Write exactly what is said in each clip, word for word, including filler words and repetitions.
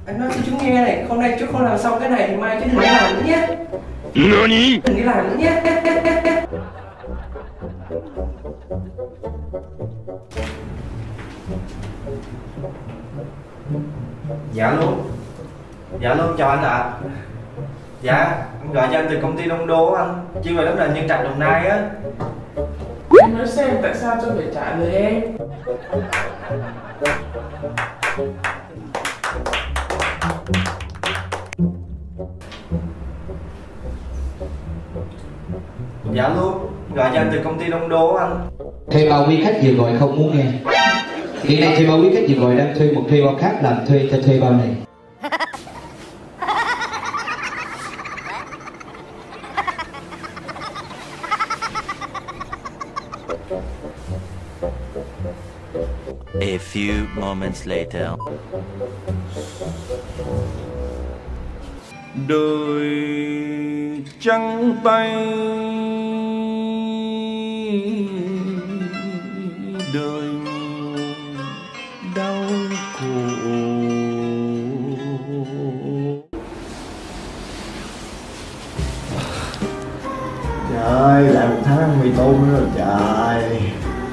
Anh nói cho chú nghe này, hôm nay chú không làm xong cái này thì mai chú đừng đi làm nữa nhé. Nani? Đừng đi làm nữa nhé. Dạ luôn. Dạ luôn, chào anh ạ. À. Dạ, em gọi cho anh từ công ty Đông Đô anh, chuyên về lắm là Nhân Trạch Đồng Nai á. Em nói xem tại sao tôi phải trả lời em. Dạ luôn, gọi cho anh từ công ty Đông Đô anh. Thuê bao quý khách vừa gọi không muốn nghe. Hiện nay thuê bao quý khách vừa gọi đang thuê một thuê bao khác làm thuê cho thuê bao này. A few moments later. Đời trắng tay, đời đau khổ. Trời, lại một tháng ăn mì tôm nữa rồi trời.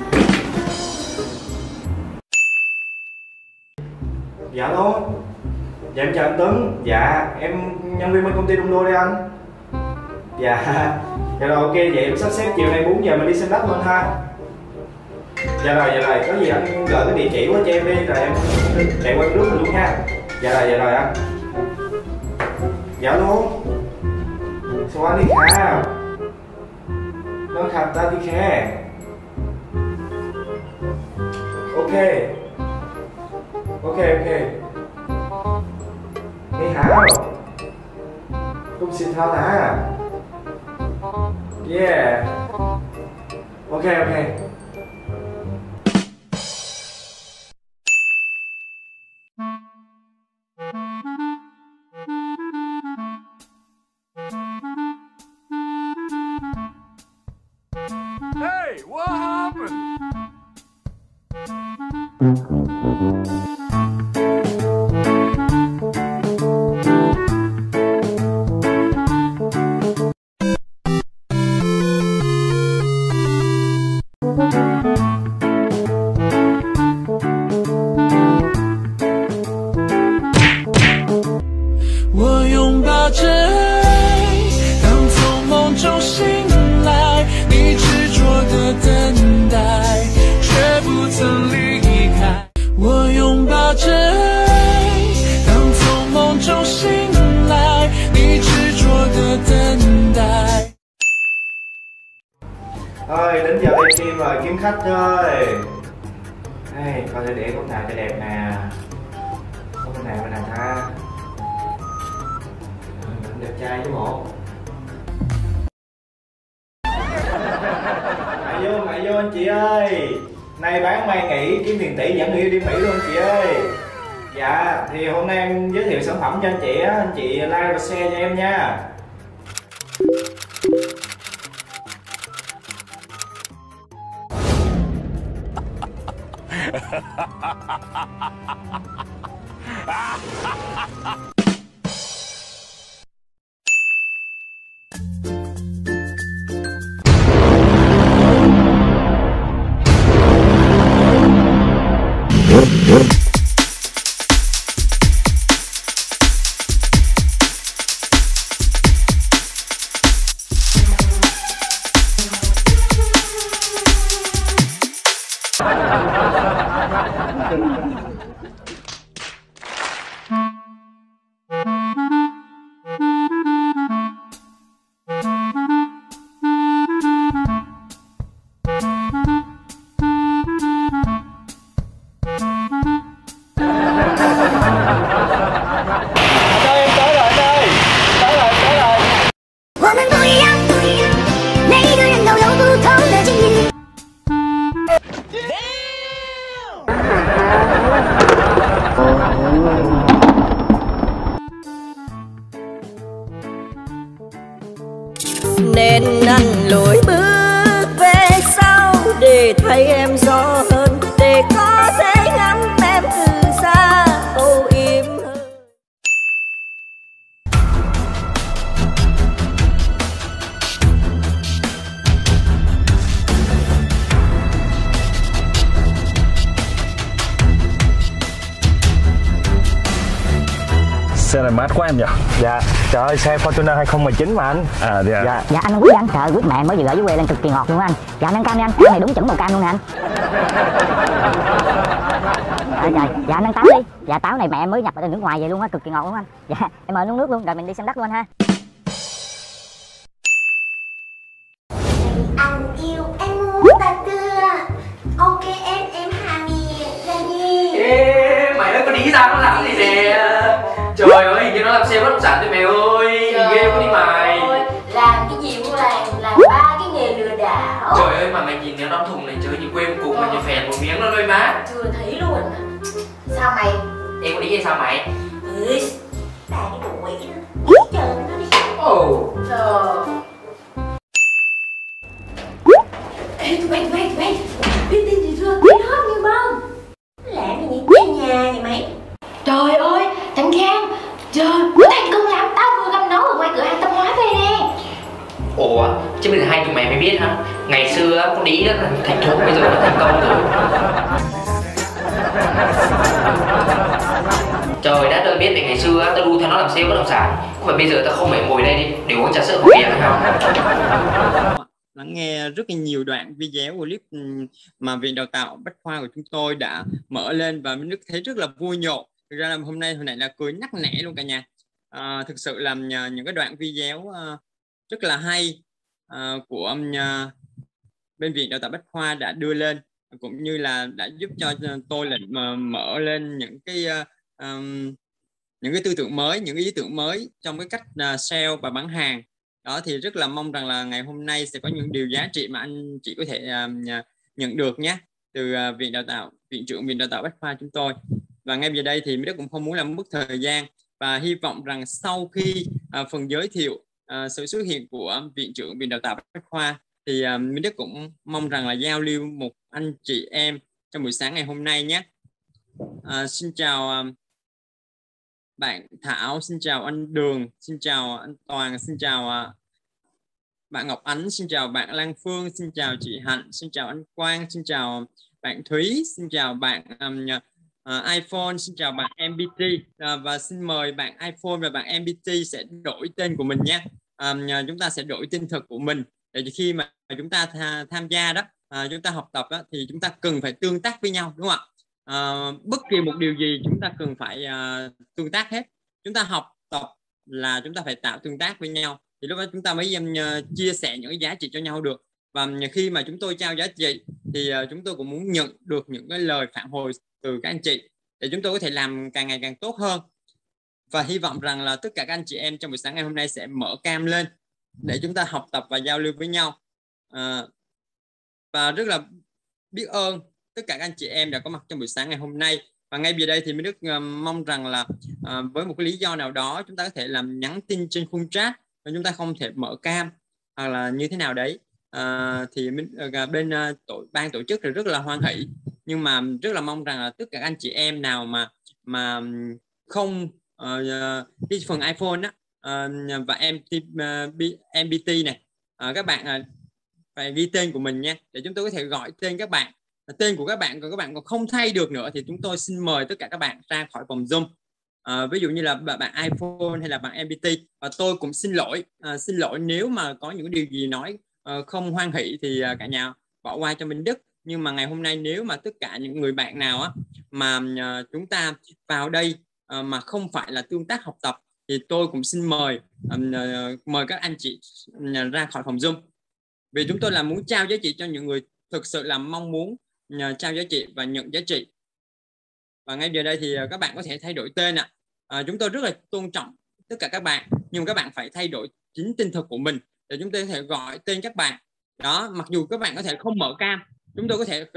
Dạ luôn. Dạ em chào anh Tuấn. Dạ em nhân viên bên công ty Đông Đô đây anh. Dạ. Dạ rồi ok, vậy em sắp xếp chiều nay bốn giờ mình đi xem đất luôn ha. Dạ rồi, dạ rồi, có gì anh gửi cái địa chỉ qua cho em đi rồi em chạy qua nước luôn nha. Dạ rồi, dạ rồi anh. Dạ luôn. Sawasdee khá. Nó khắp ta đi khe. Ok. Ok ok. Ni hao. Cũng xin thao tá. Yeah. Ok ok. Hey, what happened? Ơi, đến giờ đi Kim rồi, kiếm khách ơi. Hey, coi thử đĩa con nào cho đẹp nè. Có con này bên này ta. Đẹp trai chứ bộ. Mày vô, mày vô anh chị ơi. Nay bán mai nghỉ, kiếm tiền tỷ dẫn người đi Mỹ luôn anh chị ơi. Dạ, thì hôm nay em giới thiệu sản phẩm cho anh chị á, anh chị like và share cho em nha. Nên anh lùi bước về sau để thấy em rõ hơn, để có thể ngắm em từ xa. Xe này mát quá em nhỉ? Dạ, trời ơi, xe Fortuner hai không một chín mà anh. À dạ. Dạ. Dạ anh không biết anh, trời quýt mẹ mới vừa ở dưới quê lên cực kỳ ngọt luôn anh. Dạ anh ăn cam đi anh, cái này đúng chuẩn màu cam luôn nè anh. À, dạ, dạ anh ăn táo đi. Dạ táo này mẹ em mới nhập ở từ nước ngoài về luôn á, cực kỳ ngọt luôn anh. Dạ em mời anh uống nước luôn, rồi mình đi xem đất luôn ha. Anh yêu em muốn ta tưa. Ok em em Hà Miền ra đi. Ê, mày ơi, con đi ra nó làm gì nè? Trời ơi, hình như nó làm sale bất động sản thôi mày ơi. Nhìn ghê quá đi mày. Làm cái gì cũng làm, làm ba cái nghề lừa đảo. Trời ơi, mà mày nhìn nếu đóng thùng này chơi như quên cùng mà như phèn một miếng nó đôi má. Chưa thấy luôn à. Sao mày? Em có ý hay sao mày? Ừ, ba cái đồ quỷ đó. Biết chờ nó đi. Ồ. Trời. Ê, tụi bay, tụi bay, tụi bay. Biết tin gì chưa? Tin hot như bông. Làm gì nhỉ? Trên nhà vậy mày? Trời ơi, thằng Khang. Trời, nó thành công lắm. Tao vừa gặp nó ở ngoài cửa hàng tạp hóa về nè. Ủa, chứ bây giờ hai tụi mày mới biết hả? Ngày xưa con đĩ đó là thành thuốc, bây giờ nó thành công rồi. Trời đất ơi, biết về ngày xưa tao đu theo nó làm sale bất động sản. Mà bây giờ tao không phải ngồi đây đi để uống trà sữa của Việt hay không? Lắng nghe rất là nhiều đoạn video clip mà Viện Đào tạo Bách Khoa của chúng tôi đã mở lên và mình thấy rất là vui nhộn. Thực ra là hôm nay hồi nãy là cười nắc nẻ luôn cả nhà. À, thực sự là những cái đoạn video uh, rất là hay uh, của uh, bên Viện Đào tạo Bách Khoa đã đưa lên, cũng như là đã giúp cho tôi là mở lên những cái uh, um, những cái tư tưởng mới, những cái ý tưởng mới trong cái cách uh, sale và bán hàng. Đó thì rất là mong rằng là ngày hôm nay sẽ có những điều giá trị mà anh chị có thể uh, nhận được nhé, từ uh, Viện Đào tạo, Viện trưởng Viện Đào tạo Bách Khoa chúng tôi. Và ngay bây giờ đây thì Mỹ Đức cũng không muốn làm mất thời gian và hy vọng rằng sau khi uh, phần giới thiệu uh, sự xuất hiện của Viện trưởng Viện Đào tạo Bách Khoa thì uh, Mỹ Đức cũng mong rằng là giao lưu một anh chị em trong buổi sáng ngày hôm nay nhé. Uh, xin chào uh, bạn Thảo, xin chào anh Đường, xin chào anh Toàn, xin chào uh, bạn Ngọc Ánh, xin chào bạn Lan Phương, xin chào chị Hạnh, xin chào anh Quang, xin chào bạn Thúy, xin chào bạn um, uh, iPhone, xin chào bạn em bê tê uh, và xin mời bạn iPhone và bạn em bê tê sẽ đổi tên của mình nhé. Um, uh, chúng ta sẽ đổi tên thật của mình để khi mà chúng ta tha, tham gia đó, uh, chúng ta học tập đó, thì chúng ta cần phải tương tác với nhau, đúng không ạ? Uh, bất kỳ một điều gì chúng ta cần phải uh, tương tác hết. Chúng ta học tập là chúng ta phải tạo tương tác với nhau, thì lúc đó chúng ta mới uh, chia sẻ những cái giá trị cho nhau được. Và khi mà chúng tôi trao giá trị thì uh, chúng tôi cũng muốn nhận được những cái lời phản hồi từ các anh chị để chúng tôi có thể làm càng ngày càng tốt hơn. Và hy vọng rằng là tất cả các anh chị em trong buổi sáng ngày hôm nay sẽ mở cam lên để chúng ta học tập và giao lưu với nhau. Uh, và rất là biết ơn tất cả các anh chị em đã có mặt trong buổi sáng ngày hôm nay. Và ngay bây giờ đây thì Minh Đức uh, mong rằng là uh, với một cái lý do nào đó chúng ta có thể làm nhắn tin trên khung chat và chúng ta không thể mở cam hoặc là như thế nào đấy, uh, thì mình, uh, bên uh, tổ, ban tổ chức thì rất là hoan hỷ, nhưng mà rất là mong rằng là tất cả các anh chị em nào mà mà không uh, đi phần iPhone đó, uh, và em em bê tê này, uh, các bạn uh, phải ghi tên của mình nha, để chúng tôi có thể gọi tên các bạn. Tên của các bạn còn các bạn còn không thay được nữa thì chúng tôi xin mời tất cả các bạn ra khỏi phòng Zoom. À, ví dụ như là bạn iPhone hay là bạn em bê tê, và tôi cũng xin lỗi à, xin lỗi nếu mà có những điều gì nói à, không hoan hỷ thì à, cả nhà bỏ qua cho Minh Đức. Nhưng mà ngày hôm nay nếu mà tất cả những người bạn nào á mà à, chúng ta vào đây à, mà không phải là tương tác học tập thì tôi cũng xin mời à, mời các anh chị ra khỏi phòng Zoom, vì chúng tôi là muốn trao giá trị cho những người thực sự là mong muốn nhờ trao giá trị và nhận giá trị. Và ngay giờ đây thì các bạn có thể thay đổi tên ạ. À, chúng tôi rất là tôn trọng tất cả các bạn, nhưng các bạn phải thay đổi chính tên thật của mình để chúng tôi có thể gọi tên các bạn. Đó, mặc dù các bạn có thể không mở cam, chúng tôi có thể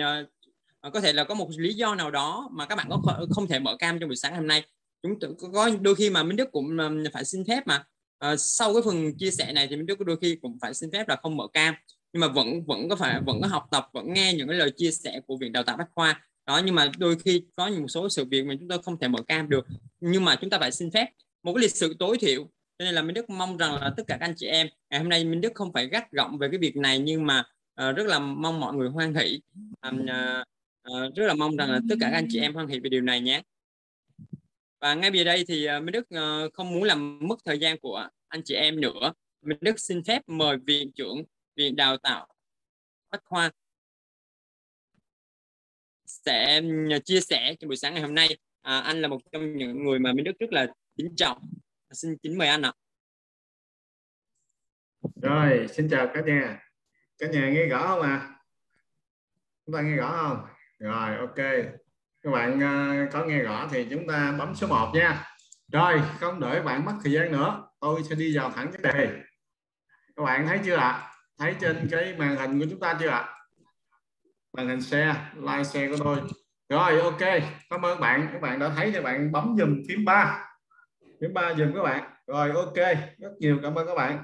uh, có thể là có một lý do nào đó mà các bạn có không thể mở cam trong buổi sáng hôm nay. Chúng tôi có đôi khi mà Minh Đức cũng uh, phải xin phép mà. Uh, sau cái phần chia sẻ này thì Minh Đức đôi khi cũng phải xin phép là không mở cam, nhưng mà vẫn vẫn có phải vẫn có học tập, vẫn nghe những cái lời chia sẻ của Viện Đào tạo Bách Khoa đó. Nhưng mà đôi khi có một số sự việc mà chúng tôi không thể mở cam được, nhưng mà chúng ta phải xin phép một cái lịch sử tối thiểu. Cho nên là Minh Đức mong rằng là tất cả các anh chị em ngày hôm nay Minh Đức không phải gắt gỏng về cái việc này, nhưng mà uh, rất là mong mọi người hoan hỷ, uh, uh, rất là mong rằng là tất cả các anh chị em hoan hỷ về điều này nhé. Và ngay bây giờ đây thì Minh Đức uh, không muốn làm mất thời gian của anh chị em nữa. Minh Đức xin phép mời Viện trưởng Viện Đào tạo Bách Khoa sẽ chia sẻ trong buổi sáng ngày hôm nay. À, anh là một trong những người mà Minh Đức rất là kính trọng. Xin kính mời anh ạ. Rồi, xin chào cả nhà. Cả nhà nghe rõ không ạ? À? Chúng ta nghe rõ không? Rồi, ok. Các bạn uh, có nghe rõ thì chúng ta bấm số một nha. Rồi, không đợi bạn mất thời gian nữa, tôi sẽ đi vào thẳng cái đề. Các bạn thấy chưa ạ? Thấy trên cái màn hình của chúng ta chưa ạ? Màn hình share, like share của tôi. Rồi, ok. Cảm ơn các bạn. Các bạn đã thấy thì bạn bấm dùm phím ba. Phím ba dùm các bạn. Rồi, ok. Rất nhiều cảm ơn các bạn.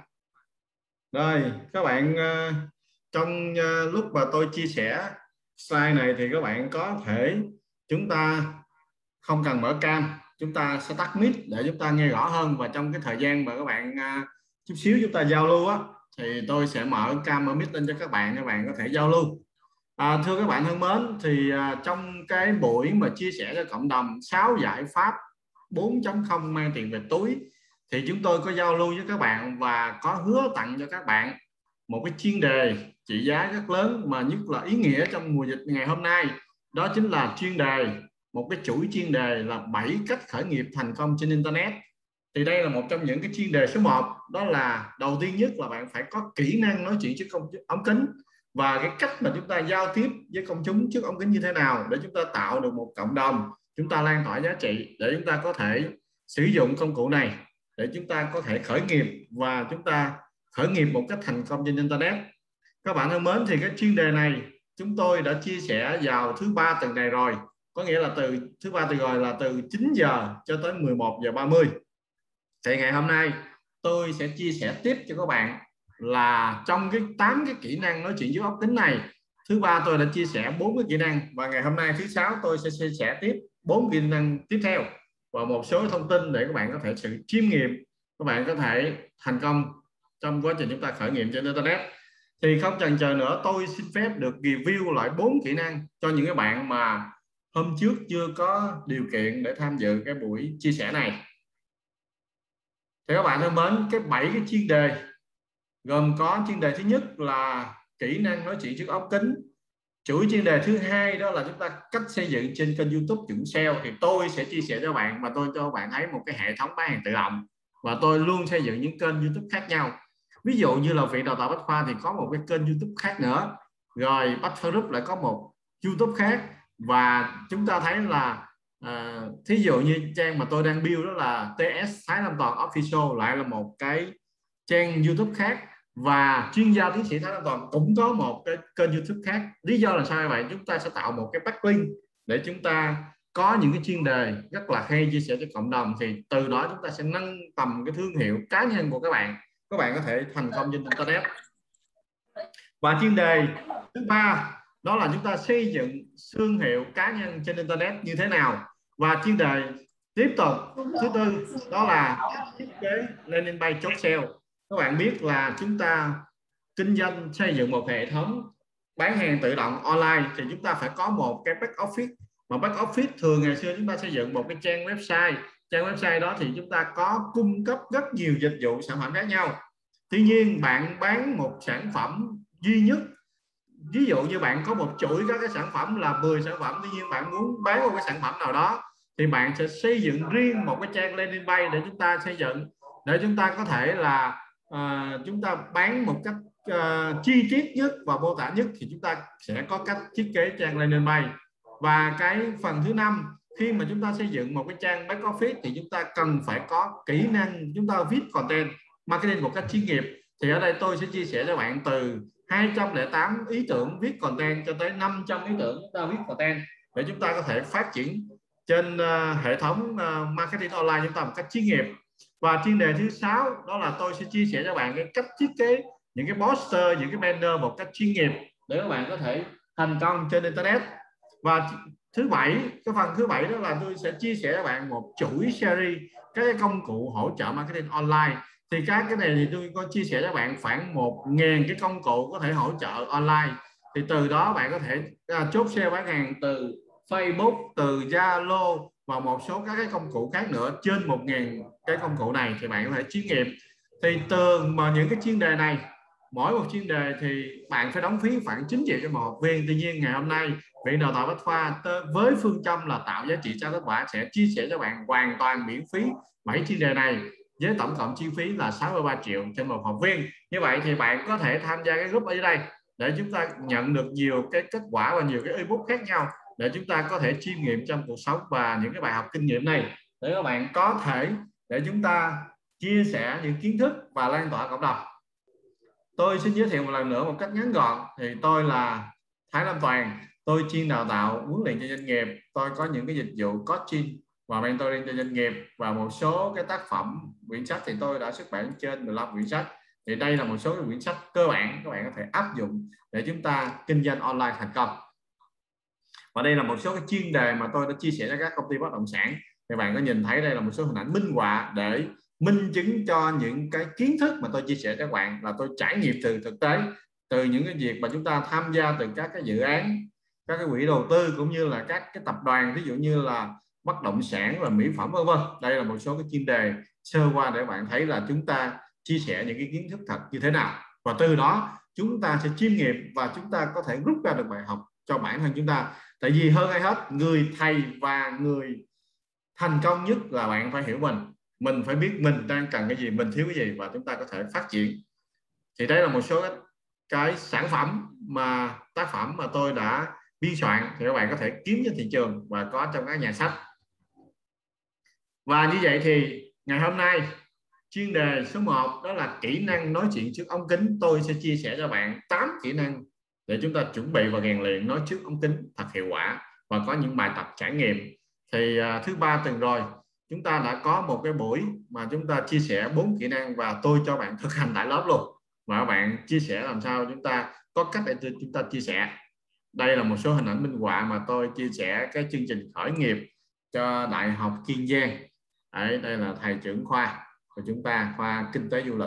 Rồi, các bạn uh, trong uh, lúc mà tôi chia sẻ slide này thì các bạn có thể chúng ta không cần mở cam, chúng ta sẽ tắt mic để chúng ta nghe rõ hơn. Và trong cái thời gian mà các bạn uh, chút xíu chúng ta giao lưu á, thì tôi sẽ mở cam mở mic lên cho các bạn, các bạn có thể giao lưu. À, thưa các bạn thân mến, thì uh, trong cái buổi mà chia sẻ cho cộng đồng sáu giải pháp bốn chấm không mang tiền về túi thì chúng tôi có giao lưu với các bạn và có hứa tặng cho các bạn một cái chuyên đề trị giá rất lớn mà nhất là ý nghĩa trong mùa dịch ngày hôm nay. Đó chính là chuyên đề, một cái chuỗi chuyên đề là bảy cách khởi nghiệp thành công trên Internet. Thì đây là một trong những cái chuyên đề số một. Đó là đầu tiên nhất là bạn phải có kỹ năng nói chuyện trước công ống kính và cái cách mà chúng ta giao tiếp với công chúng trước ống kính như thế nào để chúng ta tạo được một cộng đồng, chúng ta lan tỏa giá trị để chúng ta có thể sử dụng công cụ này để chúng ta có thể khởi nghiệp và chúng ta khởi nghiệp một cách thành công trên Internet. Các bạn thân mến, thì cái chuyên đề này chúng tôi đã chia sẻ vào thứ ba tuần này rồi, có nghĩa là từ thứ ba tuần rồi là từ chín giờ cho tới mười một giờ ba mươi. Thì ngày hôm nay tôi sẽ chia sẻ tiếp cho các bạn là trong cái tám cái kỹ năng nói chuyện trước ống kính này, thứ ba tôi đã chia sẻ bốn cái kỹ năng và ngày hôm nay thứ sáu tôi sẽ chia sẻ tiếp bốn kỹ năng tiếp theo và một số thông tin để các bạn có thể sự chiêm nghiệm, các bạn có thể thành công trong quá trình chúng ta khởi nghiệp trên Internet. Thì không chần chờ nữa, tôi xin phép được review lại bốn kỹ năng cho những cái bạn mà hôm trước chưa có điều kiện để tham dự cái buổi chia sẻ này. Thì các bạn thân mến, cái bảy cái chuyên đề gồm có chuyên đề thứ nhất là kỹ năng nói chuyện trước ống kính. Chuỗi chuyên đề thứ hai đó là chúng ta cách xây dựng trên kênh YouTube chuẩn ét e o. Thì tôi sẽ chia sẻ cho bạn và tôi cho bạn thấy một cái hệ thống bán hàng tự động và tôi luôn xây dựng những kênh YouTube khác nhau. Ví dụ như là Viện Đào tạo Bách Khoa thì có một cái kênh YouTube khác nữa, rồi Bách Khoa Group lại có một YouTube khác, và chúng ta thấy là à, thí dụ như trang mà tôi đang build đó là tê ét Thái Nam Toàn Official lại là một cái trang YouTube khác, và chuyên gia tiến sĩ Thái Nam Toàn cũng có một cái kênh YouTube khác. Lý do là sao vậy? Chúng ta sẽ tạo một cái backlink để chúng ta có những cái chuyên đề rất là hay chia sẻ cho cộng đồng, thì từ đó chúng ta sẽ nâng tầm cái thương hiệu cá nhân của các bạn, các bạn có thể thành công trên Internet. Và chuyên đề thứ ba đó là chúng ta xây dựng thương hiệu cá nhân trên Internet như thế nào. Và chuyên đề tiếp tục thứ tư đó là thiết kế landing page chốt sale. Các bạn biết là chúng ta kinh doanh xây dựng một hệ thống bán hàng tự động online thì chúng ta phải có một cái back office, mà back office thường ngày xưa chúng ta xây dựng một cái trang website. Trang website đó thì chúng ta có cung cấp rất nhiều dịch vụ sản phẩm khác nhau. Tuy nhiên bạn bán một sản phẩm duy nhất, ví dụ như bạn có một chuỗi các cái sản phẩm là mười sản phẩm, tuy nhiên bạn muốn bán một cái sản phẩm nào đó thì bạn sẽ xây dựng riêng một cái trang landing page để chúng ta xây dựng, để chúng ta có thể là uh, chúng ta bán một cách uh, chi tiết nhất và mô tả nhất, thì chúng ta sẽ có cách thiết kế trang landing page. Và cái phần thứ năm, khi mà chúng ta xây dựng một cái trang back office thì chúng ta cần phải có kỹ năng chúng ta viết content marketing một cách chuyên nghiệp. Thì ở đây tôi sẽ chia sẻ cho bạn từ hai trăm lẻ tám ý tưởng viết content cho tới năm trăm ý tưởng chúng ta viết content để chúng ta có thể phát triển trên uh, hệ thống uh, marketing online chúng ta một cách chuyên nghiệp. Và chuyên đề thứ sáu đó là tôi sẽ chia sẻ cho bạn cái cách thiết kế những cái poster, những cái banner một cách chuyên nghiệp để các bạn có thể thành công trên Internet. Và thứ bảy, cái phần thứ bảy đó là tôi sẽ chia sẻ cho bạn một chuỗi series các cái công cụ hỗ trợ marketing online. Thì các cái này thì tôi có chia sẻ cho bạn khoảng một nghìn cái công cụ có thể hỗ trợ online. Thì từ đó bạn có thể uh, chốt sale bán hàng từ Facebook, từ Zalo, và một số các cái công cụ khác nữa, trên một nghìn cái công cụ này thì bạn có thể chiêm nghiệm. Thì từ mà những cái chuyên đề này, mỗi một chuyên đề thì bạn phải đóng phí khoảng chín triệu cho một học viên. Tuy nhiên ngày hôm nay Viện Đào tạo Bách Khoa với phương châm là tạo giá trị cho kết quả sẽ chia sẻ cho bạn hoàn toàn miễn phí bảy chuyên đề này với tổng cộng chi phí là sáu mươi ba triệu trên một học viên. Như vậy thì bạn có thể tham gia cái group ở đây để chúng ta nhận được nhiều cái kết quả và nhiều cái ebook khác nhau để chúng ta có thể chiêm nghiệm trong cuộc sống và những cái bài học kinh nghiệm này để các bạn có thể để chúng ta chia sẻ những kiến thức và lan tỏa cộng đồng. Tôi xin giới thiệu một lần nữa một cách ngắn gọn, thì tôi là Thái Lâm Toàn, tôi chuyên đào tạo huấn luyện cho doanh nghiệp, tôi có những cái dịch vụ coaching và mentoring cho doanh nghiệp, và một số cái tác phẩm quyển sách thì tôi đã xuất bản trên mười lăm quyển sách. Thì đây là một số cái quyển sách cơ bản các bạn có thể áp dụng để chúng ta kinh doanh online thành công. Và đây là một số cái chuyên đề mà tôi đã chia sẻ cho các công ty bất động sản. Thì bạn có nhìn thấy đây là một số hình ảnh minh họa để minh chứng cho những cái kiến thức mà tôi chia sẻ cho các bạn là tôi trải nghiệm từ thực tế, từ những cái việc mà chúng ta tham gia từ các cái dự án, các cái quỹ đầu tư cũng như là các cái tập đoàn, ví dụ như là bất động sản và mỹ phẩm vân vân. Đây là một số cái chuyên đề sơ qua để bạn thấy là chúng ta chia sẻ những cái kiến thức thật như thế nào, và từ đó chúng ta sẽ chiêm nghiệm và chúng ta có thể rút ra được bài học cho bản thân chúng ta. Tại vì hơn ai hết, người thầy và người thành công nhất là bạn phải hiểu mình. Mình phải biết mình đang cần cái gì, mình thiếu cái gì và chúng ta có thể phát triển. Thì đây là một số cái, cái sản phẩm mà tác phẩm mà tôi đã biên soạn, thì các bạn có thể kiếm trên thị trường và có trong các nhà sách. Và như vậy thì ngày hôm nay chuyên đề số một đó là kỹ năng nói chuyện trước ống kính. Tôi sẽ chia sẻ cho bạn tám kỹ năng để chúng ta chuẩn bị và rèn luyện nói trước ống kính thật hiệu quả và có những bài tập trải nghiệm. Thì uh, thứ ba tuần rồi chúng ta đã có một cái buổi mà chúng ta chia sẻ bốn kỹ năng và tôi cho bạn thực hành tại lớp luôn, và các bạn chia sẻ làm sao chúng ta có cách để chúng ta chia sẻ. Đây là một số hình ảnh minh họa mà tôi chia sẻ cái chương trình khởi nghiệp cho Đại học Kiên Giang. Đấy, đây là thầy trưởng khoa của chúng ta, khoa kinh tế du lịch.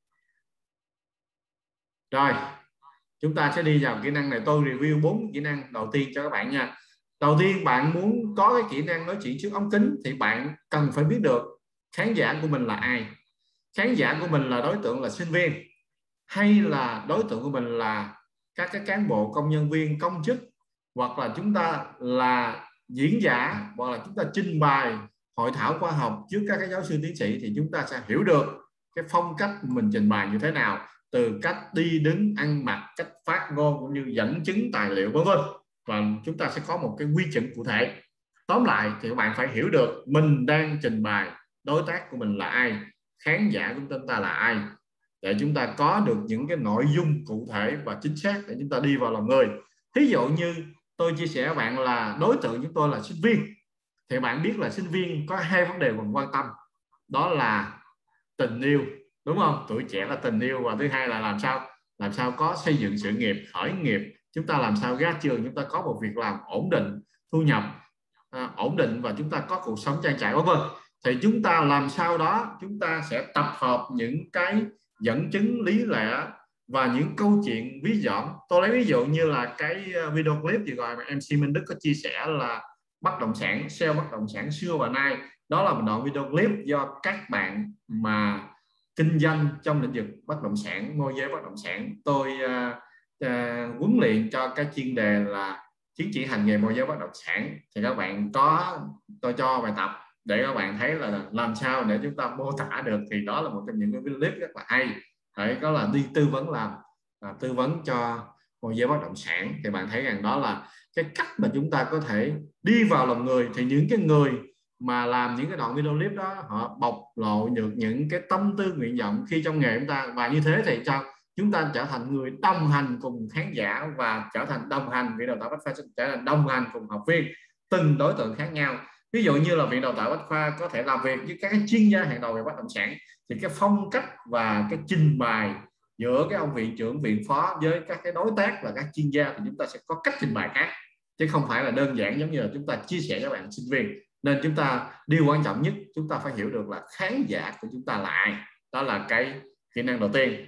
Rồi chúng ta sẽ đi vào kỹ năng này. Tôi review bốn kỹ năng đầu tiên cho các bạn nha. Đầu tiên, bạn muốn có cái kỹ năng nói chuyện trước ống kính thì bạn cần phải biết được khán giả của mình là ai. Khán giả của mình là đối tượng là sinh viên, hay là đối tượng của mình là các cái cán bộ công nhân viên, công chức, hoặc là chúng ta là diễn giả, hoặc là chúng ta trình bày hội thảo khoa học trước các cái giáo sư tiến sĩ, thì chúng ta sẽ hiểu được cái phong cách mình trình bày như thế nào, từ cách đi đứng, ăn mặc, cách phát ngôn cũng như dẫn chứng tài liệu vân vân. Và chúng ta sẽ có một cái quy chuẩn cụ thể. Tóm lại thì các bạn phải hiểu được mình đang trình bày, đối tác của mình là ai, khán giả của chúng ta là ai, để chúng ta có được những cái nội dung cụ thể và chính xác để chúng ta đi vào lòng người. Thí dụ như tôi chia sẻ với bạn là đối tượng chúng tôi là sinh viên, thì bạn biết là sinh viên có hai vấn đề mình quan tâm, đó là tình yêu, đúng không? Tuổi trẻ là tình yêu, và thứ hai là làm sao làm sao có xây dựng sự nghiệp, khởi nghiệp. Chúng ta làm sao ra trường chúng ta có một việc làm ổn định, thu nhập à, ổn định, và chúng ta có cuộc sống trang trải vân vân. Thì chúng ta làm sao đó chúng ta sẽ tập hợp những cái dẫn chứng lý lẽ và những câu chuyện ví dụ. Tôi lấy ví dụ như là cái video clip vừa rồi mà em xê Minh Đức có chia sẻ là bất động sản, sale bất động sản xưa và nay. Đó là một đoạn video clip do các bạn mà kinh doanh trong lĩnh vực bất động sản, môi giới bất động sản. Tôi uh, uh, huấn luyện cho cái chuyên đề là chứng chỉ hành nghề môi giới bất động sản. Thì các bạn có, tôi cho bài tập để các bạn thấy là làm sao để chúng ta mô tả được. Thì đó là một trong những cái video clip rất là hay. Đấy, đó là đi tư vấn làm à, tư vấn cho môi giới bất động sản. Thì bạn thấy rằng đó là cái cách mà chúng ta có thể đi vào lòng người. Thì những cái người mà làm những cái đoạn video clip đó, họ bộc lộ được những cái tâm tư nguyện vọng khi trong nghề chúng ta, và như thế thì sao chúng ta trở thành người đồng hành cùng khán giả, và trở thành đồng hành Viện Đào tạo Bách Khoa trở thành đồng hành cùng học viên, từng đối tượng khác nhau. Ví dụ như là Viện Đào tạo Bách Khoa có thể làm việc với các chuyên gia hàng đầu về bất động sản, thì cái phong cách và cái trình bày giữa cái ông viện trưởng, viện phó với các cái đối tác và các chuyên gia thì chúng ta sẽ có cách trình bày khác, chứ không phải là đơn giản giống như là chúng ta chia sẻ cho bạn sinh viên. Nên chúng ta, điều quan trọng nhất chúng ta phải hiểu được là khán giả của chúng ta là ai. Đó là cái kỹ năng đầu tiên.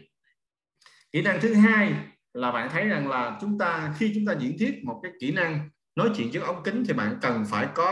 Kỹ năng thứ hai là bạn thấy rằng là chúng ta khi chúng ta diễn thuyết một cái kỹ năng nói chuyện trước ống kính thì bạn cần phải có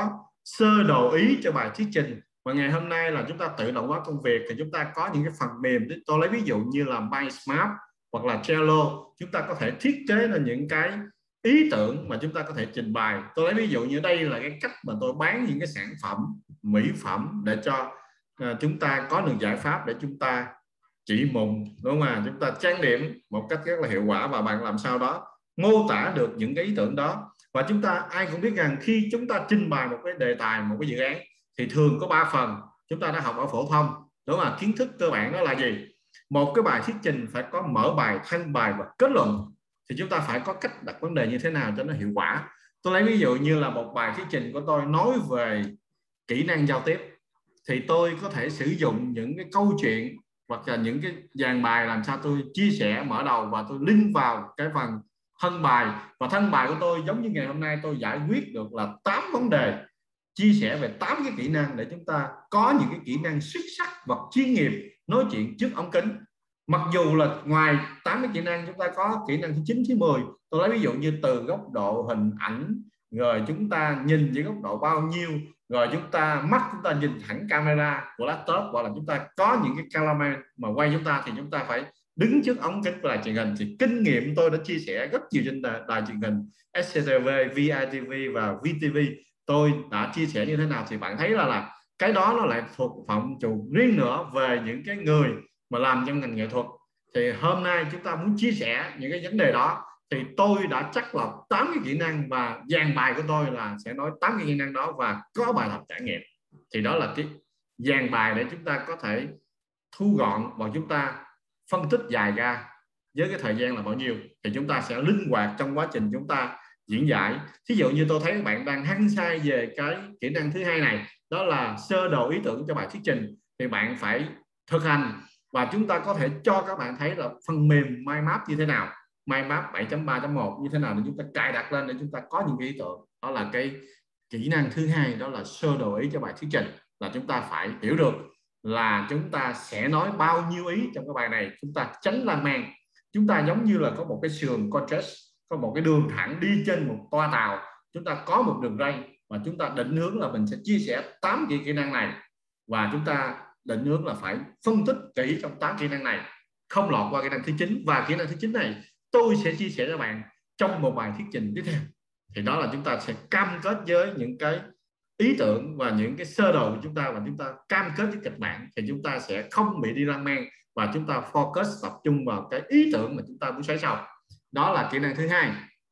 sơ đồ ý cho bài thuyết trình. Và ngày hôm nay là chúng ta tự động hóa công việc thì chúng ta có những cái phần mềm, tôi lấy ví dụ như là MindSmart hoặc là Trello, chúng ta có thể thiết kế ra những cái ý tưởng mà chúng ta có thể trình bày. Tôi lấy ví dụ như đây là cái cách mà tôi bán những cái sản phẩm mỹ phẩm để cho uh, chúng ta có được giải pháp để chúng ta chỉ mụn, đúng không? Chúng ta trang điểm một cách rất là hiệu quả và bạn làm sao đó mô tả được những cái ý tưởng đó. Và chúng ta ai cũng biết rằng khi chúng ta trình bày một cái đề tài, một cái dự án thì thường có ba phần. Chúng ta đã học ở phổ thông, đúng không? Kiến thức cơ bản đó là gì? Một cái bài thuyết trình phải có mở bài, thân bài và kết luận. Thì chúng ta phải có cách đặt vấn đề như thế nào cho nó hiệu quả. Tôi lấy ví dụ như là một bài thuyết trình của tôi nói về kỹ năng giao tiếp, thì tôi có thể sử dụng những cái câu chuyện hoặc là những cái dàn bài làm sao tôi chia sẻ mở đầu và tôi link vào cái phần thân bài. Và thân bài của tôi giống như ngày hôm nay tôi giải quyết được là tám vấn đề, chia sẻ về tám cái kỹ năng để chúng ta có những cái kỹ năng xuất sắc và chuyên nghiệp nói chuyện trước ống kính. Mặc dù là ngoài tám cái kỹ năng chúng ta có kỹ năng thứ chín, thứ mười. Tôi lấy ví dụ như từ góc độ hình ảnh, rồi chúng ta nhìn với góc độ bao nhiêu, rồi chúng ta mắt chúng ta nhìn thẳng camera của laptop, hoặc là chúng ta có những cái camera mà quay chúng ta thì chúng ta phải đứng trước ống kính của đài truyền hình. Thì kinh nghiệm tôi đã chia sẻ rất nhiều trên đài, đài truyền hình ét xê tê vê, vê i tê vê và vê tê vê. Tôi đã chia sẻ như thế nào thì bạn thấy là là cái đó nó lại thuộc phạm trù riêng nữa về những cái người mà làm trong ngành nghệ thuật. Thì hôm nay chúng ta muốn chia sẻ những cái vấn đề đó thì tôi đã chắc lọc tám cái kỹ năng và dàn bài của tôi là sẽ nói tám cái kỹ năng đó và có bài tập trải nghiệm. Thì đó là cái dàn bài để chúng ta có thể thu gọn và chúng ta phân tích dài ra với cái thời gian là bao nhiêu thì chúng ta sẽ linh hoạt trong quá trình chúng ta diễn giải. Thí dụ như tôi thấy bạn đang hăng say về cái kỹ năng thứ hai này, đó là sơ đồ ý tưởng cho bài thuyết trình, thì bạn phải thực hành và chúng ta có thể cho các bạn thấy là phần mềm MindMap như thế nào, MindMap bảy chấm ba chấm một như thế nào để chúng ta cài đặt lên để chúng ta có những cái ý tưởng. Đó là cái kỹ năng thứ hai, đó là sơ đồ ý cho bài thuyết trình, là chúng ta phải hiểu được là chúng ta sẽ nói bao nhiêu ý trong cái bài này, chúng ta tránh lan man. Chúng ta giống như là có một cái sườn contrast, có một cái đường thẳng đi trên một toa tàu, chúng ta có một đường ray và chúng ta định hướng là mình sẽ chia sẻ tám kỹ kỹ năng này, và chúng ta định hướng là phải phân tích kỹ trong tám kỹ năng này, không lọt qua kỹ năng thứ chín. Và kỹ năng thứ chín này tôi sẽ chia sẻ cho bạn trong một bài thuyết trình tiếp theo. Thì đó là chúng ta sẽ cam kết với những cái ý tưởng và những cái sơ đồ của chúng ta, và chúng ta cam kết với kịch bản thì chúng ta sẽ không bị đi lan man và chúng ta focus tập trung vào cái ý tưởng mà chúng ta muốn xoáy sâu. Đó là kỹ năng thứ hai.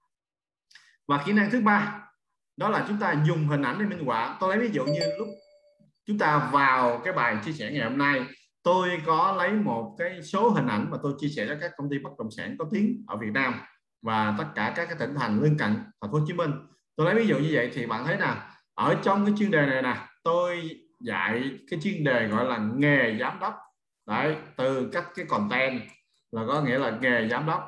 Và kỹ năng thứ ba đó là chúng ta dùng hình ảnh để minh họa. Tôi lấy ví dụ như lúc chúng ta vào cái bài chia sẻ ngày hôm nay, tôi có lấy một cái số hình ảnh mà tôi chia sẻ cho các công ty bất động sản có tiếng ở Việt Nam và tất cả các cái tỉnh thành lân cận thành phố Hồ Chí Minh. Tôi lấy ví dụ như vậy thì bạn thấy nào, ở trong cái chuyên đề này nè, tôi dạy cái chuyên đề gọi là nghề giám đốc. Đấy, từ các cái content là có nghĩa là nghề giám đốc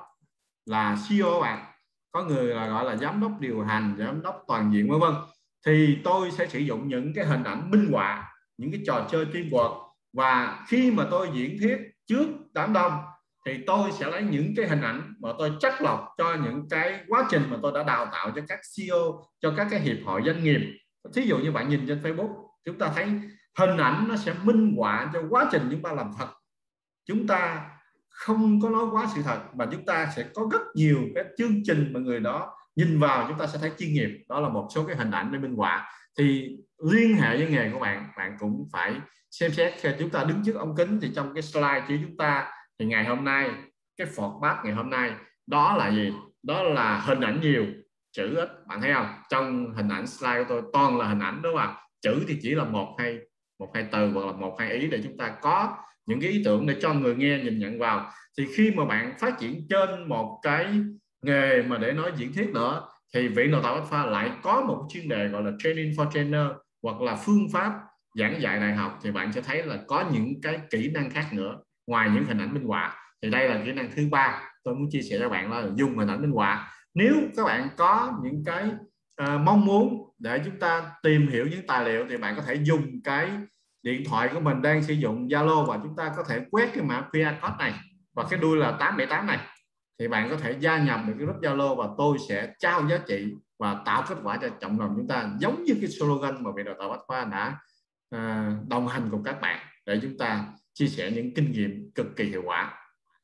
là xê e ô bạn, có người là gọi là giám đốc điều hành, giám đốc toàn diện vân vân. Thì tôi sẽ sử dụng những cái hình ảnh minh họa, những cái trò chơi teamwork, và khi mà tôi diễn thuyết trước đám đông thì tôi sẽ lấy những cái hình ảnh mà tôi chắc lọc cho những cái quá trình mà tôi đã đào tạo cho các xê e ô, cho các cái hiệp hội doanh nghiệp. Thí dụ như bạn nhìn trên Facebook, chúng ta thấy hình ảnh nó sẽ minh họa cho quá trình chúng ta làm thật. Chúng ta không có nói quá sự thật, mà chúng ta sẽ có rất nhiều cái chương trình mà người đó nhìn vào chúng ta sẽ thấy chuyên nghiệp. Đó là một số cái hình ảnh để minh họa. Thì liên hệ với nghề của bạn, bạn cũng phải xem xét. Khi chúng ta đứng trước ống kính thì trong cái slide của chúng ta thì ngày hôm nay, cái format ngày hôm nay đó là gì? Đó là hình ảnh nhiều, chữ ít. Bạn thấy không? Trong hình ảnh slide của tôi toàn là hình ảnh, đúng không? Chữ thì chỉ là một hay một hai từ hoặc là một hai ý để chúng ta có những cái ý tưởng để cho người nghe nhìn nhận vào. Thì khi mà bạn phát triển trên một cái nghề mà để nói diễn thuyết nữa thì Viện Đào tạo Bách Khoa lại có một chuyên đề gọi là Training for Trainer hoặc là phương pháp giảng dạy đại học, thì bạn sẽ thấy là có những cái kỹ năng khác nữa ngoài những hình ảnh minh họa. Thì đây là kỹ năng thứ ba tôi muốn chia sẻ cho bạn, là dùng hình ảnh minh họa. Nếu các bạn có những cái uh, mong muốn để chúng ta tìm hiểu những tài liệu thì bạn có thể dùng cái điện thoại của mình đang sử dụng Zalo, và chúng ta có thể quét cái mã quy rờ code này và cái đuôi là tám bảy tám này, thì bạn có thể gia nhập được cái group Zalo và tôi sẽ trao giá trị và tạo kết quả cho cộng đồng chúng ta, giống như cái slogan mà Viện Đào tạo Bách Khoa đã à, đồng hành cùng các bạn để chúng ta chia sẻ những kinh nghiệm cực kỳ hiệu quả.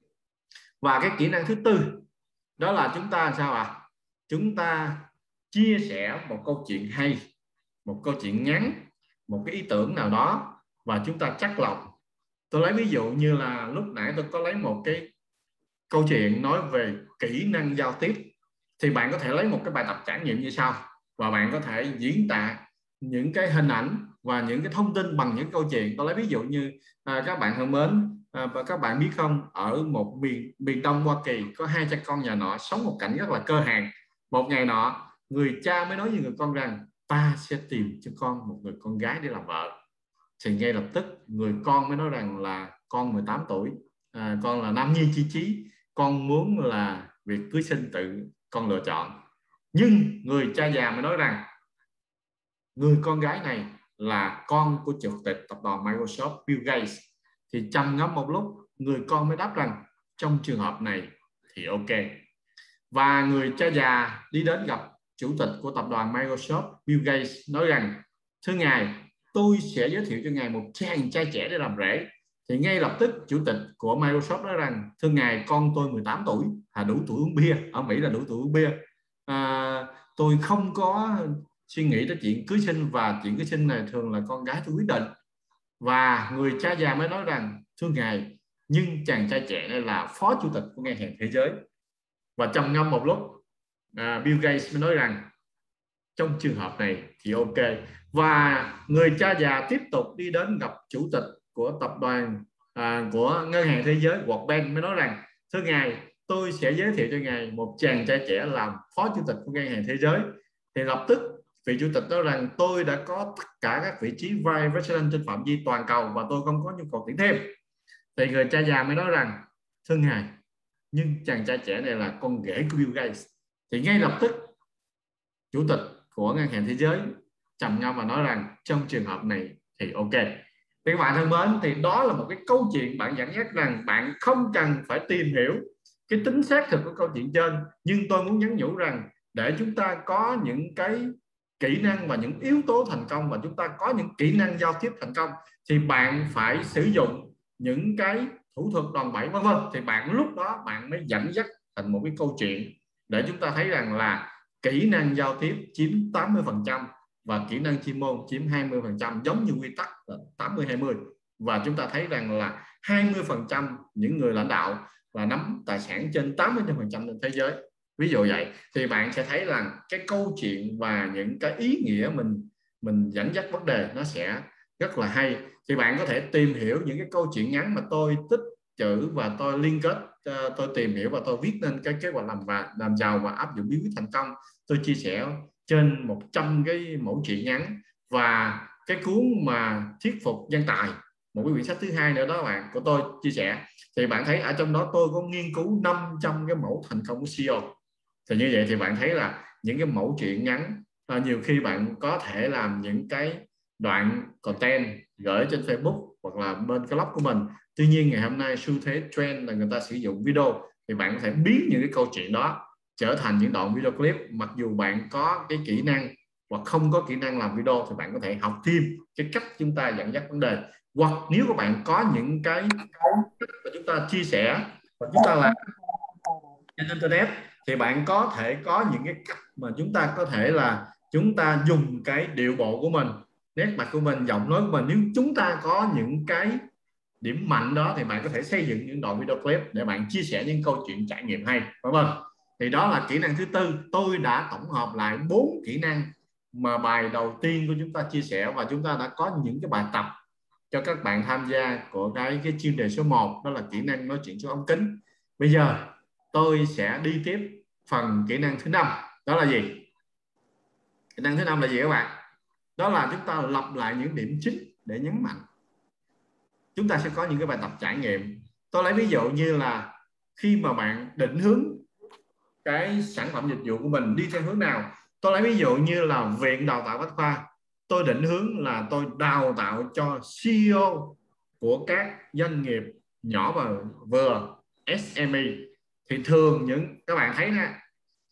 Và cái kỹ năng thứ tư đó là chúng ta sao ạ? À? Chúng ta chia sẻ một câu chuyện hay, một câu chuyện ngắn, một cái ý tưởng nào đó và chúng ta chắc lọc. Tôi lấy ví dụ như là lúc nãy tôi có lấy một cái câu chuyện nói về kỹ năng giao tiếp, thì bạn có thể lấy một cái bài tập trải nghiệm như sau và bạn có thể diễn tả những cái hình ảnh và những cái thông tin bằng những câu chuyện. Tôi lấy ví dụ như à, các bạn thân mến, à, và các bạn biết không, ở một miền miền Đông Hoa Kỳ có hai cha con nhà nọ sống một cảnh rất là cơ hàn. Một ngày nọ, người cha mới nói với người con rằng ta sẽ tìm cho con một người con gái để làm vợ. Thì ngay lập tức người con mới nói rằng là con mười tám tuổi, à, con là nam nhi chi chí, con muốn là việc cưới sinh tự con lựa chọn. Nhưng người cha già mới nói rằng người con gái này là con của chủ tịch tập đoàn Microsoft Bill Gates. Thì trầm ngâm một lúc, người con mới đáp rằng trong trường hợp này thì ok. Và người cha già đi đến gặp chủ tịch của tập đoàn Microsoft Bill Gates, nói rằng thưa ngài, tôi sẽ giới thiệu cho ngài một chàng trai trẻ để làm rể. Thì ngay lập tức chủ tịch của Microsoft nói rằng thưa ngài, con tôi mười tám tuổi, là đủ tuổi uống bia, ở Mỹ là đủ tuổi uống bia, à, tôi không có suy nghĩ tới chuyện cưới sinh, và chuyện cưới sinh này thường là con gái tôi quyết định. Và người cha già mới nói rằng thưa ngài, nhưng chàng trai trẻ này là phó chủ tịch của ngân hàng thế giới. Và trầm ngâm một lúc, à, Bill Gates mới nói rằng trong trường hợp này thì ok. Và người cha già tiếp tục đi đến gặp chủ tịch của tập đoàn à, của ngân hàng thế giới World Bank, mới nói rằng thưa ngài, tôi sẽ giới thiệu cho ngài một chàng trai trẻ làm phó chủ tịch của ngân hàng thế giới. Thì lập tức vị chủ tịch nói rằng tôi đã có tất cả các vị trí vice president trên phạm vi toàn cầu và tôi không có nhu cầu tuyển thêm. Thì người cha già mới nói rằng thưa ngài, nhưng chàng trai trẻ này là con rể của Bill Gates. Thì ngay lập tức chủ tịch của ngân hàng thế giới trầm ngâm và nói rằng trong trường hợp này thì ok. Thì các bạn thân mến, thì đó là một cái câu chuyện bạn dẫn dắt rằng bạn không cần phải tìm hiểu cái tính xác thực của câu chuyện trên, nhưng tôi muốn nhắn nhủ rằng để chúng ta có những cái kỹ năng và những yếu tố thành công, và chúng ta có những kỹ năng giao tiếp thành công, thì bạn phải sử dụng những cái thủ thuật đòn bẩy vân vân. Thì bạn lúc đó bạn mới dẫn dắt thành một cái câu chuyện để chúng ta thấy rằng là kỹ năng giao tiếp chiếm tám mươi phần trăm và kỹ năng chuyên môn chiếm hai mươi phần trăm, giống như quy tắc là tám mươi hai mươi. Và chúng ta thấy rằng là hai mươi phần trăm những người lãnh đạo và nắm tài sản trên tám mươi phần trăm trên thế giới. Ví dụ vậy thì bạn sẽ thấy rằng cái câu chuyện và những cái ý nghĩa mình mình dẫn dắt vấn đề nó sẽ rất là hay. Thì bạn có thể tìm hiểu những cái câu chuyện ngắn mà tôi tích chữ và tôi liên kết, tôi tìm hiểu và tôi viết nên cái kế hoạch làm và làm giàu và áp dụng bí quyết thành công. Tôi chia sẻ trên một trăm cái mẫu chuyện ngắn, và cái cuốn mà thuyết phục nhân tài, một cái quyển sách thứ hai nữa đó bạn của tôi chia sẻ, thì bạn thấy ở trong đó tôi có nghiên cứu năm trăm cái mẫu thành công của xê e ô. Thì như vậy thì bạn thấy là những cái mẫu chuyện ngắn, à, nhiều khi bạn có thể làm những cái đoạn content gửi trên Facebook hoặc là bên cái blog của mình. Tuy nhiên ngày hôm nay xu thế trend là người ta sử dụng video, thì bạn có thể biến những cái câu chuyện đó trở thành những đoạn video clip. Mặc dù bạn có cái kỹ năng hoặc không có kỹ năng làm video thì bạn có thể học thêm cái cách chúng ta dẫn dắt vấn đề, hoặc nếu các bạn có những cái cách mà chúng ta chia sẻ và chúng ta làm trên internet thì bạn có thể có những cái cách mà chúng ta có thể là chúng ta dùng cái điệu bộ của mình, nét mặt của mình, giọng nói của mình. Nếu chúng ta có những cái điểm mạnh đó thì bạn có thể xây dựng những đoạn video clip để bạn chia sẻ những câu chuyện trải nghiệm hay, phải không? Thì đó là kỹ năng thứ tư. Tôi đã tổng hợp lại bốn kỹ năng mà bài đầu tiên của chúng ta chia sẻ, và chúng ta đã có những cái bài tập cho các bạn tham gia của cái cái chuyên đề số một, đó là kỹ năng nói chuyện trước ống kính. Bây giờ tôi sẽ đi tiếp phần kỹ năng thứ năm. Đó là gì? Kỹ năng thứ năm là gì các bạn? Đó là chúng ta lặp lại những điểm chính để nhấn mạnh. Chúng ta sẽ có những cái bài tập trải nghiệm. Tôi lấy ví dụ như là khi mà bạn định hướng cái sản phẩm dịch vụ của mình đi theo hướng nào. Tôi lấy ví dụ như là Viện Đào tạo Bách Khoa, tôi định hướng là tôi đào tạo cho xê e ô của các doanh nghiệp nhỏ và vừa ét em e. Thì thường những các bạn thấy nè,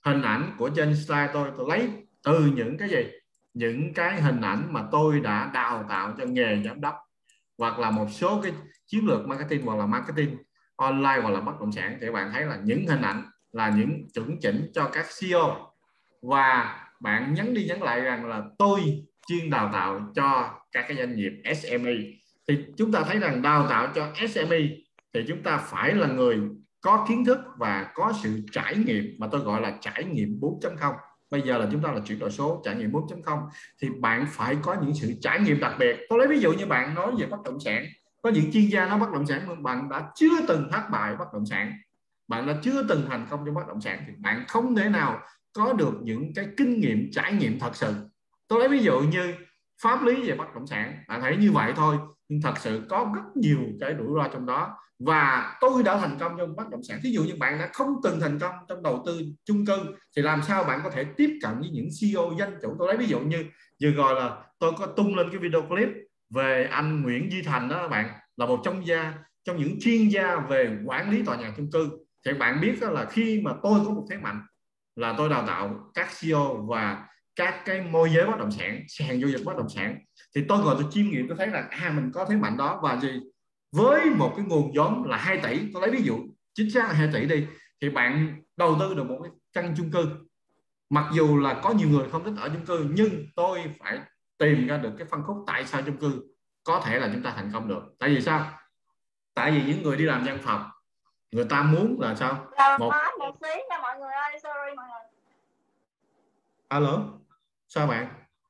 hình ảnh của trên slide tôi tôi lấy từ những cái gì, những cái hình ảnh mà tôi đã đào tạo cho nghề giám đốc, hoặc là một số cái chiến lược marketing, hoặc là marketing online, hoặc là bất động sản. Thì các bạn thấy là những hình ảnh là những chuẩn chỉnh cho các xê e ô, và bạn nhắn đi nhắn lại rằng là tôi chuyên đào tạo cho các cái doanh nghiệp ét em e. Thì chúng ta thấy rằng đào tạo cho ét em e thì chúng ta phải là người có kiến thức và có sự trải nghiệm, mà tôi gọi là trải nghiệm bốn chấm không. Bây giờ là chúng ta là chuyển đổi số, trải nghiệm bốn chấm không, thì bạn phải có những sự trải nghiệm đặc biệt. Tôi lấy ví dụ như bạn nói về bất động sản, có những chuyên gia nói bất động sản nhưng bạn đã chưa từng thất bại bất động sản, bạn đã chưa từng thành công trong bất động sản, thì bạn không thể nào có được những cái kinh nghiệm trải nghiệm thật sự. Tôi lấy ví dụ như pháp lý về bất động sản, bạn thấy như vậy thôi, nhưng thật sự có rất nhiều cái rủi ro trong đó. Và tôi đã thành công trong bất động sản. Ví dụ như bạn đã không từng thành công trong đầu tư chung cư, thì làm sao bạn có thể tiếp cận với những xê e ô danh chủ? Tôi lấy ví dụ như vừa rồi là tôi có tung lên cái video clip về anh Nguyễn Duy Thành đó, các bạn là một trong gia trong những chuyên gia về quản lý tòa nhà chung cư. Thì bạn biết là khi mà tôi có một thế mạnh là tôi đào tạo các xê e ô và các cái môi giới bất động sản, sàn giao dịch bất động sản, thì tôi ngồi tôi chiêm nghiệm, tôi thấy là à mình có thế mạnh đó. Và gì với một cái nguồn vốn là hai tỷ, tôi lấy ví dụ chính xác là hai tỷ đi, thì bạn đầu tư được một cái căn chung cư. Mặc dù là có nhiều người không thích ở chung cư, nhưng tôi phải tìm ra được cái phân khúc tại sao chung cư có thể là chúng ta thành công được. Tại vì sao? Tại vì những người đi làm văn phòng, người ta muốn là sao? Một, một tí nha mọi người ơi, sorry mọi người. Alo, sao bạn?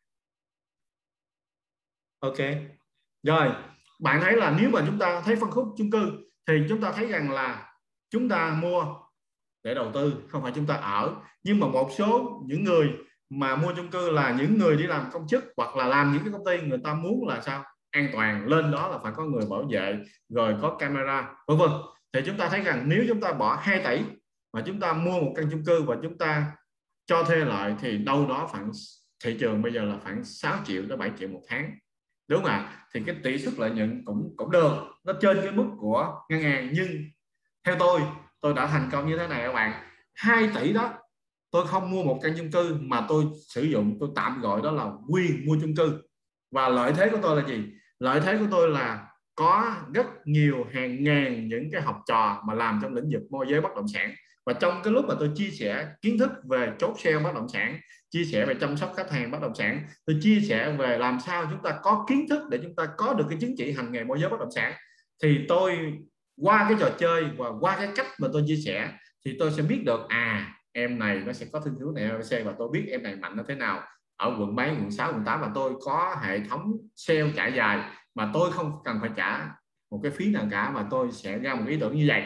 Ok, rồi bạn thấy là nếu mà chúng ta thấy phân khúc chung cư thì chúng ta thấy rằng là chúng ta mua để đầu tư, không phải chúng ta ở. Nhưng mà một số những người mà mua chung cư là những người đi làm công chức hoặc là làm những cái công ty, người ta muốn là sao? An toàn, lên đó là phải có người bảo vệ, rồi có camera, vân vân. Thì chúng ta thấy rằng nếu chúng ta bỏ hai tỷ mà chúng ta mua một căn chung cư và chúng ta cho thuê lại, thì đâu đó khoảng thị trường bây giờ là khoảng sáu triệu tới bảy triệu một tháng, đúng không ạ? Thì cái tỷ suất lợi nhuận cũng cũng được, nó trên cái mức của ngân hàng. Nhưng theo tôi, tôi đã thành công như thế này các bạn. Hai tỷ đó tôi không mua một căn chung cư mà tôi sử dụng, tôi tạm gọi đó là quyền mua chung cư. Và lợi thế của tôi là gì? Lợi thế của tôi là có rất nhiều hàng ngàn những cái học trò mà làm trong lĩnh vực môi giới bất động sản. Và trong cái lúc mà tôi chia sẻ kiến thức về chốt sale bất động sản, chia sẻ về chăm sóc khách hàng bất động sản, tôi chia sẻ về làm sao chúng ta có kiến thức để chúng ta có được cái chứng chỉ hành nghề môi giới bất động sản, thì tôi qua cái trò chơi và qua cái cách mà tôi chia sẻ thì tôi sẽ biết được à em này nó sẽ có thương hiệu này a bê xê, và tôi biết em này mạnh nó thế nào ở quận mấy, quận sáu, quận tám, và tôi có hệ thống sale trải dài mà tôi không cần phải trả một cái phí nào cả, và tôi sẽ ra một ý tưởng như vậy.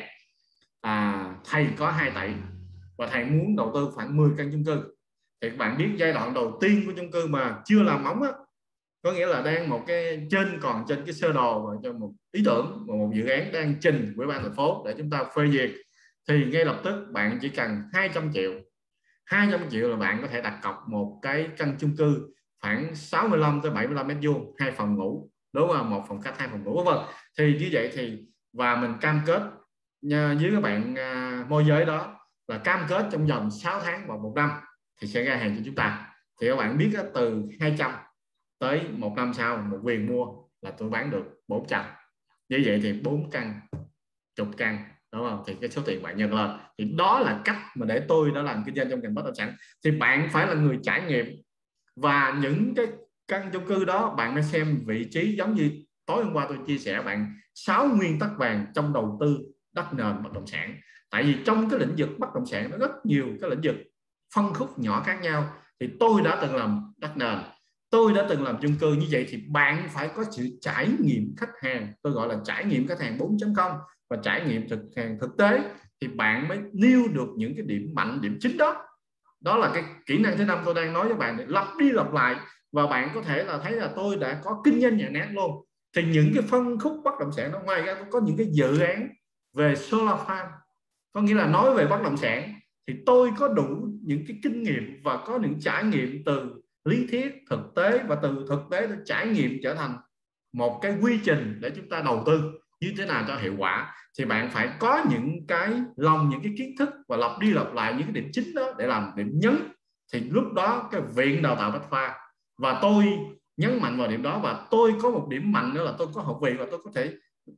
À, thầy có hai tỷ và thầy muốn đầu tư khoảng mười căn chung cư, thì các bạn biết giai đoạn đầu tiên của chung cư mà chưa làm móng á, có nghĩa là đang một cái trên còn trên cái sơ đồ và cho một ý tưởng, một dự án đang trình với ban thành phố để chúng ta phê duyệt, thì ngay lập tức bạn chỉ cần hai trăm triệu hai trăm triệu là bạn có thể đặt cọc một cái căn chung cư khoảng sáu mươi lăm tới bảy mươi lăm mét vuông, hai phòng ngủ, đúng không? Một phòng khách, hai phòng ngủ, vân. Thì như vậy thì và mình cam kết nha, với các bạn à, môi giới đó là cam kết trong vòng sáu tháng hoặc một năm thì sẽ ra hàng cho chúng ta. Thì các bạn biết đó, từ hai trăm tới một năm sau một quyền mua là tôi bán được bốn trăm. Như vậy thì bốn căn, chục căn, đúng không? Thì cái số tiền bạn nhân lên. Thì đó là cách mà để tôi đã làm kinh doanh trong ngành bất động sản. Thì bạn phải là người trải nghiệm, và những cái căn chung cư đó bạn mới xem vị trí, giống như tối hôm qua tôi chia sẻ bạn sáu nguyên tắc vàng trong đầu tư đất nền bất động sản. Tại vì trong cái lĩnh vực bất động sản nó rất nhiều cái lĩnh vực phân khúc nhỏ khác nhau. Thì tôi đã từng làm đất nền, tôi đã từng làm chung cư. Như vậy thì bạn phải có sự trải nghiệm khách hàng, tôi gọi là trải nghiệm khách hàng bốn chấm không, và trải nghiệm thực hàng thực tế, thì bạn mới nêu được những cái điểm mạnh, điểm chính đó. Đó là cái kỹ năng thứ năm tôi đang nói với bạn, để lặp đi lặp lại, và bạn có thể là thấy là tôi đã có kinh doanh nhà nát luôn. Thì những cái phân khúc bất động sản đó, ngoài ra tôi có những cái dự án về solar farm, có nghĩa là nói về bất động sản thì tôi có đủ những cái kinh nghiệm và có những trải nghiệm từ lý thuyết, thực tế, và từ thực tế tôi trải nghiệm trở thành một cái quy trình để chúng ta đầu tư. như thế nào cho hiệu quả, thì bạn phải có những cái lòng, những cái kiến thức và lặp đi lặp lại những cái điểm chính đó để làm điểm nhấn. Thì lúc đó cái viện đào tạo Bách Khoa, và tôi nhấn mạnh vào điểm đó, và tôi có một điểm mạnh nữa là tôi có học viện và tôi có thể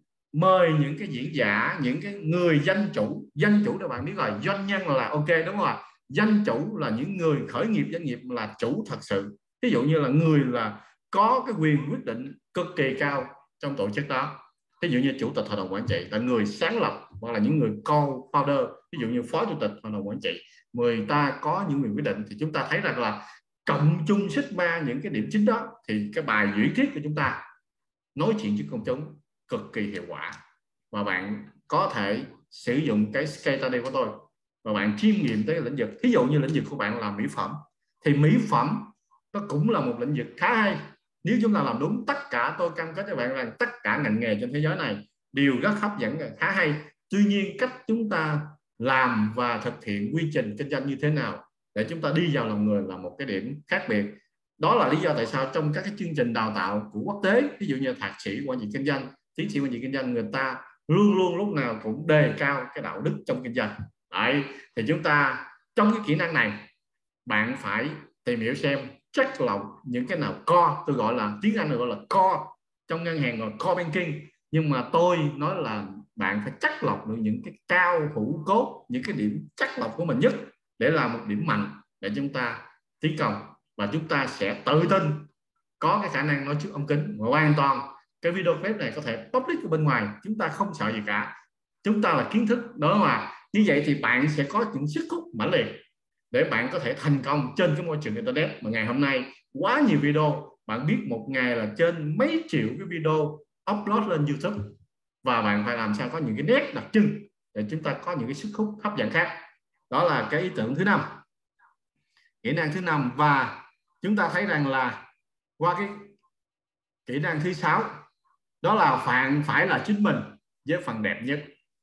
mời những cái diễn giả, những cái người danh chủ. Danh chủ các bạn biết rồi, doanh nhân là ok đúng không ạ? Danh chủ là những người khởi nghiệp doanh nghiệp là chủ thật sự. Ví dụ như là người là có cái quyền quyết định cực kỳ cao trong tổ chức đó. Ví dụ như chủ tịch hội đồng quản trị là người sáng lập, hoặc là những người co-founder, ví dụ như phó chủ tịch hội đồng quản trị, người ta có những quyền quyết định. Thì chúng ta thấy rằng là cộng chung sigma những cái điểm chính đó, thì cái bài diễn thuyết của chúng ta nói chuyện với công chúng cực kỳ hiệu quả. Và bạn có thể sử dụng cái case study của tôi và bạn chiêm nghiệm tới lĩnh vực. Ví dụ như lĩnh vực của bạn là mỹ phẩm, thì mỹ phẩm nó cũng là một lĩnh vực khá hay. Nếu chúng ta làm đúng, tất cả tôi cam kết cho bạn rằng tất cả ngành nghề trên thế giới này đều rất hấp dẫn, khá hay. Tuy nhiên cách chúng ta làm và thực hiện quy trình kinh doanh như thế nào để chúng ta đi vào lòng người là một cái điểm khác biệt. Đó là lý do tại sao trong các cái chương trình đào tạo của quốc tế, ví dụ như thạc sĩ quản trị kinh doanh, tiến sĩ quản trị kinh doanh, người ta luôn luôn lúc nào cũng đề cao cái đạo đức trong kinh doanh. Đấy, thì chúng ta trong cái kỹ năng này bạn phải tìm hiểu xem check lọc những cái nào core, tôi gọi là tiếng Anh gọi là core, trong ngân hàng gọi core banking, nhưng mà tôi nói là bạn phải chắc lọc được những cái cao hữu cốt, những cái điểm chắc lọc của mình nhất để làm một điểm mạnh để chúng ta tiến công, và chúng ta sẽ tự tin có cái khả năng nói trước ống kính và hoàn toàn cái video clip này có thể public ở bên ngoài, chúng ta không sợ gì cả. Chúng ta là kiến thức đó mà. Như vậy thì bạn sẽ có những sức hút mãnh liệt để bạn có thể thành công trên cái môi trường internet. Mà ngày hôm nay quá nhiều video, bạn biết một ngày là trên mấy triệu cái video upload lên YouTube, và bạn phải làm sao có những cái nét đặc trưng để chúng ta có những cái sức hút hấp dẫn khác. Đó là cái ý tưởng thứ năm, kỹ năng thứ năm. Và chúng ta thấy rằng là qua cái kỹ năng thứ sáu, đó là bạn phải là chính mình với phần đẹp nhất.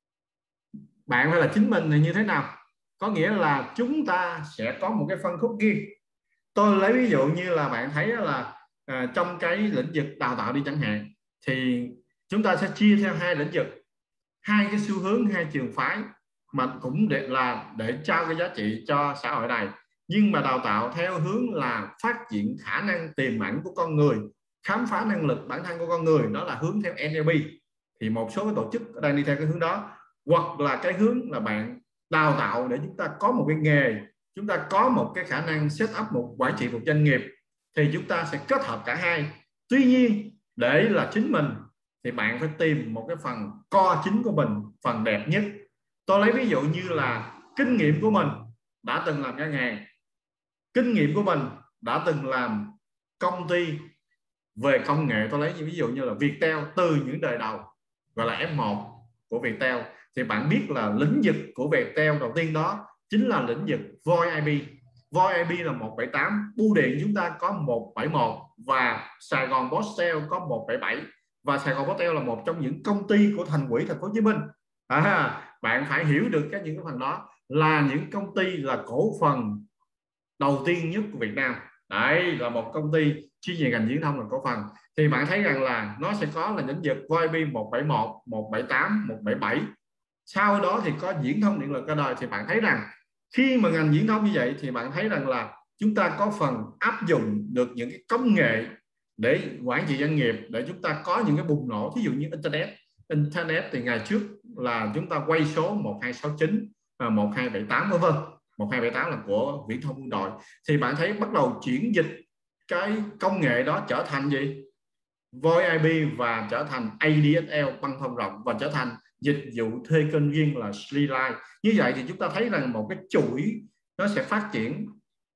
Bạn phải là chính mình thì như thế nào? Có nghĩa là chúng ta sẽ có một cái phân khúc riêng. Tôi lấy ví dụ như là bạn thấy là à, trong cái lĩnh vực đào tạo đi chẳng hạn, thì chúng ta sẽ chia theo hai lĩnh vực, hai cái xu hướng, hai trường phái, mà cũng để là để trao cái giá trị cho xã hội này. Nhưng mà đào tạo theo hướng là phát triển khả năng tiềm ẩn của con người, khám phá năng lực bản thân của con người, đó là hướng theo en lờ pê. Thì một số cái tổ chức đang đi theo cái hướng đó, hoặc là cái hướng là bạn đào tạo để chúng ta có một cái nghề, chúng ta có một cái khả năng set up một quản trị một doanh nghiệp, thì chúng ta sẽ kết hợp cả hai. Tuy nhiên để là chính mình thì bạn phải tìm một cái phần core chính của mình, phần đẹp nhất. Tôi lấy ví dụ như là kinh nghiệm của mình đã từng làm ngân hàng, kinh nghiệm của mình đã từng làm công ty về công nghệ. Tôi lấy ví dụ như là Viettel, từ những đời đầu gọi là F một của Viettel, thì bạn biết là lĩnh vực của Viettel đầu tiên đó chính là lĩnh vực Voice i pê. Voice i pê là một bảy tám, bưu điện chúng ta có một bảy một, và Sài Gòn Postel có một bảy bảy, và Sài Gòn Postel là một trong những công ty của Thành ủy Thành phố Hồ Chí Minh. À, bạn phải hiểu được cái những cái phần đó là những công ty là cổ phần đầu tiên nhất của Việt Nam. Đấy là một công ty chuyên về ngành viễn thông là cổ phần. Thì bạn thấy rằng là nó sẽ có là lĩnh vực Voice i pê một bảy một, một bảy tám, một bảy bảy. Sau đó thì có viễn thông điện lực cả đời. Thì bạn thấy rằng khi mà ngành viễn thông như vậy thì bạn thấy rằng là chúng ta có phần áp dụng được những cái công nghệ để quản trị doanh nghiệp, để chúng ta có những cái bùng nổ. Ví dụ như internet internet thì ngày trước là chúng ta quay số một hai sáu chín, một hai bảy tám vân vân. một hai bảy tám là của viễn thông quân đội. Thì bạn thấy bắt đầu chuyển dịch cái công nghệ đó trở thành gì? Voice i pê, và trở thành a đê ét lờ băng thông rộng, và trở thành dịch vụ thuê kênh riêng là Streetlight. Như vậy thì chúng ta thấy rằng một cái chuỗi nó sẽ phát triển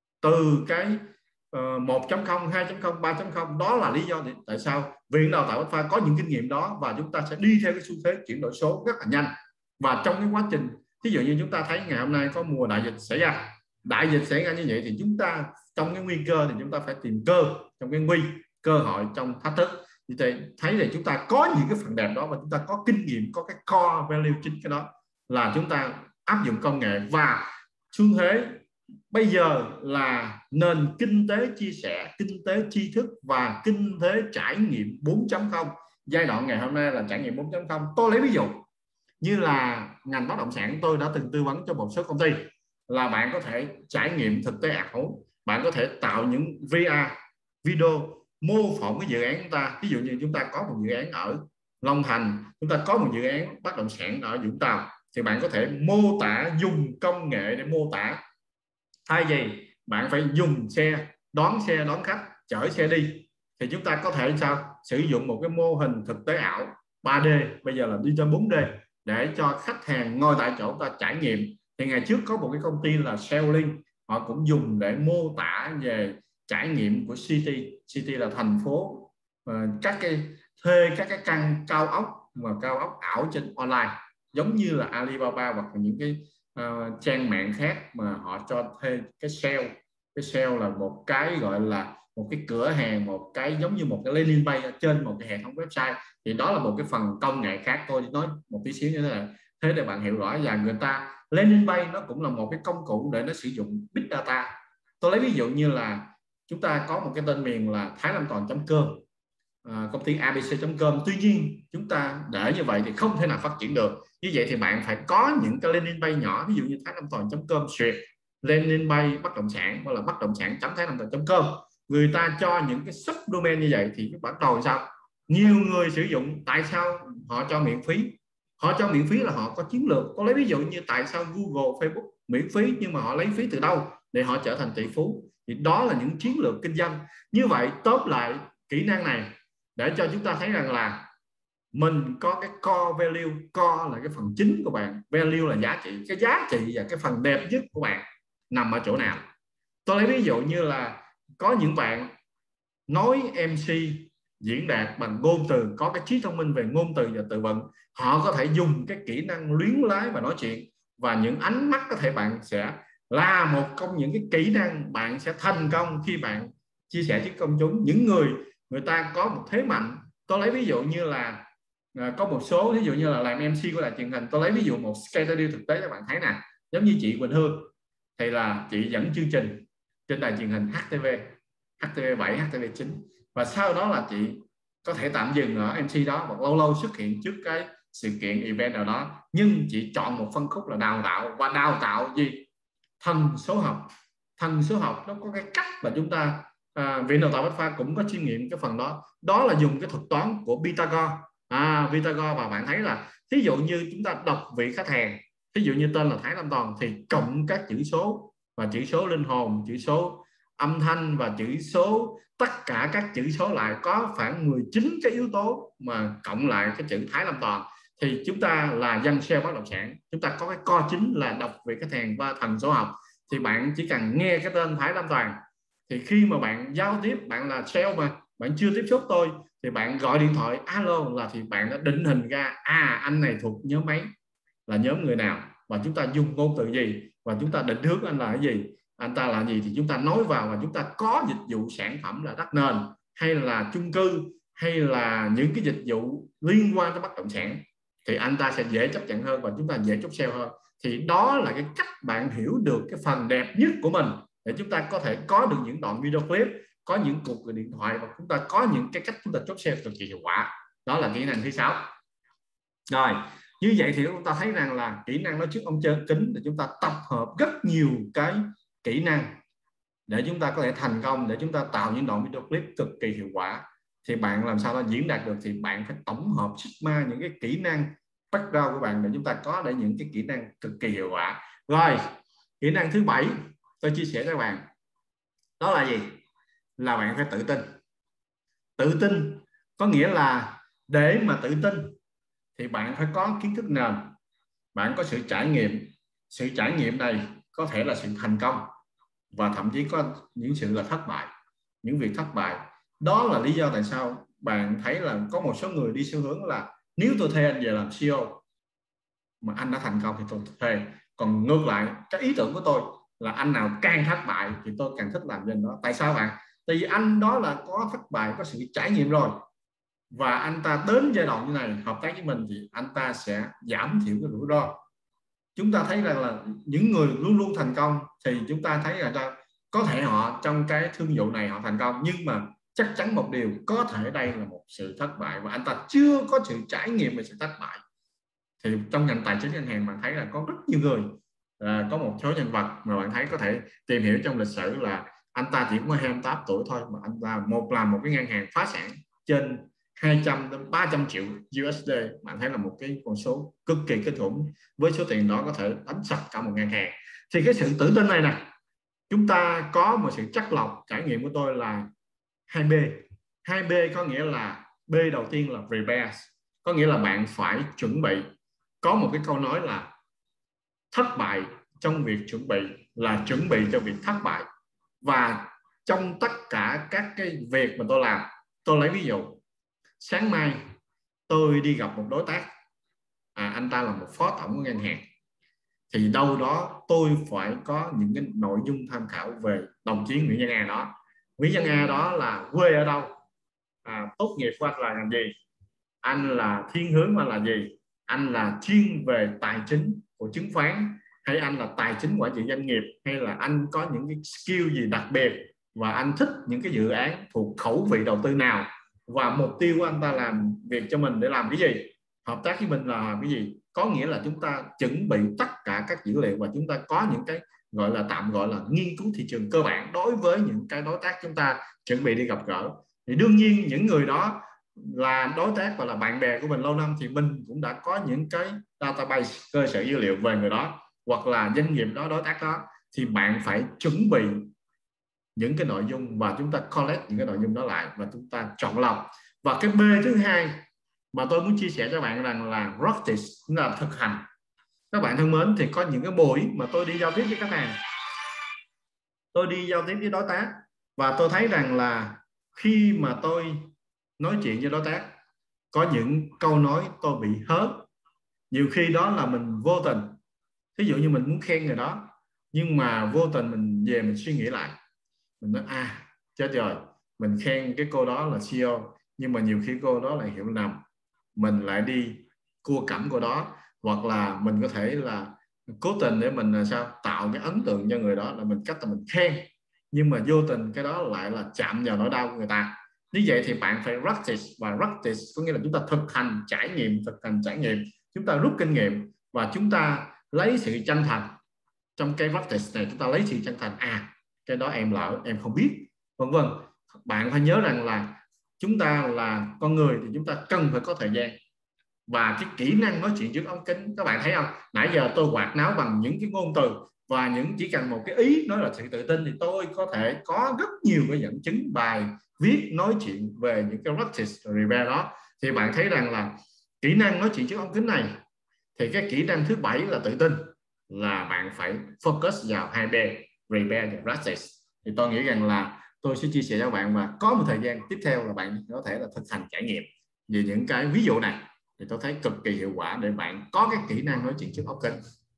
từ cái uh, một chấm không, hai chấm không, ba chấm không. Đó là lý do tại sao Viện Đào tạo Bách Khoa có những kinh nghiệm đó, và chúng ta sẽ đi theo cái xu thế chuyển đổi số rất là nhanh. Và trong cái quá trình, ví dụ như chúng ta thấy ngày hôm nay có mùa đại dịch xảy ra, đại dịch xảy ra như vậy thì chúng ta trong cái nguy cơ thì chúng ta phải tìm cơ trong cái nguy, cơ hội trong thách thức. Thì thấy là chúng ta có những cái phần đẹp đó, và chúng ta có kinh nghiệm, có cái core value chính cái đó là chúng ta áp dụng công nghệ. Và xu thế bây giờ là nền kinh tế chia sẻ, kinh tế tri thức và kinh tế trải nghiệm bốn chấm không. giai đoạn ngày hôm nay là trải nghiệm bốn chấm không. Tôi lấy ví dụ như là ngành bất động sản, tôi đã từng tư vấn cho một số công ty là bạn có thể trải nghiệm thực tế ảo, bạn có thể tạo những vê rờ video mô phỏng cái dự án chúng ta. Ví dụ như chúng ta có một dự án ở Long Thành, chúng ta có một dự án bất động sản ở Vũng Tàu, thì bạn có thể mô tả, dùng công nghệ để mô tả. Thay vì bạn phải dùng xe, đón xe, đón khách, chở xe đi, thì chúng ta có thể sao sử dụng một cái mô hình thực tế ảo ba D, bây giờ là đi cho bốn D, để cho khách hàng ngồi tại chỗ ta trải nghiệm. Thì ngày trước có một cái công ty là Selling, họ cũng dùng để mô tả về trải nghiệm của City. City là thành phố, uh, các cái thuê các cái căn cao ốc mà cao ốc ảo trên online, giống như là Alibaba hoặc là những cái uh, trang mạng khác mà họ cho thuê cái sale. Cái sale là một cái gọi là một cái cửa hàng, một cái giống như một cái landing page trên một cái hệ thống website. Thì đó là một cái phần công nghệ khác. Tôi nói một tí xíu như thế này, thế để bạn hiểu rõ. Và người ta landing page nó cũng là một cái công cụ để nó sử dụng big data. Tôi lấy ví dụ như là chúng ta có một cái tên miền là thái lam toàn chấm com, à, công ty a bê xê chấm com. Tuy nhiên chúng ta để như vậy thì không thể nào phát triển được. Như vậy thì bạn phải có những cái landing page nhỏ, ví dụ như thái lam toàn chấm com duyệt landing page bất động sản, hoặc là bất động sản chấm thái lam toàn chấm com. Người ta cho những cái subdomain như vậy thì bắt đầu sao? Nhiều người sử dụng. Tại sao họ cho miễn phí? Họ cho miễn phí là họ có chiến lược. Có lấy ví dụ như tại sao Google, Facebook miễn phí nhưng mà họ lấy phí từ đâu để họ trở thành tỷ phú? Thì đó là những chiến lược kinh doanh. Như vậy tóm lại kỹ năng này để cho chúng ta thấy rằng là mình có cái core value. Core là cái phần chính của bạn, value là giá trị. Cái giá trị và cái phần đẹp nhất của bạn nằm ở chỗ nào? Tôi lấy ví dụ như là có những bạn nói em xê diễn đạt bằng ngôn từ, có cái trí thông minh về ngôn từ và từ vựng, họ có thể dùng cái kỹ năng luyến lái và nói chuyện, và những ánh mắt có thể bạn sẽ là một trong những cái kỹ năng bạn sẽ thành công khi bạn chia sẻ với công chúng. Những người người ta có một thế mạnh. Tôi lấy ví dụ như là à, có một số ví dụ như là làm em xê của đài truyền hình. Tôi lấy ví dụ một case study thực tế cho bạn thấy nè, giống như chị Quỳnh Hương thì là chị dẫn chương trình trên đài truyền hình hát tê vê, hát tê vê bảy, hát tê vê chín, và sau đó là chị có thể tạm dừng ở em xê đó, hoặc lâu lâu xuất hiện trước cái sự kiện event nào đó, nhưng chị chọn một phân khúc là đào tạo. Và đào tạo gì? Thần số học. Thần số học nó có cái cách mà chúng ta à, Viện Đào tạo Bách Khoa cũng có chuyên nghiệm cái phần đó. Đó là dùng cái thuật toán của Pythagore. À, Pythagore, và bạn thấy là ví dụ như chúng ta đọc vị khách hàng, ví dụ như tên là Thái Lam Toàn, thì cộng các chữ số và chữ số linh hồn, chữ số âm thanh và chữ số, tất cả các chữ số lại có khoảng mười chín cái yếu tố mà cộng lại cái chữ Thái Lam Toàn, thì chúng ta là dân sale bất động sản. Chúng ta có cái core chính là đọc về khách hàng và thần số học. Thì bạn chỉ cần nghe cái tên Thái Lam Toàn, thì khi mà bạn giao tiếp, bạn là sale mà bạn chưa tiếp xúc tôi, thì bạn gọi điện thoại alo là thì bạn đã định hình ra à anh này thuộc nhóm mấy, là nhóm người nào, và chúng ta dùng ngôn từ gì, và chúng ta định hướng anh là cái gì, anh ta là gì, thì chúng ta nói vào. Và chúng ta có dịch vụ sản phẩm là đất nền hay là chung cư hay là những cái dịch vụ liên quan tới bất động sản, thì anh ta sẽ dễ chấp nhận hơn và chúng ta dễ chốt sale hơn. Thì đó là cái cách bạn hiểu được cái phần đẹp nhất của mình, để chúng ta có thể có được những đoạn video clip, có những cuộc gọi điện thoại, và chúng ta có những cái cách chúng ta chốt sale cực kỳ hiệu quả. Đó là kỹ năng thứ sáu. Rồi, như vậy thì chúng ta thấy rằng là kỹ năng nói trước ông chơi kính để chúng ta tập hợp rất nhiều cái kỹ năng để chúng ta có thể thành công, để chúng ta tạo những đoạn video clip cực kỳ hiệu quả. Thì bạn làm sao nó diễn đạt được, thì bạn phải tổng hợp sigma những cái kỹ năng background của bạn để chúng ta có để những cái kỹ năng cực kỳ hiệu quả. Rồi, kỹ năng thứ bảy tôi chia sẻ với các bạn, đó là gì? Là bạn phải tự tin. Tự tin có nghĩa là để mà tự tin thì bạn phải có kiến thức nền, bạn có sự trải nghiệm. Sự trải nghiệm này có thể là sự thành công, và thậm chí có những sự là thất bại, những việc thất bại. Đó là lý do tại sao bạn thấy là có một số người đi xu hướng là nếu tôi thuê anh về làm xê e ô mà anh đã thành công thì tôi thuê. Còn ngược lại, cái ý tưởng của tôi là anh nào càng thất bại thì tôi càng thích làm bên đó. Tại sao bạn? Tại vì anh đó là có thất bại, có sự trải nghiệm rồi, và anh ta đến giai đoạn như này hợp tác với mình thì anh ta sẽ giảm thiểu cái rủi ro. Chúng ta thấy rằng là những người luôn luôn thành công thì chúng ta thấy là có thể họ trong cái thương vụ này họ thành công, nhưng mà chắc chắn một điều, có thể đây là một sự thất bại và anh ta chưa có sự trải nghiệm về sự thất bại. Thì trong ngành tài chính ngân hàng bạn thấy là có rất nhiều người, à, có một số nhân vật mà bạn thấy có thể tìm hiểu trong lịch sử là anh ta chỉ có hai mươi tám tuổi thôi mà anh ta một làm một cái ngân hàng phá sản trên hai trăm đến ba trăm triệu u ét đê. Bạn thấy là một cái con số cực kỳ kinh khủng, với số tiền đó có thể đánh sập cả một ngân hàng. Thì cái sự tự tin này nè, chúng ta có một sự chắc lọc. Trải nghiệm của tôi là hai B. hai B có nghĩa là B đầu tiên là prepare, có nghĩa là bạn phải chuẩn bị. Có một cái câu nói là thất bại trong việc chuẩn bị là chuẩn bị cho việc thất bại. Và trong tất cả các cái việc mà tôi làm, tôi lấy ví dụ, sáng mai tôi đi gặp một đối tác, à, anh ta là một phó tổng của ngân hàng, thì đâu đó tôi phải có những cái nội dung tham khảo về đồng chí Nguyễn Văn A đó. Nguyễn Văn A đó là quê ở đâu, à, tốt nghiệp của anh là làm gì, anh là thiên hướng của anh là gì, anh là chuyên về tài chính của chứng khoán, hay anh là tài chính quản trị doanh nghiệp, hay là anh có những cái skill gì đặc biệt, và anh thích những cái dự án thuộc khẩu vị đầu tư nào, và mục tiêu của anh ta làm việc cho mình để làm cái gì, hợp tác với mình là làm cái gì. Có nghĩa là chúng ta chuẩn bị tất cả các dữ liệu và chúng ta có những cái gọi là tạm gọi là nghiên cứu thị trường cơ bản đối với những cái đối tác chúng ta chuẩn bị đi gặp gỡ. Thì đương nhiên những người đó là đối tác và là bạn bè của mình lâu năm, thì mình cũng đã có những cái database, cơ sở dữ liệu về người đó, hoặc là doanh nghiệp đó, đối tác đó, thì bạn phải chuẩn bị những cái nội dung và chúng ta collect những cái nội dung đó lại và chúng ta chọn lọc. Và cái B thứ hai mà tôi muốn chia sẻ cho bạn rằng là practice, là thực hành. Các bạn thân mến, thì có những cái buổi mà tôi đi giao tiếp với khách hàng, tôi đi giao tiếp với đối tác, và tôi thấy rằng là khi mà tôi nói chuyện với đối tác, có những câu nói tôi bị hớt. Nhiều khi đó là mình vô tình, ví dụ như mình muốn khen người đó, nhưng mà vô tình mình về mình suy nghĩ lại, mình nói à chết rồi, mình khen cái cô đó là xê e ô, nhưng mà nhiều khi cô đó lại hiểu lầm, mình lại đi cua cẩm cô đó, hoặc là mình có thể là cố tình để mình là sao tạo cái ấn tượng cho người đó, là mình cách là mình khen, nhưng mà vô tình cái đó lại là chạm vào nỗi đau của người ta. Như vậy thì bạn phải practice, và practice có nghĩa là chúng ta thực hành trải nghiệm, thực hành trải nghiệm, chúng ta rút kinh nghiệm và chúng ta lấy sự chân thành. Trong cái practice này chúng ta lấy sự chân thành, à cái đó em lỡ em không biết, vân vân. Bạn phải nhớ rằng là chúng ta là con người thì chúng ta cần phải có thời gian, và cái kỹ năng nói chuyện trước ống kính, các bạn thấy không, nãy giờ tôi hoạt náo bằng những cái ngôn từ và những chỉ cần một cái ý nói là sự tự tin, thì tôi có thể có rất nhiều cái dẫn chứng, bài viết, nói chuyện về những cái practice review đó. Thì bạn thấy rằng là kỹ năng nói chuyện trước ống kính này, thì cái kỹ năng thứ bảy là tự tin, là bạn phải focus vào hai B, prepare và practice. Thì tôi nghĩ rằng là tôi sẽ chia sẻ cho bạn, và có một thời gian tiếp theo là bạn có thể là thực hành trải nghiệm về những cái ví dụ này, thì tôi thấy cực kỳ hiệu quả để bạn có cái kỹ năng nói chuyện trước ống kính.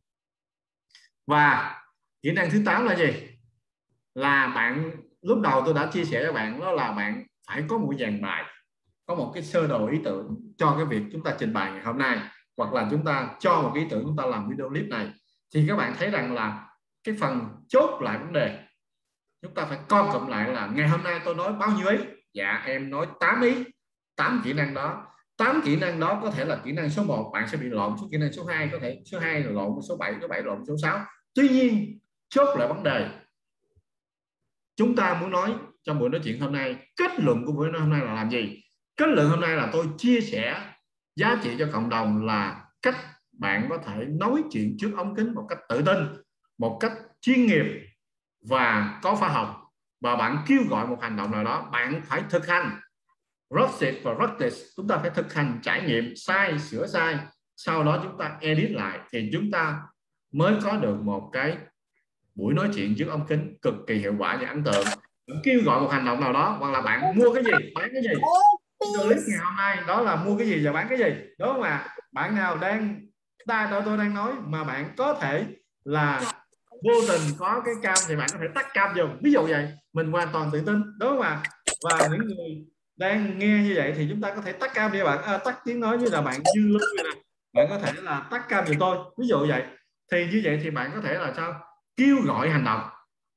Và kỹ năng thứ tám là gì? Là bạn, lúc đầu tôi đã chia sẻ cho bạn, đó là bạn phải có một dàn bài, có một cái sơ đồ ý tưởng cho cái việc chúng ta trình bày ngày hôm nay, hoặc là chúng ta cho một ý tưởng chúng ta làm video clip này. Thì các bạn thấy rằng là cái phần chốt lại vấn đề, chúng ta phải con cụm lại là ngày hôm nay tôi nói bao nhiêu ý? Dạ em nói tám ý, tám kỹ năng đó. tám kỹ năng đó có thể là kỹ năng số một, bạn sẽ bị lộn số kỹ năng số hai, có thể số hai là lộn số bảy, số bảy lộn số sáu. Tuy nhiên chốt lại vấn đề chúng ta muốn nói trong buổi nói chuyện hôm nay, kết luận của buổi nói hôm nay là làm gì? Kết luận hôm nay là tôi chia sẻ giá trị cho cộng đồng, là cách bạn có thể nói chuyện trước ống kính một cách tự tin, một cách chuyên nghiệp và có khoa học, và bạn kêu gọi một hành động nào đó, bạn phải thực hành. Practice và practice, chúng ta phải thực hành trải nghiệm, sai sửa sai, sau đó chúng ta edit lại, thì chúng ta mới có được một cái buổi nói chuyện trước ống kính cực kỳ hiệu quả và ấn tượng. Bạn kêu gọi một hành động nào đó, hoặc là bạn mua cái gì, bán cái gì. Clip ngày hôm nay đó là mua cái gì và bán cái gì, đúng không ạ? Bạn nào đang ta tôi tôi đang nói mà bạn có thể là vô tình có cái cam, thì bạn có thể tắt cam dùng, ví dụ vậy, mình hoàn toàn tự tin, đúng không ạ? Và những người đang nghe như vậy thì chúng ta có thể tắt cam đi bạn, à, tắt tiếng nói như là bạn Dư Lưu này, bạn có thể là tắt cam giùm tôi, ví dụ vậy. Thì như vậy thì bạn có thể là sao, kêu gọi hành động,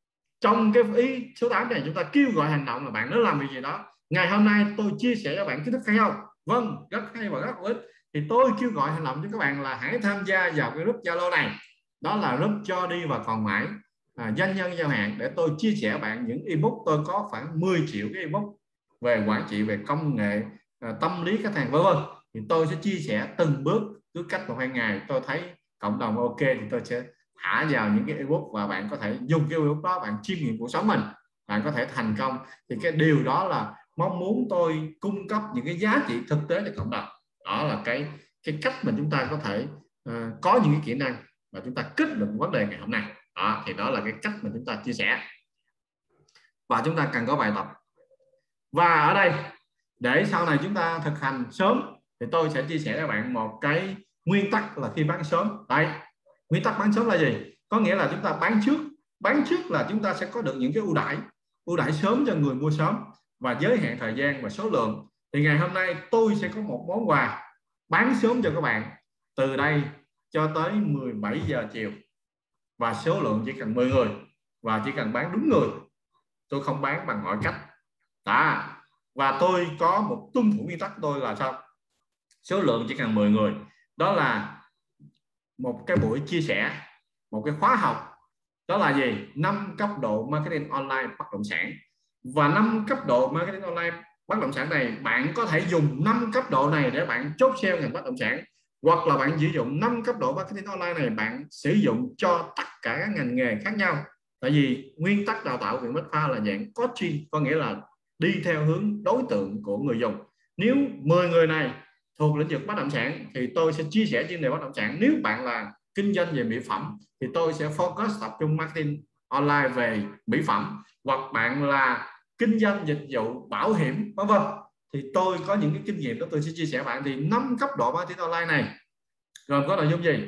trong cái ý số tám này chúng ta kêu gọi hành động là bạn nếu làm việc gì đó. Ngày hôm nay tôi chia sẻ cho bạn kiến thức hay không? Vâng, rất hay và rất hữu ích. Thì tôi kêu gọi hành động cho các bạn là hãy tham gia vào cái group Zalo này. Đó là group cho đi và còn mãi à, doanh nhân giao hàng, để tôi chia sẻ bạn những ebook. Tôi có khoảng mười triệu cái ebook về quản trị, về công nghệ, à, tâm lý khách hàng vân vân. Thì tôi sẽ chia sẻ từng bước, cứ cách một hai ngày tôi thấy cộng đồng ok thì tôi sẽ thả vào những cái ebook, và bạn có thể dùng cái ebook đó bạn chiêm nghiệm cuộc sống mình, bạn có thể thành công. Thì cái điều đó là mong muốn tôi cung cấp những cái giá trị thực tế cho cộng đồng. Đó là cái cái cách mà chúng ta có thể uh, có những cái kỹ năng và chúng ta kết luận vấn đề ngày hôm nay. Đó, thì đó là cái cách mà chúng ta chia sẻ, và chúng ta cần có bài tập. Và ở đây để sau này chúng ta thực hành sớm thì tôi sẽ chia sẻ với bạn một cái nguyên tắc là khi bán sớm. Đây, nguyên tắc bán sớm là gì? Có nghĩa là chúng ta bán trước. Bán trước là chúng ta sẽ có được những cái ưu đãi, ưu đãi sớm cho người mua sớm, và giới hạn thời gian và số lượng. Thì ngày hôm nay tôi sẽ có một món quà bán sớm cho các bạn từ đây cho tới mười bảy giờ chiều, và số lượng chỉ cần mười người, và chỉ cần bán đúng người. Tôi không bán bằng mọi cách. Đó. Và tôi có một tuân thủ nguyên tắc của tôi là sao? Số lượng chỉ cần mười người. Đó là một cái buổi chia sẻ, một cái khóa học. Đó là gì? năm cấp độ marketing online bất động sản. Và năm cấp độ marketing online bất động sản này, bạn có thể dùng năm cấp độ này để bạn chốt sale ngành bất động sản, hoặc là bạn sử dụng năm cấp độ marketing online này bạn sử dụng cho tất cả các ngành nghề khác nhau. Tại vì nguyên tắc đào tạo Viện Bách Khoa là dạng coaching, có nghĩa là đi theo hướng đối tượng của người dùng. Nếu mười người này thuộc lĩnh vực bất động sản thì tôi sẽ chia sẻ chuyên đề bất động sản. Nếu bạn là kinh doanh về mỹ phẩm thì tôi sẽ focus tập trung marketing online về mỹ phẩm, hoặc bạn là kinh doanh dịch vụ bảo hiểm vân vân thì tôi có những cái kinh nghiệm đó tôi sẽ chia sẻ bạn. Thì năm cấp độ marketing online này gồm có nội dung gì?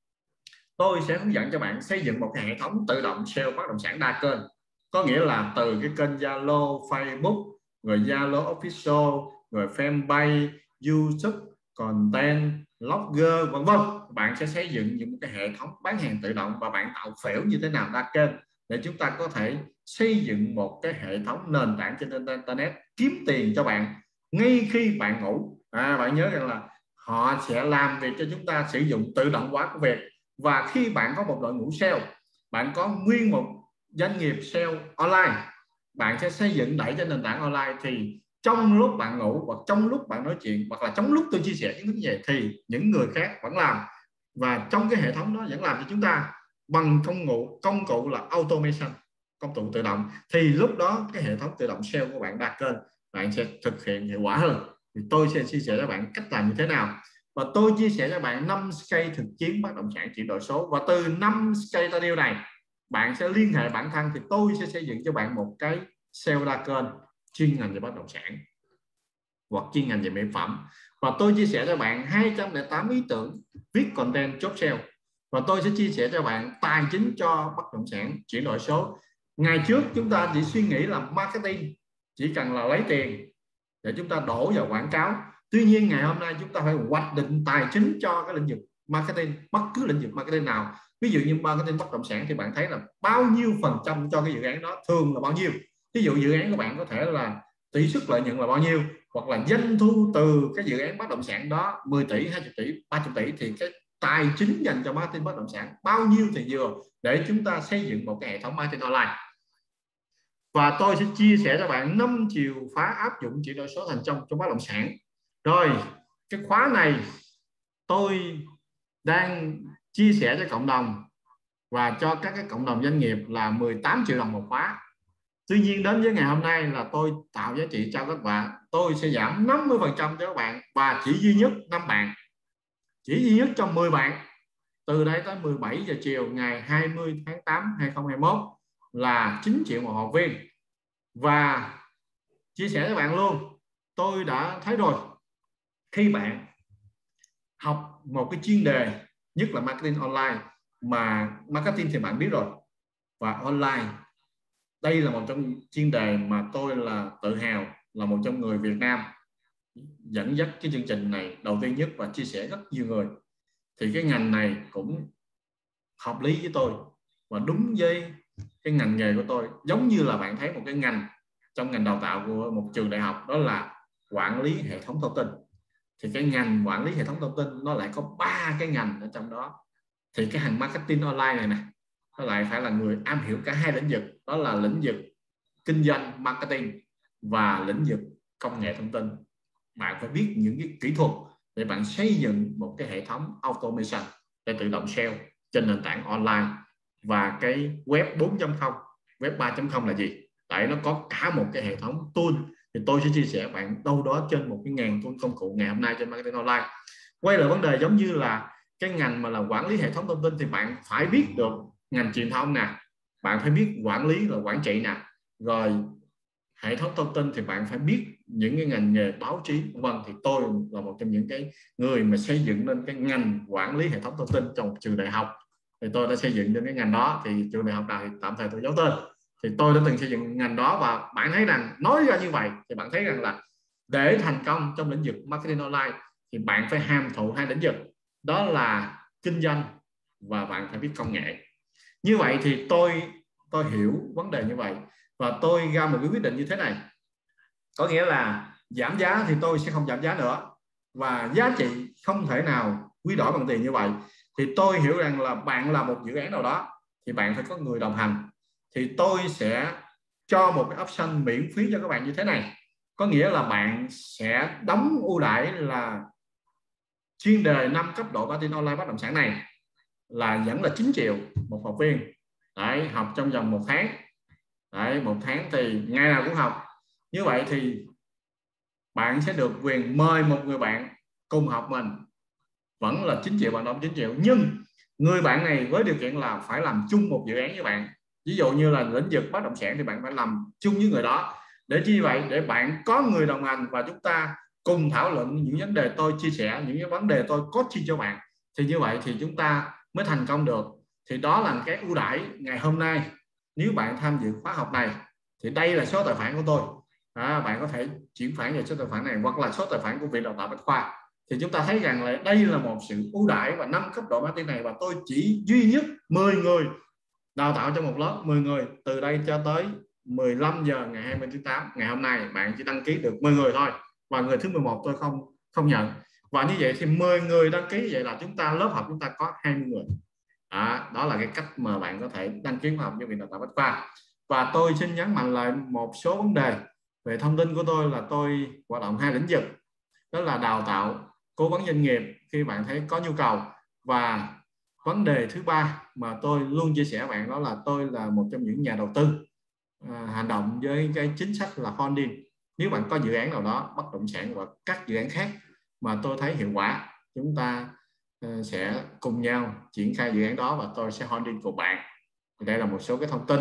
Tôi sẽ hướng dẫn cho bạn xây dựng một hệ thống tự động sale bất động sản đa kênh, có nghĩa là từ cái kênh Zalo, Facebook, rồi Zalo Official, rồi Fanpage, YouTube, Content, Blogger vân vân. Bạn sẽ xây dựng những cái hệ thống bán hàng tự động, và bạn tạo phễu như thế nào đa kênh để chúng ta có thể xây dựng một cái hệ thống nền tảng trên internet kiếm tiền cho bạn ngay khi bạn ngủ. À, bạn nhớ rằng là họ sẽ làm việc cho chúng ta, sử dụng tự động hóa công việc. Và khi bạn có một đội ngũ sale, bạn có nguyên một doanh nghiệp sale online, bạn sẽ xây dựng đẩy trên nền tảng online, thì trong lúc bạn ngủ hoặc trong lúc bạn nói chuyện, hoặc là trong lúc tôi chia sẻ kiến thức như vậy, thì những người khác vẫn làm, và trong cái hệ thống đó vẫn làm cho chúng ta bằng công cụ công cụ là automation, công cụ tự động. Thì lúc đó cái hệ thống tự động sale của bạn đa kênh, bạn sẽ thực hiện hiệu quả hơn. Thì tôi sẽ chia sẻ cho bạn cách làm như thế nào, và tôi chia sẻ cho bạn năm case thực chiến bất động sản chuyển đổi số. Và từ năm case study này bạn sẽ liên hệ bản thân, thì tôi sẽ xây dựng cho bạn một cái sale đa kênh chuyên ngành về bất động sản hoặc chuyên ngành về mỹ phẩm. Và tôi chia sẻ cho bạn hai trăm lẻ tám ý tưởng viết content chốt sale. Và tôi sẽ chia sẻ cho bạn tài chính cho bất động sản chuyển đổi số. Ngày trước chúng ta chỉ suy nghĩ là marketing, chỉ cần là lấy tiền để chúng ta đổ vào quảng cáo. Tuy nhiên ngày hôm nay chúng ta phải hoạch định tài chính cho cái lĩnh vực marketing, bất cứ lĩnh vực marketing nào. Ví dụ như marketing bất động sản thì bạn thấy là bao nhiêu phần trăm cho cái dự án đó, thường là bao nhiêu. Ví dụ dự án của bạn có thể là tỷ suất lợi nhuận là bao nhiêu, hoặc là doanh thu từ cái dự án bất động sản đó mười tỷ, hai mươi tỷ, ba mươi tỷ, thì cái tài chính dành cho marketing bất động sản bao nhiêu thì vừa, để chúng ta xây dựng một cái hệ thống marketing online. Và tôi sẽ chia sẻ cho bạn năm chiều phá áp dụng chuyển đổi số thành công trong bất động sản. Rồi, cái khóa này tôi đang chia sẻ cho cộng đồng và cho các cái cộng đồng doanh nghiệp là mười tám triệu đồng một khóa. Tuy nhiên đến với ngày hôm nay là tôi tạo giá trị cho các bạn, tôi sẽ giảm năm mươi phần trăm cho các bạn, và chỉ duy nhất năm bạn, chỉ duy nhất trong mười bạn, từ đây tới mười bảy giờ chiều ngày hai mươi tháng tám năm hai nghìn không trăm hai mươi mốt là chín triệu một học viên. Và chia sẻ với bạn luôn, tôi đã thấy rồi, khi bạn học một cái chuyên đề, nhất là marketing online, mà marketing thì bạn biết rồi, và online, đây là một trong chuyên đề mà tôi là tự hào là một trong người Việt Nam dẫn dắt cái chương trình này đầu tiên nhất và chia sẻ rất nhiều người. Thì cái ngành này cũng hợp lý với tôi và đúng với cái ngành nghề của tôi giống như là bạn thấy một cái ngành trong ngành đào tạo của một trường đại học, đó là quản lý hệ thống thông tin. Thì cái ngành quản lý hệ thống thông tin nó lại có ba cái ngành ở trong đó. Thì cái hàng marketing online này nè, nó lại phải là người am hiểu cả hai lĩnh vực, đó là lĩnh vực kinh doanh marketing và lĩnh vực công nghệ thông tin. Bạn phải biết những cái kỹ thuật để bạn xây dựng một cái hệ thống automation để tự động sale trên nền tảng online. Và cái web bốn chấm không, web ba chấm không là gì? Tại nó có cả một cái hệ thống tool, thì tôi sẽ chia sẻ bạn đâu đó trên một cái ngàn tool công cụ ngày hôm nay trên marketing online. Quay lại vấn đề giống như là cái ngành mà là quản lý hệ thống thông tin, thì bạn phải biết được ngành truyền thông nè, bạn phải biết quản lý là quản trị nè, rồi hệ thống thông tin thì bạn phải biết những cái ngành nghề báo chí. Vâng, thì tôi là một trong những cái người mà xây dựng nên cái ngành quản lý hệ thống thông tin trong trường đại học. Thì tôi đã xây dựng nên cái ngành đó, thì trường đại học nào thì tạm thời tôi giấu tên. Thì tôi đã từng xây dựng ngành đó, và bạn thấy rằng nói ra như vậy thì bạn thấy rằng là để thành công trong lĩnh vực marketing online thì bạn phải hàm thụ hai lĩnh vực, đó là kinh doanh và bạn phải biết công nghệ. Như vậy thì tôi tôi hiểu vấn đề như vậy, và tôi ra một cái quyết định như thế này, có nghĩa là giảm giá thì tôi sẽ không giảm giá nữa, và giá trị không thể nào quy đổi bằng tiền như vậy. Thì tôi hiểu rằng là bạn làm một dự án nào đó thì bạn phải có người đồng hành, thì tôi sẽ cho một cái option miễn phí cho các bạn như thế này. Có nghĩa là bạn sẽ đóng ưu đãi là chuyên đề năm cấp độ marketing online bất động sản này là vẫn là chín triệu một học viên. Đấy, học trong vòng một tháng. Đấy, một tháng thì ngày nào cũng học. Như vậy thì bạn sẽ được quyền mời một người bạn cùng học mình, vẫn là chín triệu, bạn đóng chín triệu, nhưng người bạn này với điều kiện là phải làm chung một dự án với bạn. Ví dụ như là lĩnh vực bất động sản thì bạn phải làm chung với người đó. Để chi vậy? Để bạn có người đồng hành và chúng ta cùng thảo luận những vấn đề tôi chia sẻ, những cái vấn đề tôi coaching cho bạn. Thì như vậy thì chúng ta mới thành công được. Thì đó là cái ưu đãi ngày hôm nay. Nếu bạn tham dự khóa học này thì đây là số tài khoản của tôi. À, bạn có thể chuyển khoản về số tài khoản này hoặc là số tài khoản của Viện Đào tạo Bách Khoa. Thì chúng ta thấy rằng là đây là một sự ưu đãi và năm cấp độ marketing này, và tôi chỉ duy nhất mười người đào tạo trong một lớp, mười người từ đây cho tới mười lăm giờ ngày hai mươi tháng tám. Ngày hôm nay bạn chỉ đăng ký được mười người thôi, và người thứ mười một tôi không không nhận. Và như vậy thì mười người đăng ký, vậy là chúng ta lớp học chúng ta có hai mươi người. À, đó là cái cách mà bạn có thể đăng ký học cho Viện Đào tạo Bách Khoa. Và tôi xin nhấn mạnh lại một số vấn đề về thông tin của tôi, là tôi hoạt động hai lĩnh vực, đó là đào tạo cố vấn doanh nghiệp khi bạn thấy có nhu cầu, và vấn đề thứ ba mà tôi luôn chia sẻ với bạn đó là tôi là một trong những nhà đầu tư à, hành động với cái chính sách là funding. Nếu bạn có dự án nào đó bất động sản và các dự án khác mà tôi thấy hiệu quả, chúng ta uh, sẽ cùng nhau triển khai dự án đó và tôi sẽ funding cùng bạn. Đây là một số cái thông tin.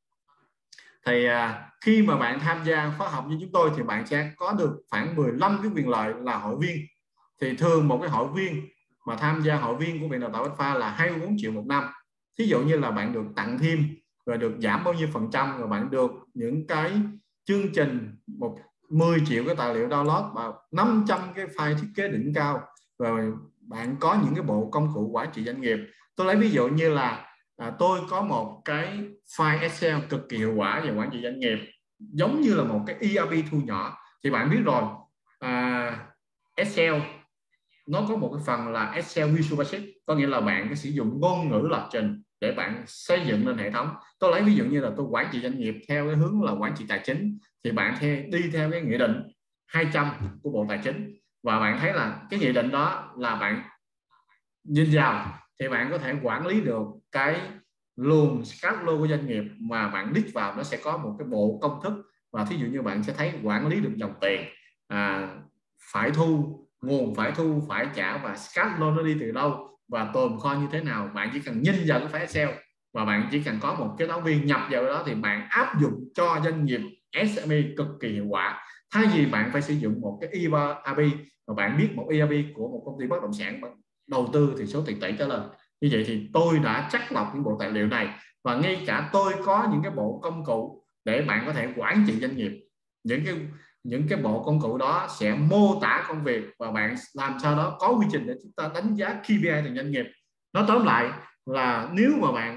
Thì à, khi mà bạn tham gia khóa học như chúng tôi thì bạn sẽ có được khoảng mười lăm cái quyền lợi là hội viên. Thì thường một cái hội viên mà tham gia hội viên của Viện Đào tạo Bách Khoa là hai mươi bốn triệu một năm. Thí dụ như là bạn được tặng thêm, rồi được giảm bao nhiêu phần trăm, rồi bạn được những cái chương trình một mười triệu cái tài liệu download và năm trăm cái file thiết kế đỉnh cao, rồi bạn có những cái bộ công cụ quản trị doanh nghiệp. Tôi lấy ví dụ như là à, tôi có một cái file Excel cực kỳ hiệu quả về quản trị doanh nghiệp, giống như là một cái e rờ pê thu nhỏ. Thì bạn biết rồi, à, Excel nó có một cái phần là Excel Visual Basic, có nghĩa là bạn có sử dụng ngôn ngữ lập trình để bạn xây dựng lên hệ thống. Tôi lấy ví dụ như là tôi quản trị doanh nghiệp theo cái hướng là quản trị tài chính, thì bạn theo, đi theo cái nghị định hai trăm của Bộ Tài chính, và bạn thấy là cái nghị định đó là bạn nhìn vào thì bạn có thể quản lý được cái luồng cash flow của doanh nghiệp, mà bạn click vào nó sẽ có một cái bộ công thức, và thí dụ như bạn sẽ thấy quản lý được dòng tiền, à, phải thu, nguồn phải thu, phải trả, và cash flow nó đi từ đâu và tồn kho như thế nào. Bạn chỉ cần nhìn vào cái file Excel và bạn chỉ cần có một cái giáo viên nhập vào đó thì bạn áp dụng cho doanh nghiệp ét em e cực kỳ hiệu quả. Thay vì bạn phải sử dụng một cái e rờ pê, mà bạn biết một e rờ pê của một công ty bất động sản đầu tư thì số tiền tỷ trở lên. Như vậy thì tôi đã chắc lọc những bộ tài liệu này, và ngay cả tôi có những cái bộ công cụ để bạn có thể quản trị doanh nghiệp. Những cái những cái bộ công cụ đó sẽ mô tả công việc và bạn làm sao đó có quy trình để chúng ta đánh giá ca pê i từng doanh nghiệp. Nó tóm lại là nếu mà bạn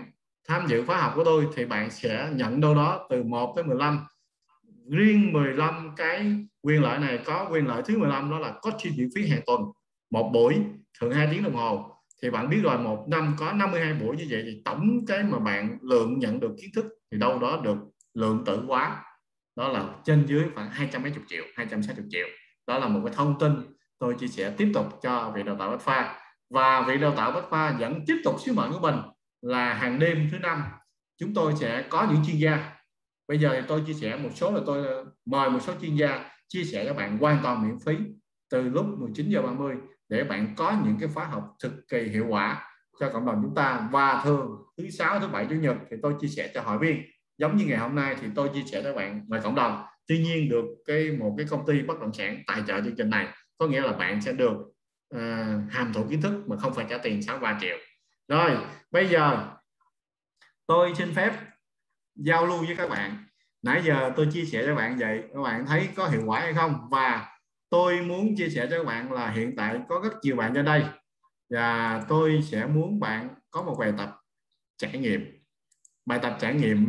tham dự khóa học của tôi thì bạn sẽ nhận đâu đó từ một tới mười lăm. Riêng mười lăm cái quyền lợi này có quyền lợi thứ mười lăm đó là coaching miễn phí hàng tuần, một buổi thường hai tiếng đồng hồ. Thì bạn biết rồi, một năm có năm mươi hai buổi như vậy thì tổng cái mà bạn lượng nhận được kiến thức thì đâu đó được lượng tử hóa, đó là trên dưới khoảng hai trăm mấy chục triệu, hai trăm sáu mươi triệu. Đó là một cái thông tin tôi chia sẻ tiếp tục cho vị đào tạo Bách Khoa. Và vị đào tạo Bách Khoa vẫn tiếp tục sứ mệnh của mình là hàng đêm thứ năm chúng tôi sẽ có những chuyên gia. Bây giờ thì tôi chia sẻ một số, là tôi mời một số chuyên gia chia sẻ cho bạn hoàn toàn miễn phí từ lúc mười chín giờ ba mươi để bạn có những cái khóa học cực kỳ hiệu quả cho cộng đồng chúng ta. Và thường thứ sáu, thứ bảy, chủ nhật thì tôi chia sẻ cho hội viên, giống như ngày hôm nay thì tôi chia sẻ cho bạn về cộng đồng. Tuy nhiên được cái một cái công ty bất động sản tài trợ chương trình này, có nghĩa là bạn sẽ được uh, hàm thụ kiến thức mà không phải trả tiền sáu mươi ba triệu. Rồi bây giờ tôi xin phép giao lưu với các bạn. Nãy giờ tôi chia sẻ cho bạn vậy, các bạn thấy có hiệu quả hay không? Và tôi muốn chia sẻ cho các bạn là hiện tại có rất nhiều bạn ở đây, và tôi sẽ muốn bạn có một bài tập trải nghiệm. Bài tập trải nghiệm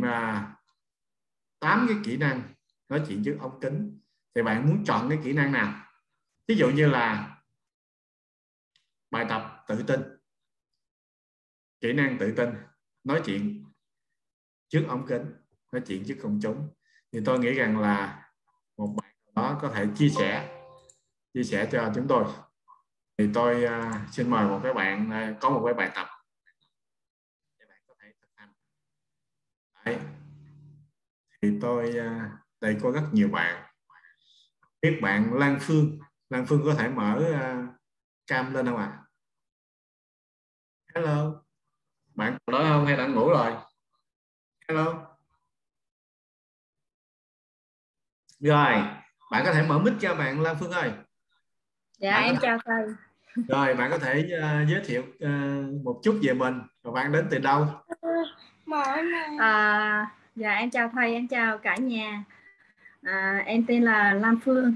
tám cái kỹ năng nói chuyện trước ống kính. Thì bạn muốn chọn cái kỹ năng nào? Ví dụ như là bài tập tự tin, kỹ năng tự tin nói chuyện trước ống kính, nói chuyện trước công chúng. Thì tôi nghĩ rằng là một bạn đó có thể chia sẻ chia sẻ cho chúng tôi. Thì tôi uh, xin mời một cái bạn uh, có một cái bài tập để bạn có thể thực hành. Đấy. Thì tôi uh, đây có rất nhiều bạn. Biết bạn Lan Phương, Lan Phương có thể mở uh, cam lên không ạ? À? Hello, bạn còn đó không hay đã ngủ rồi? Hello. Rồi, bạn có thể mở mic cho bạn Lan Phương ơi. Dạ bạn em thể... chào thầy. Rồi, bạn có thể uh, giới thiệu uh, một chút về mình, và bạn đến từ đâu? À, dạ em chào thầy, em chào cả nhà. À, em tên là Lan Phương.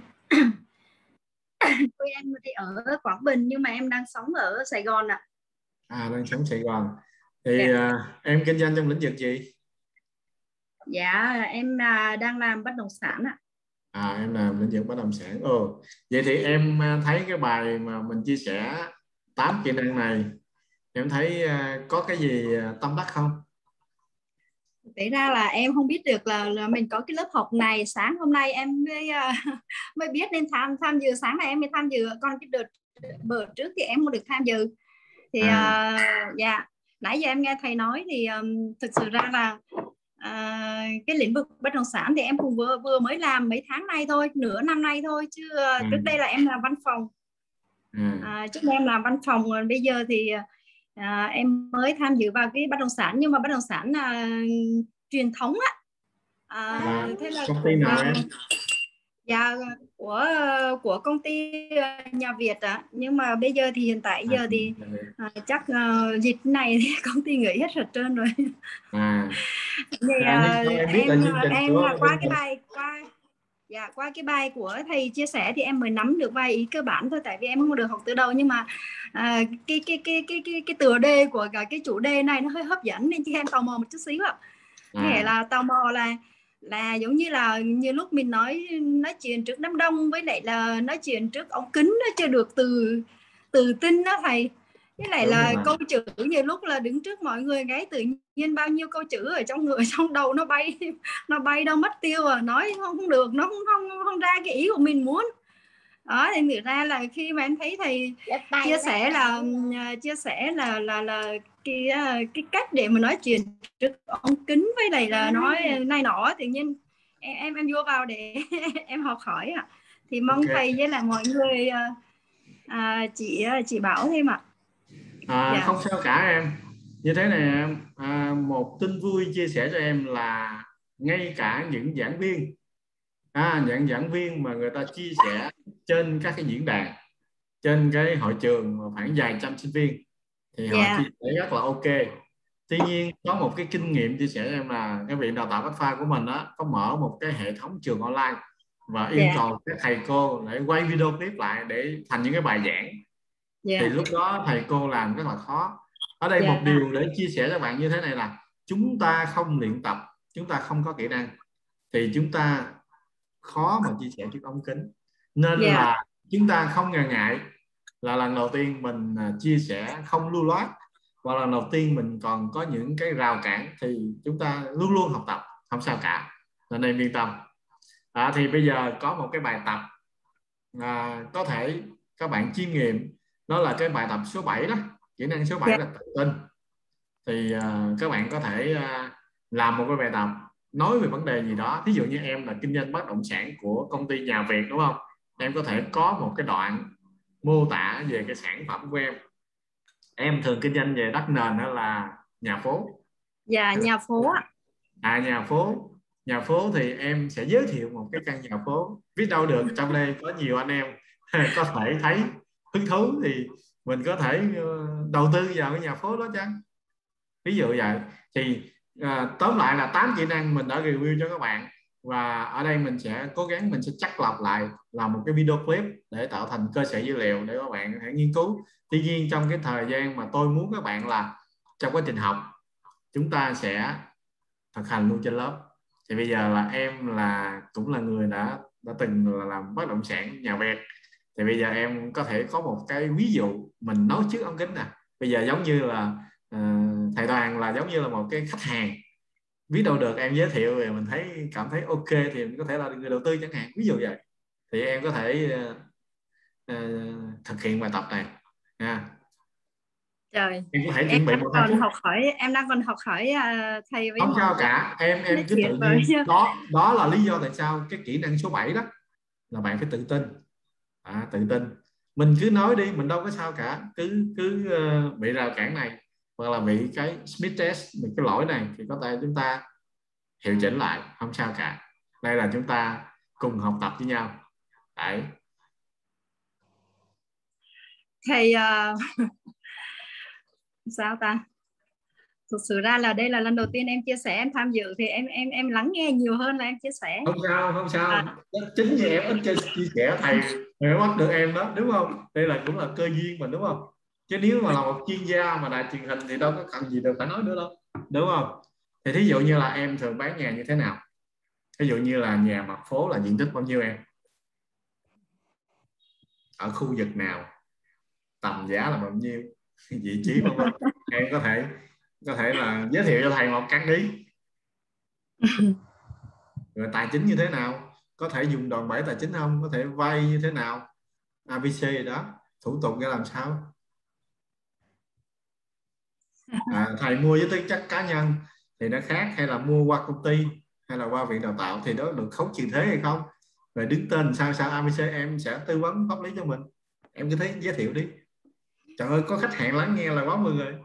Quê em thì ở Quảng Bình nhưng mà em đang sống ở Sài Gòn ạ. À. à đang sống Sài Gòn. Thì dạ. uh, em kinh doanh trong lĩnh vực gì? Dạ em uh, đang làm bất động sản ạ. À em làm lĩnh vực bất động sản. Ừ. Vậy thì em thấy cái bài mà mình chia sẻ tám kỹ năng này, em thấy uh, có cái gì tâm đắc không? Thế ra là em không biết được là, là mình có cái lớp học này. Sáng hôm nay em mới, uh, mới biết nên tham tham dự. Sáng này em mới tham dự, còn cái đợt bữa trước thì em không được tham dự. Thì à. uh, dạ nãy giờ em nghe thầy nói thì um, thực sự ra là uh, cái lĩnh vực bất động sản thì em cũng vừa vừa mới làm mấy tháng nay thôi, nửa năm nay thôi, chứ uh, ừ. trước đây là em làm văn phòng. ừ. uh, trước đây em làm văn phòng, rồi bây giờ thì À, em mới tham dự vào cái bất động sản, nhưng mà bất động sản là truyền thống á. À, à, thế là công ty nào em? Dạ của của công ty nhà Việt ạ. Nhưng mà bây giờ thì hiện tại giờ thì à, chắc uh, dịch này thì công ty nghỉ hết rồi trơn rồi. À. Thì, à, em biết em, là, em là qua cái bài qua Dạ, qua cái bài của thầy chia sẻ thì em mới nắm được vài ý cơ bản thôi, tại vì em không được học từ đầu. Nhưng mà à, cái, cái, cái, cái, cái, cái tựa đề của cả cái chủ đề này nó hơi hấp dẫn nên chị em tò mò một chút xíu ạ. à. Nghĩa là tò mò là là giống như là như lúc mình nói nói chuyện trước đám đông, với lại là nói chuyện trước ống kính, nó chưa được từ từ tin đó thầy. Với lại Đúng là rồi. Câu chữ nhiều lúc là đứng trước mọi người cái tự nhiên bao nhiêu câu chữ ở trong người, trong đầu nó bay nó bay đâu mất tiêu, à nói không, không được, nó không, không không ra cái ý của mình muốn. Đó thì thực ra là khi mà em thấy thầy chia sẻ là chia sẻ là là là cái cái cách để mà nói chuyện trước ống kính, với lại là nói này nọ, tự nhiên em em em vô vào để em học hỏi ạ. Thì mong okay. thầy với là mọi người à, chị chị bảo thêm ạ. À, dạ. Không sao cả em. Như thế này em, à, một tin vui chia sẻ cho em là ngay cả những giảng viên à, những giảng viên mà người ta chia sẻ trên các cái diễn đàn, trên cái hội trường mà khoảng vài trăm sinh viên thì họ yeah. chia sẻ rất là ok. Tuy nhiên có một cái kinh nghiệm chia sẻ cho em là cái viện đào tạo Bách Khoa của mình đó có mở một cái hệ thống trường online và yêu yeah. cầu các thầy cô để quay video clip lại để thành những cái bài giảng. Yeah. Thì lúc đó thầy cô làm rất là khó. Ở đây yeah. một điều để chia sẻ cho bạn như thế này là chúng ta không luyện tập, chúng ta không có kỹ năng thì chúng ta khó mà chia sẻ trước ống kính. Nên yeah. là chúng ta không ngần ngại là lần đầu tiên mình chia sẻ không lưu loát, và lần đầu tiên mình còn có những cái rào cản thì chúng ta luôn luôn học tập, không sao cả, nên em yên tâm. À, thì bây giờ có một cái bài tập à, có thể các bạn chiêm nghiệm, đó là cái bài tập số bảy đó, kỹ năng số bảy yeah. là tự tin. Thì uh, các bạn có thể uh, làm một cái bài tập nói về vấn đề gì đó. Ví dụ như em là kinh doanh bất động sản của công ty Nhà Việt đúng không, em có thể có một cái đoạn mô tả về cái sản phẩm của em. Em thường kinh doanh về đất nền hay là nhà phố? Dạ nhà phố ạ. À nhà phố. Nhà phố thì em sẽ giới thiệu một cái căn nhà phố. Biết đâu được trong đây có nhiều anh em có thể thấy hứng thú thì mình có thể đầu tư vào cái nhà phố đó chăng? Ví dụ vậy. Thì à, tóm lại là tám kỹ năng mình đã review cho các bạn. Và ở đây mình sẽ cố gắng mình sẽ chắc lọc lại làm một cái video clip để tạo thành cơ sở dữ liệu để các bạn hãy nghiên cứu. Tuy nhiên trong cái thời gian mà tôi muốn các bạn là trong quá trình học chúng ta sẽ thực hành luôn trên lớp. Thì bây giờ là em là cũng là người đã đã từng là làm bất động sản Nhà Việt. Thì bây giờ em có thể có một cái ví dụ mình nói trước ống kính nè. Bây giờ giống như là uh, thầy Toàn là giống như là một cái khách hàng. Biết đâu được em giới thiệu thì mình thấy cảm thấy ok thì mình có thể là người đầu tư chẳng hạn, ví dụ vậy. Thì em có thể uh, uh, thực hiện bài tập này nha. Trời, em có thể chuẩn bị một còn phút. học hỏi em đang còn học hỏi uh, thầy với không sao cả, em em cứ tự nhiên đó đó là lý do tại sao cái kỹ năng số bảy đó là bạn phải tự tin. À, tự tin mình cứ nói đi, mình đâu có sao cả, cứ cứ uh, bị rào cản này hoặc là bị cái Smith test, bị cái lỗi này thì có thể chúng ta hiệu chỉnh lại, không sao cả. Đây là chúng ta cùng học tập với nhau. Đấy. Thầy uh... sao ta, thực sự ra là đây là lần đầu tiên em chia sẻ, em tham dự thì em em em lắng nghe nhiều hơn là em chia sẻ. Không sao, không sao. À. Chính vì em ít chia sẻ thầy mới bắt được em đó, đúng không? Đây là cũng là cơ duyên mà, đúng không? Chứ nếu mà là một chuyên gia mà đài truyền hình thì đâu có cần gì được phải nói nữa đâu, đúng không? Thì thí dụ như là em thường bán nhà như thế nào? Ví dụ như là nhà mặt phố là diện tích bao nhiêu em? Ở khu vực nào? Tầm giá là bao nhiêu? Vị trí vân vân. Em có thể có thể là giới thiệu cho thầy một căn đi. Rồi tài chính như thế nào? Có thể dùng đòn bẩy tài chính không? Có thể vay như thế nào? a bê xê gì đó. Thủ tục ra làm sao? À, thầy mua với tư chất cá nhân thì nó khác, hay là mua qua công ty hay là qua viện đào tạo thì đó được khấu trừ thuế hay không? Rồi đứng tên sao sao a bê xê em sẽ tư vấn pháp lý cho mình. Em cứ thấy giới thiệu đi. Trời ơi, có khách hàng lắng nghe là quá mừng rồi.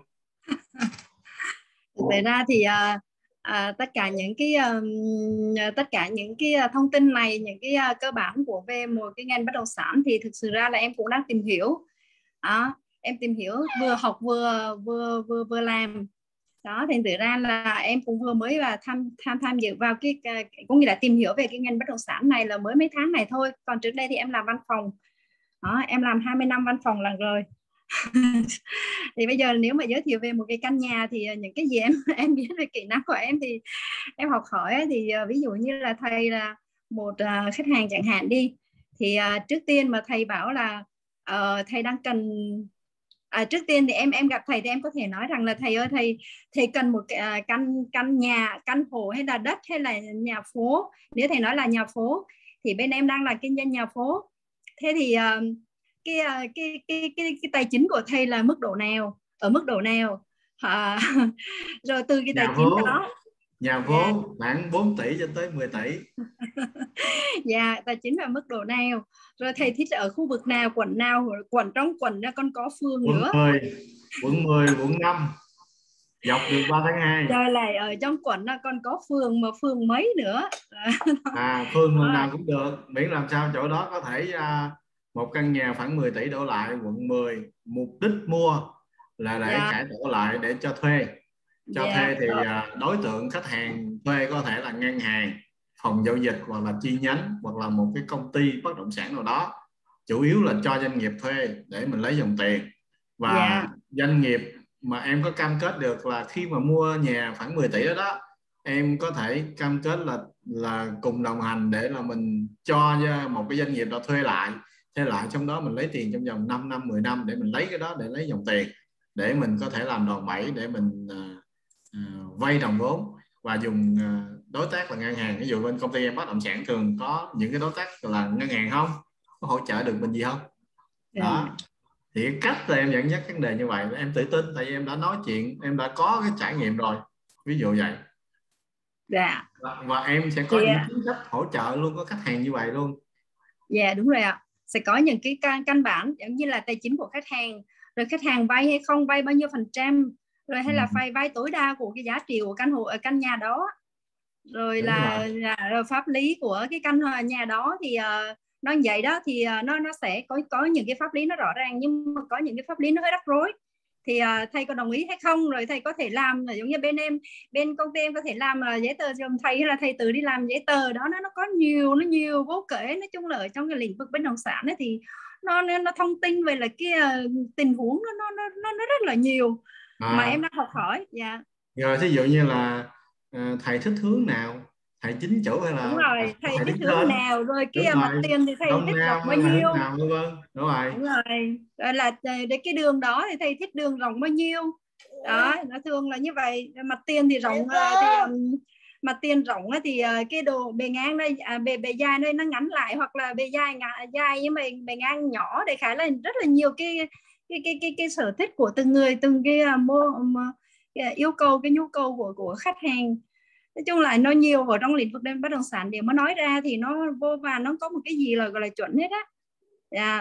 Thực ra thì uh, uh, tất cả những cái uh, tất cả những cái thông tin này, những cái uh, cơ bản của về một cái ngành bất động sản thì thực sự ra là em cũng đang tìm hiểu. Đó, em tìm hiểu vừa học vừa vừa vừa vừa làm. Đó, thành thử ra là em cũng vừa mới và tham tham tham dự vào cái cũng như là tìm hiểu về cái ngành bất động sản này là mới mấy tháng này thôi. Còn trước đây thì em làm văn phòng. Đó, em làm hai mươi năm văn phòng lần rồi. Thì bây giờ nếu mà giới thiệu về một cái căn nhà thì những cái gì em em biết về kỹ năng của em thì em học hỏi thì ví dụ như là thầy là một uh, khách hàng chẳng hạn đi, thì uh, trước tiên mà thầy bảo là uh, thầy đang cần À, trước tiên thì em em gặp thầy thì em có thể nói rằng là thầy ơi thầy thầy cần một cái, uh, căn căn nhà, căn hộ hay là đất hay là nhà phố. Nếu thầy nói là nhà phố thì bên em đang là kinh doanh nhà phố. Thế thì uh, cái, uh, cái, cái cái cái tài chính của thầy là mức độ nào, ở mức độ nào, à, rồi từ cái tài nhà chính phố, đó nhà phố yeah. khoảng bốn tỷ cho tới mười tỷ. Dạ, tài chính là mức độ nào, rồi thầy thích ở khu vực nào, quận nào, quận trong quận ra còn có phường quận nữa. mười, quận mười, quận năm, dọc đường ba tháng hai. Rồi lại ở trong quận là còn có phường, mà phường mấy nữa. À, phường lần nào cũng được, miễn làm sao chỗ đó có thể uh, một căn nhà khoảng mười tỷ đổ lại, quận mười, mục đích mua là để yeah. cải tổ lại để cho thuê. Cho yeah. thuê thì uh, đối tượng khách hàng thuê có thể là ngân hàng, phòng giao dịch hoặc là chi nhánh hoặc là một cái công ty bất động sản nào đó. Chủ yếu là cho doanh nghiệp thuê để mình lấy dòng tiền. Và yeah. doanh nghiệp mà em có cam kết được là khi mà mua nhà khoảng mười tỷ đó đó, em có thể cam kết là là cùng đồng hành để là mình cho một cái doanh nghiệp đó thuê lại, thuê lại trong đó mình lấy tiền trong vòng năm năm, mười năm để mình lấy cái đó để lấy dòng tiền để mình có thể làm đòn bẩy để mình uh, uh, vay đồng vốn và dùng uh, đối tác là ngân hàng. Ví dụ bên công ty em bất động sản thường có những cái đối tác là ngân hàng không, có hỗ trợ được mình gì không? Đó. Thì cái cách là em dẫn dắt vấn đề như vậy, em tự tin tại vì em đã nói chuyện, em đã có cái trải nghiệm rồi, ví dụ vậy. Dạ. Và, và em sẽ có Thì, những chính sách hỗ trợ luôn, có khách hàng như vậy luôn. Dạ đúng rồi ạ. Sẽ có những cái căn, căn bản giống như là tài chính của khách hàng, rồi khách hàng vay hay không vay bao nhiêu phần trăm, rồi hay là phải vay tối đa của cái giá trị của căn hộ ở căn nhà đó, rồi là, là rồi pháp lý của cái căn nhà đó thì uh, nó như vậy đó, thì uh, nó nó sẽ có có những cái pháp lý nó rõ ràng, nhưng mà có những cái pháp lý nó hơi rắc rối. Thì uh, thầy có đồng ý hay không, rồi thầy có thể làm giống như bên em, bên công ty em có thể làm uh, giấy tờ cho thầy, hay là thầy tự đi làm giấy tờ đó, nó nó có nhiều nó nhiều vô kể. Nói chung là ở trong cái lĩnh vực bất động sản ấy thì nó nó thông tin về là cái uh, tình huống nó nó nó nó rất là nhiều à. Mà em đang học hỏi. Dạ. Rồi ví dụ như là uh, thầy thích hướng nào, thầy chính chủ hay là đúng rồi, thầy, thầy thích hướng nào, rồi kia mặt tiền thì thầy thích rộng bao nhiêu, đúng rồi. Đúng rồi, rồi là để cái đường đó thì thầy thích đường rộng bao nhiêu đó, nó thường là như vậy. Mặt tiền thì rộng thì um, mặt tiền rộng thì uh, cái đồ bề ngang đây à, bề bề dài đây nó ngắn lại, hoặc là bề dài dài nhưng mà bề ngang nhỏ, để khá là rất là nhiều cái cái cái cái, cái sở thích của từng người, từng cái uh, mô, um, cái yêu cầu, cái nhu cầu của của khách hàng. Nói chung là nó nhiều vào trong lĩnh vực bất động sản, để mà nói ra thì nó vô vàn, nó có một cái gì là gọi là chuẩn hết á. Yeah.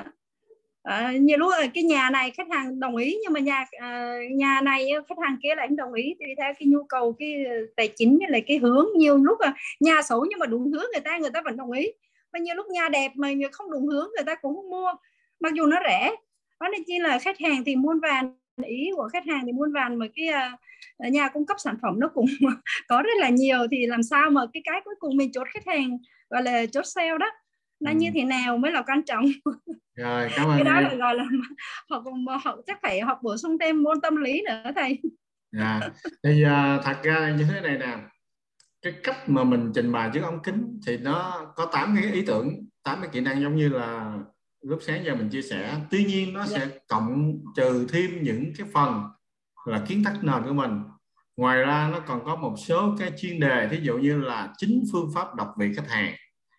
À, nhiều lúc cái nhà này khách hàng đồng ý, nhưng mà nhà uh, nhà này khách hàng kia lại không đồng ý, thì theo cái nhu cầu, cái tài chính với lại cái hướng. Nhiều lúc là nhà xấu nhưng mà đúng hướng người ta người ta vẫn đồng ý, và nhiều lúc nhà đẹp mà không đúng hướng người ta cũng không mua, mặc dù nó rẻ. Đó nên chi là khách hàng thì muôn vàn, ý của khách hàng thì muôn vàn, mà cái uh, nhà cung cấp sản phẩm nó cũng có rất là nhiều, thì làm sao mà cái cái cuối cùng mình chốt khách hàng, gọi là chốt sale đó, nó ừ. như thế nào mới là quan trọng. Rồi, cảm ơn cái đó em. là gọi là học, học chắc phải học bổ sung thêm môn tâm lý nữa thầy. Dạ. Thì uh, thật ra như thế này nè, cái cách mà mình trình bày trước ống kính thì nó có tám cái ý tưởng, tám cái kỹ năng giống như là lúc sáng giờ mình chia sẻ. Tuy nhiên nó sẽ cộng trừ thêm những cái phần là kiến thức nền của mình. Ngoài ra nó còn có một số cái chuyên đề, ví dụ như là chính phương pháp đọc vị khách hàng.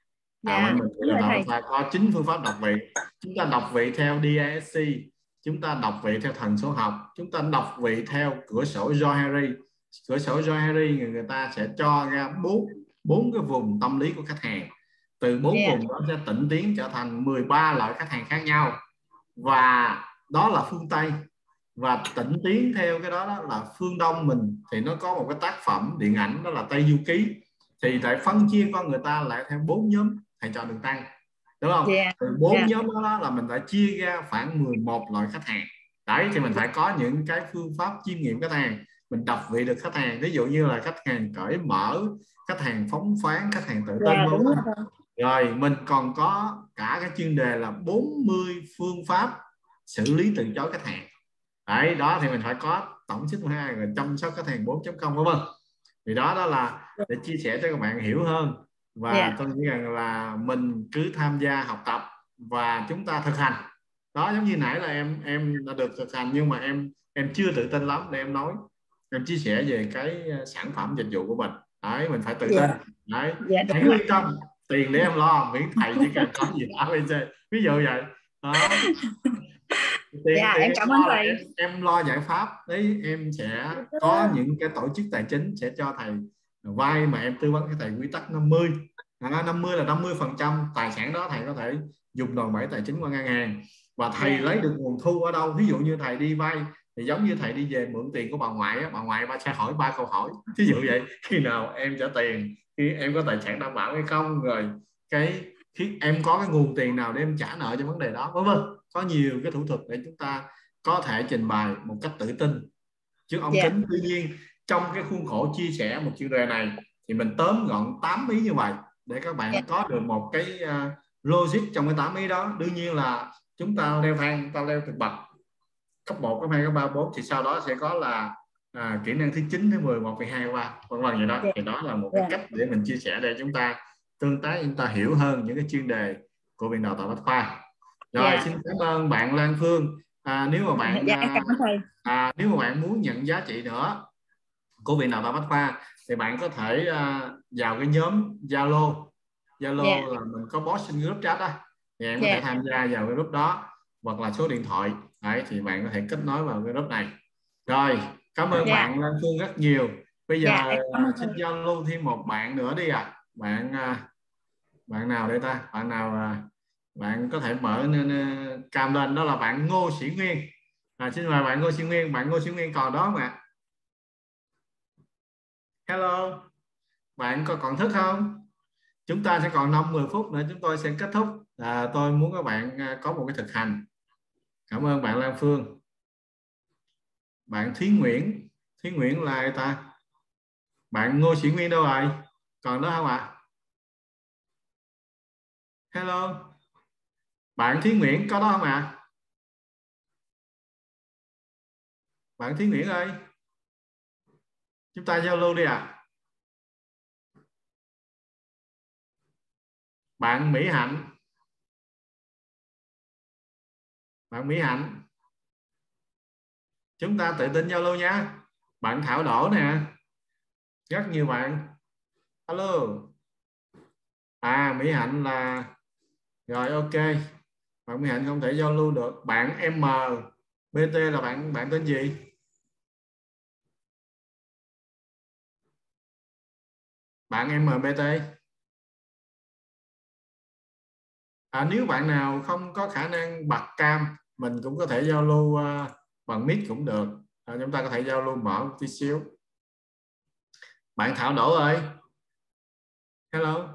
À, yeah, mình là phải có chính phương pháp đọc vị. Chúng ta đọc vị theo đê i ét xê, chúng ta đọc vị theo thần số học, chúng ta đọc vị theo cửa sổ Johari. Cửa sổ Johari người, người ta sẽ cho ra bốn bốn cái vùng tâm lý của khách hàng. Từ bốn yeah. vùng đó sẽ tịnh tiến trở thành mười ba loại khách hàng khác nhau, và đó là phương Tây. Và tịnh tiến theo cái đó, đó là phương Đông mình, thì nó có một cái tác phẩm điện ảnh đó là Tây Du Ký, thì lại phân chia con người ta lại theo bốn nhóm thầy trò đường tăng, đúng không? Yeah. Từ bốn yeah. nhóm đó, đó là mình phải chia ra khoảng mười một loại khách hàng. Đấy, thì mình phải có những cái phương pháp chiêm nghiệm khách hàng, mình đọc vị được khách hàng. Ví dụ như là khách hàng cởi mở, khách hàng phóng khoáng, khách hàng tự tin. Yeah, đúng rồi. Rồi mình còn có cả cái chuyên đề là bốn mươi phương pháp xử lý từ chối khách hàng. Đấy, đó thì mình phải có tổng sức hai rồi chăm sóc khách hàng bốn chấm không, đúng không? Thì đó đó là để chia sẻ cho các bạn hiểu hơn. Và yeah. tôi nghĩ rằng là mình cứ tham gia học tập và chúng ta thực hành. Đó, giống như nãy là em em đã được thực hành, nhưng mà em em chưa tự tin lắm để em nói, em chia sẻ về cái sản phẩm dịch vụ của mình. Đấy, mình phải tự tin. Yeah. Đấy, yeah, hãy yên tâm, tiền để em lo, miễn thầy chỉ cần có gì a bê xê, ví dụ vậy. Đó. Tiền, yeah, tiền em cảm ơn thầy. Em, em lo giải pháp đấy, em sẽ có những cái tổ chức tài chính sẽ cho thầy vay, mà em tư vấn cái thầy quy tắc năm mươi. À, năm mươi là năm mươi phần trăm tài sản đó thầy có thể dùng đòn bẩy tài chính qua ngân hàng, và thầy yeah. lấy được nguồn thu ở đâu. Ví dụ như thầy đi vay thì giống như thầy đi về mượn tiền của bà ngoại á, bà ngoại bà sẽ hỏi ba câu hỏi, ví dụ vậy: khi nào em trả tiền, khi em có tài sản đảm bảo hay không, rồi cái khi em có cái nguồn tiền nào để em trả nợ cho vấn đề đó, vân vân. Có nhiều cái thủ thuật để chúng ta có thể trình bày một cách tự tin trước ống yeah. kính. Tuy nhiên trong cái khuôn khổ chia sẻ một chuyên đề này thì mình tóm gọn tám ý như vậy để các bạn yeah. có được một cái uh, logic trong cái tám ý đó. Đương nhiên là chúng ta leo thang, chúng ta leo từ bậc, cấp một, cấp hai, cấp ba, bốn thì sau đó sẽ có là à, kỹ năng thứ chín, thứ mười một, mười hai, ba vân vân vậy đó. Thì đó là một cái cách để mình chia sẻ để chúng ta tương tác, chúng ta hiểu hơn những cái chuyên đề của Viện Đào tạo Bách Khoa. Rồi yeah. Xin cảm ơn bạn Lan Phương. À, nếu mà bạn dạ, cảm ơn thầy. À, nếu mà bạn muốn nhận giá trị nữa của Viện Đào tạo Bách Khoa thì bạn có thể uh, vào cái nhóm Zalo. Zalo yeah. là mình có post trên group chat đó, thì em có yeah. thể tham gia vào cái group đó, hoặc là số điện thoại đấy thì bạn có thể kết nối vào cái group này. Rồi cảm ơn yeah. bạn Lan Phương rất nhiều. Bây giờ yeah, xin giao lưu thêm một bạn nữa đi à. Bạn uh, bạn nào đây ta? Bạn nào uh, bạn có thể mở uh, cam lên, đó là bạn Ngô Sĩ Nguyên. À, xin mời bạn Ngô Sĩ Nguyên. Bạn Ngô Sĩ Nguyên còn đó mà. Hello, bạn có còn thức không? Chúng ta sẽ còn năm mười phút nữa chúng tôi sẽ kết thúc. À, tôi muốn các bạn có một cái thực hành. Cảm ơn bạn Lan Phương. Bạn Thúy Nguyễn. Thúy Nguyễn là ai ta? Bạn Ngô Sĩ Nguyên đâu rồi? Còn đó không ạ? À? Hello. Bạn Thúy Nguyễn có đó không ạ? À? Bạn Thúy Nguyễn ơi, chúng ta giao lưu đi ạ. À. Bạn Mỹ Hạnh. Bạn Mỹ Hạnh, chúng ta tự tin giao lưu nha. Bạn Thảo Đỗ nè, rất nhiều bạn. Alo. À, Mỹ Hạnh là rồi, ok. Bạn Mỹ Hạnh không thể giao lưu được. Bạn em bê tê là bạn bạn tên gì? Bạn em bê tê. À, nếu bạn nào không có khả năng bật cam, mình cũng có thể giao lưu uh, bằng mic cũng được. À, chúng ta có thể giao lưu mở một tí xíu. Bạn Thảo Đỗ ơi. Hello.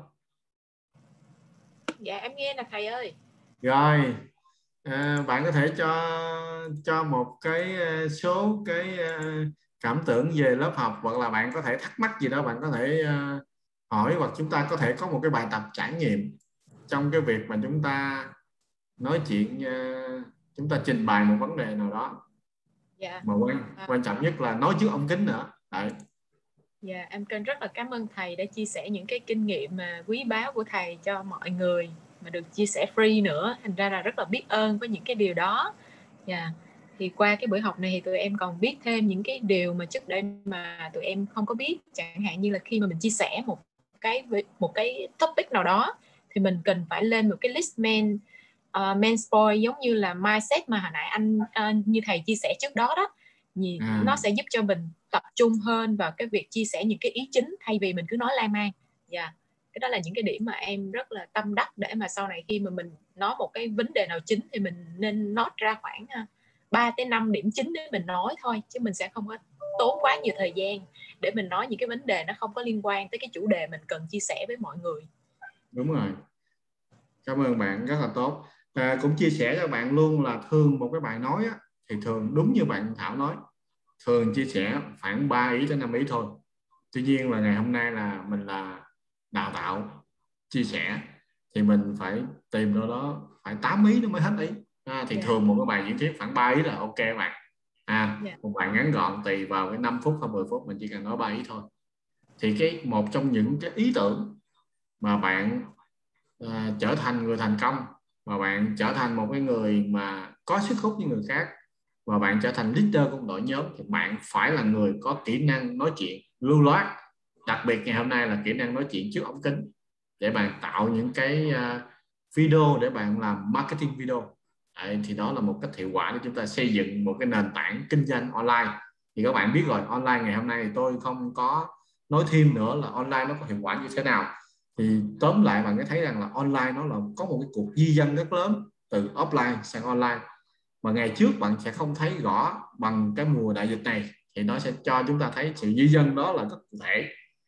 Dạ em nghe nè thầy ơi. Rồi, à, bạn có thể cho cho một cái số cái uh, cảm tưởng về lớp học, hoặc là bạn có thể thắc mắc gì đó bạn có thể uh, hỏi, hoặc chúng ta có thể có một cái bài tập trải nghiệm trong cái việc mà chúng ta nói chuyện, uh, chúng ta trình bày một vấn đề nào đó. Dạ. Mà quan, à. quan trọng nhất là nói trước ống kính nữa. Đấy. Dạ, em kênh rất là cảm ơn thầy đã chia sẻ những cái kinh nghiệm mà quý báu của thầy cho mọi người, mà được chia sẻ free nữa, thành ra là rất là biết ơn với những cái điều đó. Dạ. Thì qua cái buổi học này thì tụi em còn biết thêm những cái điều mà trước đây mà tụi em không có biết, chẳng hạn như là khi mà mình chia sẻ một cái một cái topic nào đó thì mình cần phải lên một cái list main uh, main spoil, giống như là mindset mà hồi nãy anh uh, như thầy chia sẻ trước đó đó. Thì à. Nó sẽ giúp cho mình tập trung hơn vào cái việc chia sẻ những cái ý chính thay vì mình cứ nói lan man. Dạ. Yeah. Cái đó là những cái điểm mà em rất là tâm đắc, để mà sau này khi mà mình nói một cái vấn đề nào chính thì mình nên note ra khoảng ba tới năm điểm chính để mình nói thôi, chứ mình sẽ không có tốn quá nhiều thời gian để mình nói những cái vấn đề nó không có liên quan tới cái chủ đề mình cần chia sẻ với mọi người. Đúng rồi. Cảm ơn bạn, rất là tốt. À, cũng chia sẻ cho bạn luôn là thường một cái bài nói á, thì thường đúng như bạn Thảo nói, thường chia sẻ khoảng ba ý đến năm ý thôi. Tuy nhiên là ngày hôm nay là mình là đào tạo chia sẻ thì mình phải tìm đâu đó phải tám ý nó mới hết ý. À, thì yeah. thường một cái bài diễn thuyết khoảng ba ý là ok bạn. À, yeah. một bài ngắn gọn tùy vào cái năm phút hay mười phút mình chỉ cần nói ba ý thôi. Thì cái một trong những cái ý tưởng mà bạn uh, trở thành người thành công, mà bạn trở thành một cái người mà có sức hút với người khác, và bạn trở thành leader của một đội nhóm, thì bạn phải là người có kỹ năng nói chuyện lưu loát. Đặc biệt ngày hôm nay là kỹ năng nói chuyện trước ống kính, để bạn tạo những cái uh, video để bạn làm marketing video. Đấy, thì đó là một cách hiệu quả để chúng ta xây dựng một cái nền tảng kinh doanh online. Thì các bạn biết rồi, online ngày hôm nay thì tôi không có nói thêm nữa là online nó có hiệu quả như thế nào. Thì tóm lại bạn có thấy rằng là online nó là có một cái cuộc di dân rất lớn từ offline sang online, mà ngày trước bạn sẽ không thấy rõ bằng cái mùa đại dịch này, thì nó sẽ cho chúng ta thấy sự di dân đó là rất cụ thể.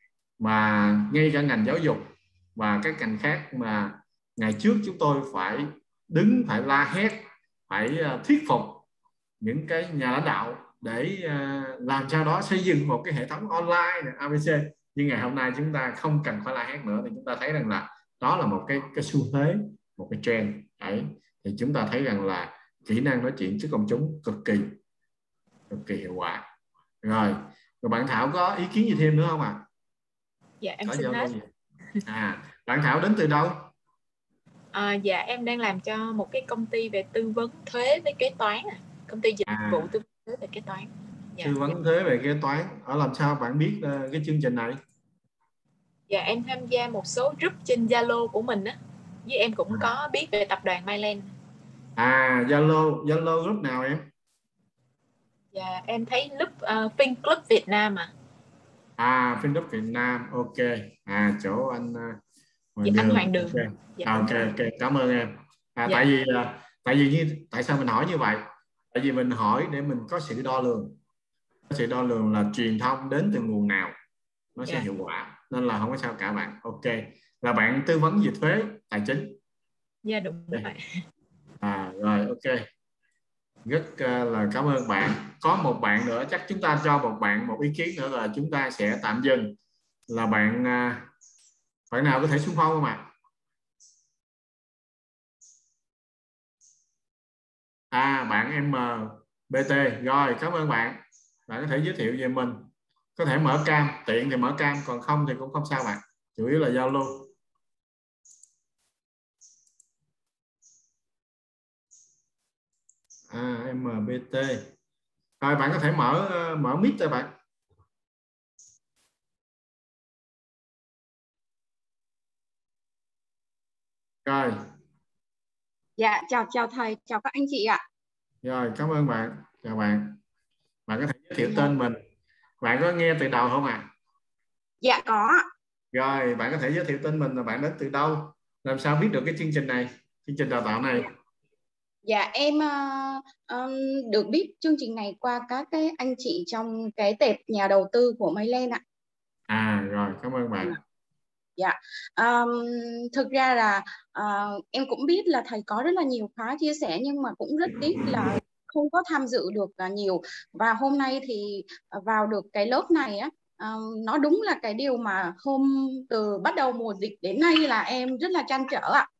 Mà ngay cả ngành giáo dục và các ngành khác mà ngày trước chúng tôi phải đứng, phải la hét, phải thuyết phục những cái nhà lãnh đạo để làm sao đó xây dựng một cái hệ thống online a bê xê, nhưng ngày hôm nay chúng ta không cần phải la hét nữa, thì chúng ta thấy rằng là đó là một cái cái xu thế, một cái trend. Đấy, thì chúng ta thấy rằng là kỹ năng nói chuyện trước công chúng cực kỳ cực kỳ hiệu quả. Rồi, rồi bạn Thảo có ý kiến gì thêm nữa không ạ? À? Dạ em có xin hết. À, bạn Thảo đến từ đâu? À, dạ em đang làm cho một cái công ty về tư vấn thuế với kế toán, à. Công ty dịch à, vụ tư vấn thuế về kế toán. Dạ. Tư vấn thuế về kế toán. Ở làm sao bạn biết uh, cái chương trình này? Dạ em tham gia một số group trên Zalo của mình á, với em cũng à. có biết về tập đoàn Myland. À, Zalo, Zalo group nào em? Dạ em thấy group uh, FinClub Việt Nam à. À, FinClub Việt Nam, ok. À, chỗ anh uh, Hoàng dạ, Đường. anh Hoàng Đường. Okay. Dạ, À, ok, ok, cảm ơn em. À, dạ. tại vì uh, tại vì như tại sao mình hỏi như vậy? Tại vì mình hỏi để mình có sự đo lường. Có sự đo lường là truyền thông đến từ nguồn nào nó sẽ yeah. hiệu quả, nên là không có sao cả bạn. Ok, là bạn tư vấn về thuế tài chính. Dạ yeah, đúng vậy. À rồi, ok, rất uh, là cảm ơn bạn. Có một bạn nữa, chắc chúng ta cho một bạn một ý kiến nữa là chúng ta sẽ tạm dừng. Là bạn uh, bạn nào có thể xung phong không ạ? À? à bạn em bê tê, rồi cảm ơn bạn. Bạn có thể giới thiệu về mình, có thể mở cam, tiện thì mở cam, còn không thì cũng không sao bạn, chủ yếu là giao lưu. À, em bê tê, rồi bạn có thể mở mở mic cho bạn. Rồi. Dạ, chào chào thầy, chào các anh chị ạ. Rồi, cảm ơn bạn, chào bạn. Bạn có thể giới thiệu tên mình. Bạn có nghe từ đầu không ạ? À? Dạ có. Rồi, bạn có thể giới thiệu tên mình là bạn đến từ đâu? Làm sao biết được cái chương trình này, chương trình đào tạo này? Dạ em uh, um, được biết chương trình này qua các cái anh chị trong cái tệp nhà đầu tư của Myland ạ. À rồi, cảm ơn bạn. Dạ, um, thực ra là uh, em cũng biết là thầy có rất là nhiều khóa chia sẻ, nhưng mà cũng rất tiếc là không có tham dự được uh, nhiều. Và hôm nay thì uh, vào được cái lớp này á, uh, nó đúng là cái điều mà hôm từ bắt đầu mùa dịch đến nay là em rất là trăn trở ạ.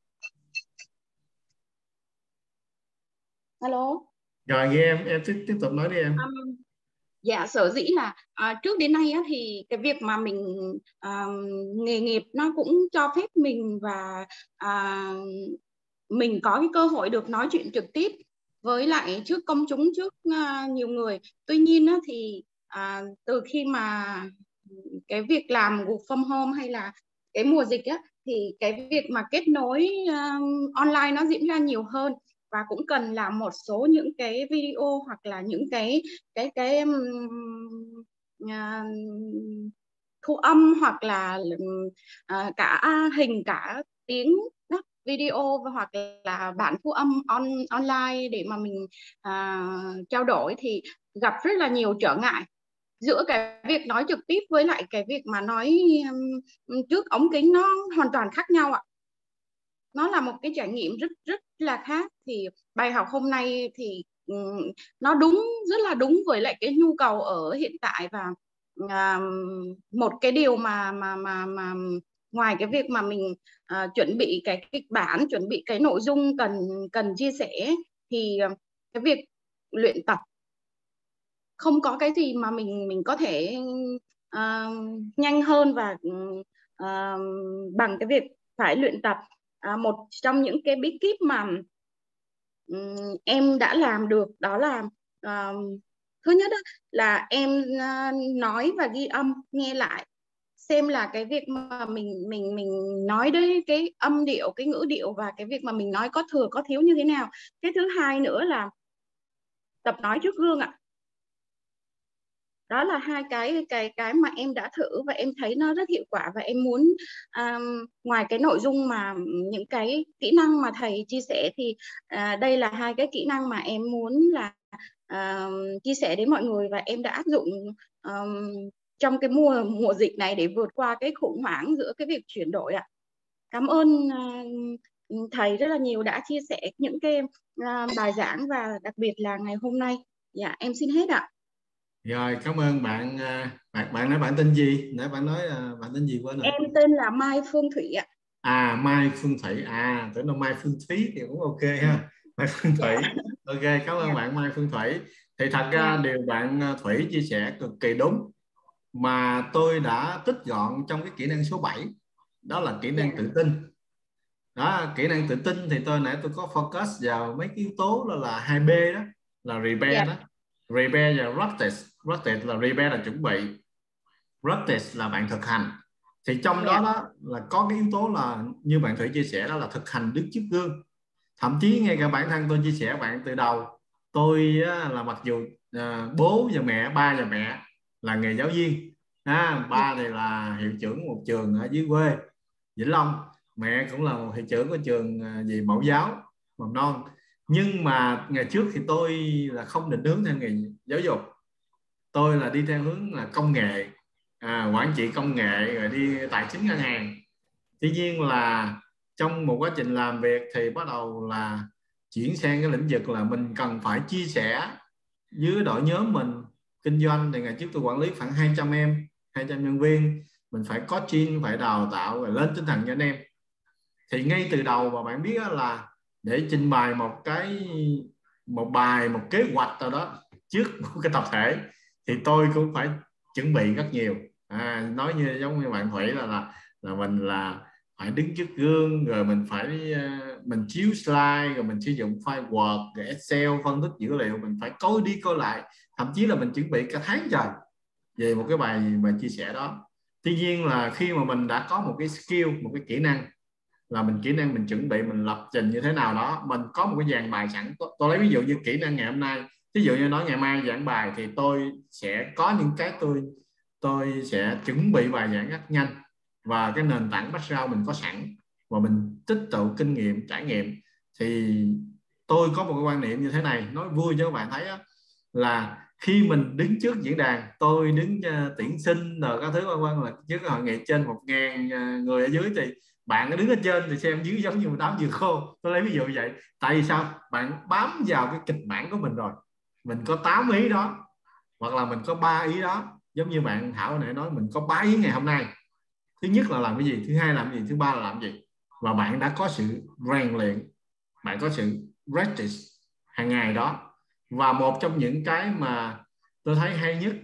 Alo. Rồi nghe em, em tiếp, tiếp tục nói đi em. Um, Dạ, sở dĩ là à, trước đến nay á, thì cái việc mà mình à, nghề nghiệp nó cũng cho phép mình và à, mình có cái cơ hội được nói chuyện trực tiếp với lại trước công chúng, trước uh, nhiều người. Tuy nhiên á, thì à, từ khi mà cái việc làm work from home hay là cái mùa dịch á, thì cái việc mà kết nối um, online nó diễn ra nhiều hơn, và cũng cần làm một số những cái video hoặc là những cái cái cái um, uh, thu âm hoặc là uh, cả hình cả tiếng đó, video hoặc là bản thu âm on, online để mà mình uh, trao đổi, thì gặp rất là nhiều trở ngại giữa cái việc nói trực tiếp với lại cái việc mà nói um, trước ống kính. Nó hoàn toàn khác nhau ạ. Nó là một cái trải nghiệm rất rất là khác. Thì bài học hôm nay thì um, nó đúng, rất là đúng với lại cái nhu cầu ở hiện tại. Và uh, một cái điều mà mà mà mà ngoài cái việc mà mình uh, chuẩn bị cái kịch bản, chuẩn bị cái nội dung cần cần chia sẻ, thì uh, cái việc luyện tập, không có cái gì mà mình mình có thể uh, nhanh hơn và uh, bằng cái việc phải luyện tập. Uh, một trong những cái bí kíp mà um, em đã làm được đó là uh, thứ nhất đó, là em uh, nói và ghi âm nghe lại, xem là cái việc mà mình mình mình nói đấy, cái âm điệu, cái ngữ điệu và cái việc mà mình nói có thừa có thiếu như thế nào. Cái thứ hai nữa là tập nói trước gương ạ. Đó là hai cái cái cái mà em đã thử và em thấy nó rất hiệu quả. Và em muốn um, ngoài cái nội dung mà những cái kỹ năng mà thầy chia sẻ, thì uh, đây là hai cái kỹ năng mà em muốn là uh, chia sẻ đến mọi người, và em đã áp dụng um, trong cái mùa mùa dịch này để vượt qua cái khủng hoảng giữa cái việc chuyển đổi ạ. Cảm ơn uh, thầy rất là nhiều đã chia sẻ những cái uh, bài giảng, và đặc biệt là ngày hôm nay. Dạ, em xin hết ạ. Rồi, cảm ơn bạn. Bạn bạn nói bạn tên gì? Nãy bạn nói bạn tên gì quên rồi. Em tên là Mai Phương Thủy ạ. À, Mai Phương Thủy. À, tưởng là Mai Phương Thúy thì cũng ok ha. Mai Phương Thủy. Ok, cảm ơn bạn Mai Phương Thủy. Thì thật ra Dạ. điều bạn Thủy chia sẻ cực kỳ đúng, mà tôi đã tích gọn trong cái kỹ năng số bảy, đó là kỹ năng Dạ. tự tin. Đó, kỹ năng tự tin thì tôi nãy tôi có focus vào mấy cái yếu tố đó là hai B đó, là repair Dạ. đó, repair và practice. Practice là repair là chuẩn bị, practice là bạn thực hành. Thì trong đó đó là có cái yếu tố là như bạn Thủy chia sẻ, đó là thực hành đứng trước gương. Thậm chí ngay cả bản thân tôi chia sẻ bạn từ đầu, tôi á, là mặc dù à, bố và mẹ, ba và mẹ là nghề giáo viên, à, ba thì là hiệu trưởng một trường ở dưới quê Vĩnh Long, mẹ cũng là một hiệu trưởng của trường à, gì mẫu giáo mầm non. Nhưng mà ngày trước thì tôi là không định hướng theo nghề giáo dục, tôi là đi theo hướng là công nghệ, à, quản trị công nghệ, rồi đi tài chính ngân hàng. Tuy nhiên là trong một quá trình làm việc thì bắt đầu là chuyển sang cái lĩnh vực là mình cần phải chia sẻ với đội nhóm mình kinh doanh. Thì ngày trước tôi quản lý khoảng hai trăm em, hai trăm nhân viên, mình phải coaching, phải đào tạo rồi lên tinh thần cho anh em. Thì ngay từ đầu mà bạn biết là để trình bày một cái một bài, một kế hoạch nào đó trước một cái tập thể thì tôi cũng phải chuẩn bị rất nhiều. À, nói như giống như bạn Thủy là là là mình là phải đứng trước gương, rồi mình phải mình chiếu slide, rồi mình sử dụng file Word, rồi Excel phân tích dữ liệu, mình phải coi đi coi lại, thậm chí là mình chuẩn bị cả tháng trời về một cái bài bài chia sẻ đó. Tuy nhiên là khi mà mình đã có một cái skill, một cái kỹ năng, là mình kỹ năng mình chuẩn bị, mình lập trình như thế nào đó, mình có một cái dàn bài sẵn. Tôi lấy ví dụ như kỹ năng ngày hôm nay, ví dụ như nói ngày mai giảng bài thì tôi sẽ có những cái tôi tôi sẽ chuẩn bị bài giảng rất nhanh, và cái nền tảng background mình có sẵn, và mình tích tụ kinh nghiệm, trải nghiệm. Thì tôi có một cái quan niệm như thế này, nói vui cho các bạn thấy đó, là khi mình đứng trước diễn đàn, tôi đứng uh, tuyển sinh rồi các thứ vân vân, là trước hội nghị trên một ngàn uh, người ở dưới, thì bạn đứng ở trên thì xem dưới giống như một đám dừa khô. Tôi lấy ví dụ vậy. Tại vì sao? Bạn bám vào cái kịch bản của mình rồi, mình có tám ý đó, hoặc là mình có ba ý đó. Giống như bạn Thảo nãy nói, mình có ba ý ngày hôm nay. Thứ nhất là làm cái gì, thứ hai làm cái gì, thứ ba là làm cái gì. Và bạn đã có sự rèn luyện, bạn có sự practice hàng ngày đó. Và một trong những cái mà tôi thấy hay nhất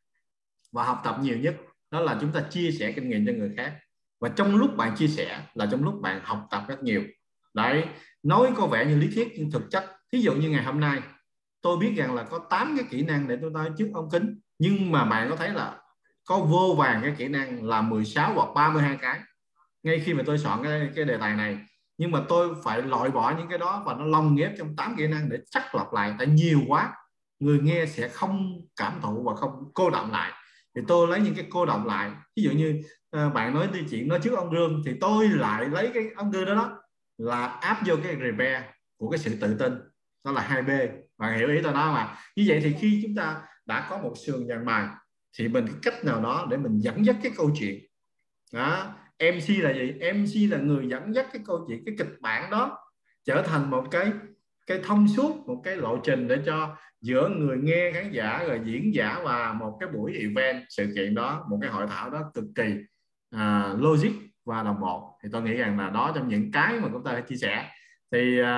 và học tập nhiều nhất, đó là chúng ta chia sẻ kinh nghiệm cho người khác. Và trong lúc bạn chia sẻ là trong lúc bạn học tập rất nhiều. Đấy, nói có vẻ như lý thuyết nhưng thực chất, ví dụ như ngày hôm nay tôi biết rằng là có tám cái kỹ năng để tôi nói trước ống kính, nhưng mà bạn có thấy là có vô vàn cái kỹ năng là mười sáu hoặc ba mươi hai cái ngay khi mà tôi soạn cái, cái đề tài này. Nhưng mà tôi phải loại bỏ những cái đó và nó lồng ghép trong tám kỹ năng để chắc lọc lại, tại nhiều quá người nghe sẽ không cảm thụ và không cô đọng lại. Thì tôi lấy những cái cô đọng lại, ví dụ như à, bạn nói đi chuyện nói trước ông gương, thì tôi lại lấy cái ông gương đó, đó là áp vô cái repair của cái sự tự tin, đó là hai B. Bạn hiểu ý tôi nói mà. Như vậy thì khi chúng ta đã có một sườn dàn bài thì mình cách nào đó để mình dẫn dắt cái câu chuyện đó. em xê là gì? em xê là người dẫn dắt cái câu chuyện, cái kịch bản đó trở thành một cái cái thông suốt, một cái lộ trình để cho giữa người nghe, khán giả, rồi diễn giả và một cái buổi event, sự kiện đó, một cái hội thảo đó cực kỳ uh, logic và đồng bộ. Thì tôi nghĩ rằng là đó trong những cái mà chúng ta chia sẻ. Thì uh,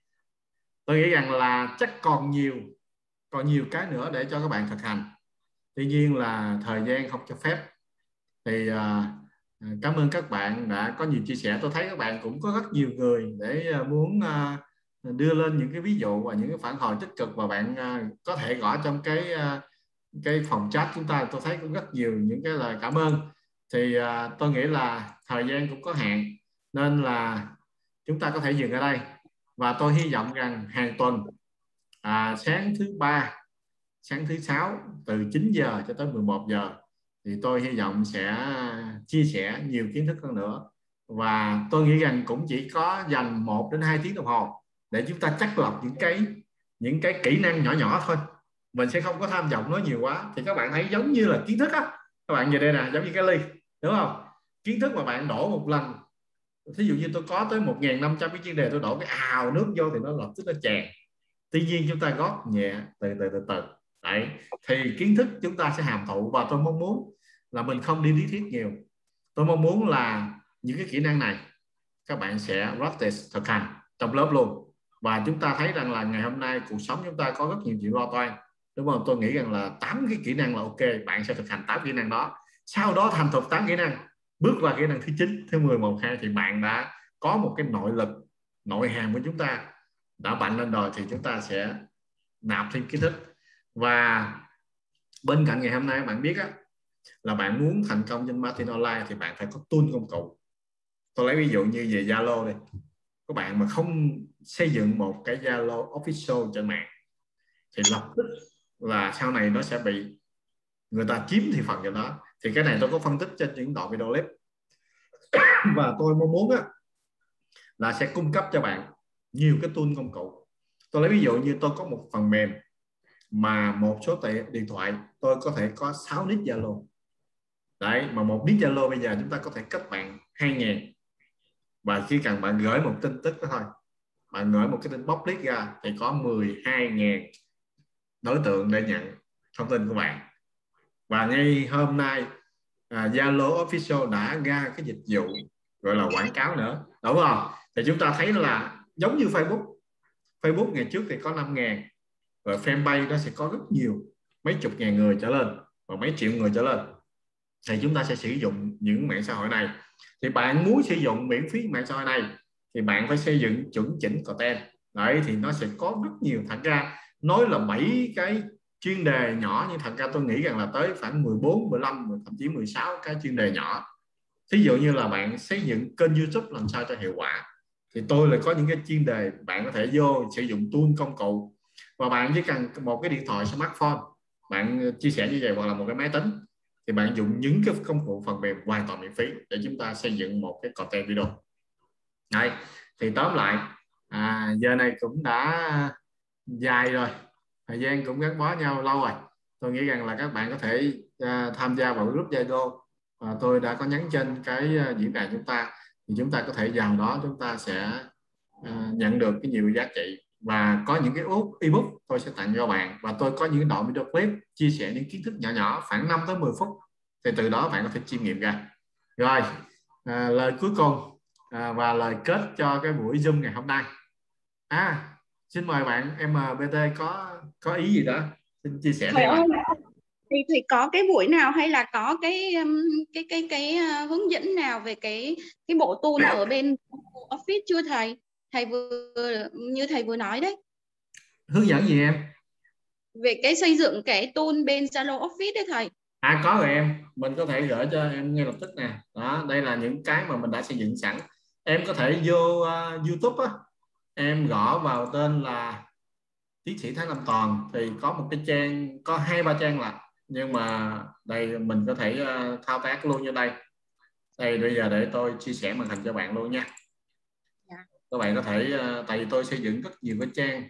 tôi nghĩ rằng là chắc còn nhiều còn nhiều cái nữa để cho các bạn thực hành. Tuy nhiên là thời gian không cho phép. Thì uh, cảm ơn các bạn đã có nhiều chia sẻ. Tôi thấy các bạn cũng có rất nhiều người để uh, muốn uh, đưa lên những cái ví dụ và những cái phản hồi tích cực, và bạn uh, có thể gõ trong cái uh, cái phòng chat chúng ta. Tôi thấy cũng rất nhiều những cái lời cảm ơn. Thì uh, tôi nghĩ là thời gian cũng có hạn, nên là chúng ta có thể dừng ở đây. Và tôi hy vọng rằng hàng tuần à, sáng thứ ba, sáng thứ sáu từ chín giờ cho tới mười một giờ thì tôi hy vọng sẽ chia sẻ nhiều kiến thức hơn nữa. Và tôi nghĩ rằng cũng chỉ có dành một đến hai tiếng đồng hồ để chúng ta chắc lọc những cái những cái kỹ năng nhỏ nhỏ thôi. Mình sẽ không có tham vọng nói nhiều quá. Thì các bạn thấy giống như là kiến thức á, các bạn về đây nè, giống như cái ly, đúng không? Kiến thức mà bạn đổ một lần, thí dụ như tôi có tới một nghìn năm trăm cái chuyên đề, tôi đổ cái ào nước vô thì nó lập tức nó tràn. Tuy nhiên chúng ta gót nhẹ từ từ từ từ đấy, thì kiến thức chúng ta sẽ hàm thụ. Và tôi mong muốn là mình không đi lý thuyết nhiều. Tôi mong muốn là những cái kỹ năng này các bạn sẽ practice, thực hành trong lớp luôn. Và chúng ta thấy rằng là ngày hôm nay cuộc sống chúng ta có rất nhiều chuyện lo toan, đúng không? Tôi nghĩ rằng là tám cái kỹ năng là ok, bạn sẽ thực hành tám kỹ năng đó, sau đó thành thục tám kỹ năng, bước vào kỹ năng thứ chín, thứ mười, một, hai thì bạn đã có một cái nội lực, nội hàm của chúng ta đã mạnh lên rồi, thì chúng ta sẽ nạp thêm kiến thức. Và bên cạnh ngày hôm nay bạn biết á, là bạn muốn thành công trên marketing online thì bạn phải có tool công cụ. Tôi lấy ví dụ như về Zalo đi, các bạn mà không xây dựng một cái Zalo official trên mạng thì lập tức là sau này nó sẽ bị người ta chiếm thị phần cho nó. Thì cái này tôi có phân tích trên những đoạn video clip và tôi mong muốn á, là sẽ cung cấp cho bạn nhiều cái tool công cụ. Tôi lấy ví dụ như tôi có một phần mềm mà một số tiền điện thoại tôi có thể có sáu nick Zalo. Đấy, mà một nick Zalo bây giờ chúng ta có thể kết bạn hai ngàn, và chỉ cần bạn gửi một tin tức đó thôi, bạn gửi một cái tin public ra thì có mười hai nghìn đối tượng để nhận thông tin của bạn. Và ngay hôm nay à, Zalo Official đã ra cái dịch vụ gọi là quảng cáo nữa, đúng không? Thì chúng ta thấy là giống như Facebook. Facebook ngày trước thì có năm nghìn, và fanpage nó sẽ có rất nhiều, mấy chục ngàn người trở lên và mấy triệu người trở lên. Thì chúng ta sẽ sử dụng những mạng xã hội này. Thì bạn muốn sử dụng miễn phí mạng xã hội này thì bạn phải xây dựng chuẩn chỉnh content. Đấy, thì nó sẽ có rất nhiều. Thật ra nói là bảy cái chuyên đề nhỏ, nhưng thật ra tôi nghĩ rằng là tới khoảng mười bốn, mười lăm, thậm chí mười sáu cái chuyên đề nhỏ. Thí dụ như là bạn xây dựng kênh YouTube làm sao cho hiệu quả, thì tôi lại có những cái chuyên đề bạn có thể vô sử dụng tool công cụ. Và bạn chỉ cần một cái điện thoại smartphone, bạn chia sẻ như vậy, hoặc là một cái máy tính, thì bạn dùng những cái công cụ phần mềm hoàn toàn miễn phí để chúng ta xây dựng một cái content video. Đấy, thì tóm lại à, giờ này cũng đã dài rồi, thời gian cũng gắn bó nhau lâu rồi. Tôi nghĩ rằng là các bạn có thể uh, tham gia vào group Zalo, và tôi đã có nhắn trên cái uh, diễn đàn chúng ta, thì chúng ta có thể vào đó, chúng ta sẽ uh, nhận được cái nhiều giá trị. Và có những cái ebook tôi sẽ tặng cho bạn, và tôi có những đoạn video clip chia sẻ những kiến thức nhỏ nhỏ khoảng năm tới mười phút, thì từ đó bạn có thể chiêm nghiệm ra. Rồi à, lời cuối cùng à, và lời kết cho cái buổi Zoom ngày hôm nay. À, xin mời bạn em bê tê có có ý gì đó xin chia sẻ thêm. Thì, thì có cái buổi nào hay là có cái cái cái cái uh, hướng dẫn nào về cái cái bộ tool ở bên Office chưa thầy? Thầy vừa như thầy vừa nói đấy. Hướng dẫn gì em? Về cái xây dựng cái tool bên Zalo Office đấy thầy. À có rồi em, mình có thể gửi cho em ngay lập tức nè. Đó, đây là những cái mà mình đã xây dựng sẵn. Em có thể vô uh, YouTube á, em gõ vào tên là Tiến sĩ Thái Lâm Toàn, thì có một cái trang, có hai ba trang là, nhưng mà đây mình có thể uh, thao tác luôn như đây. Đây bây giờ để tôi chia sẻ màn hình cho bạn luôn nha. Dạ. Các bạn có thể, uh, tại vì tôi xây dựng rất nhiều cái trang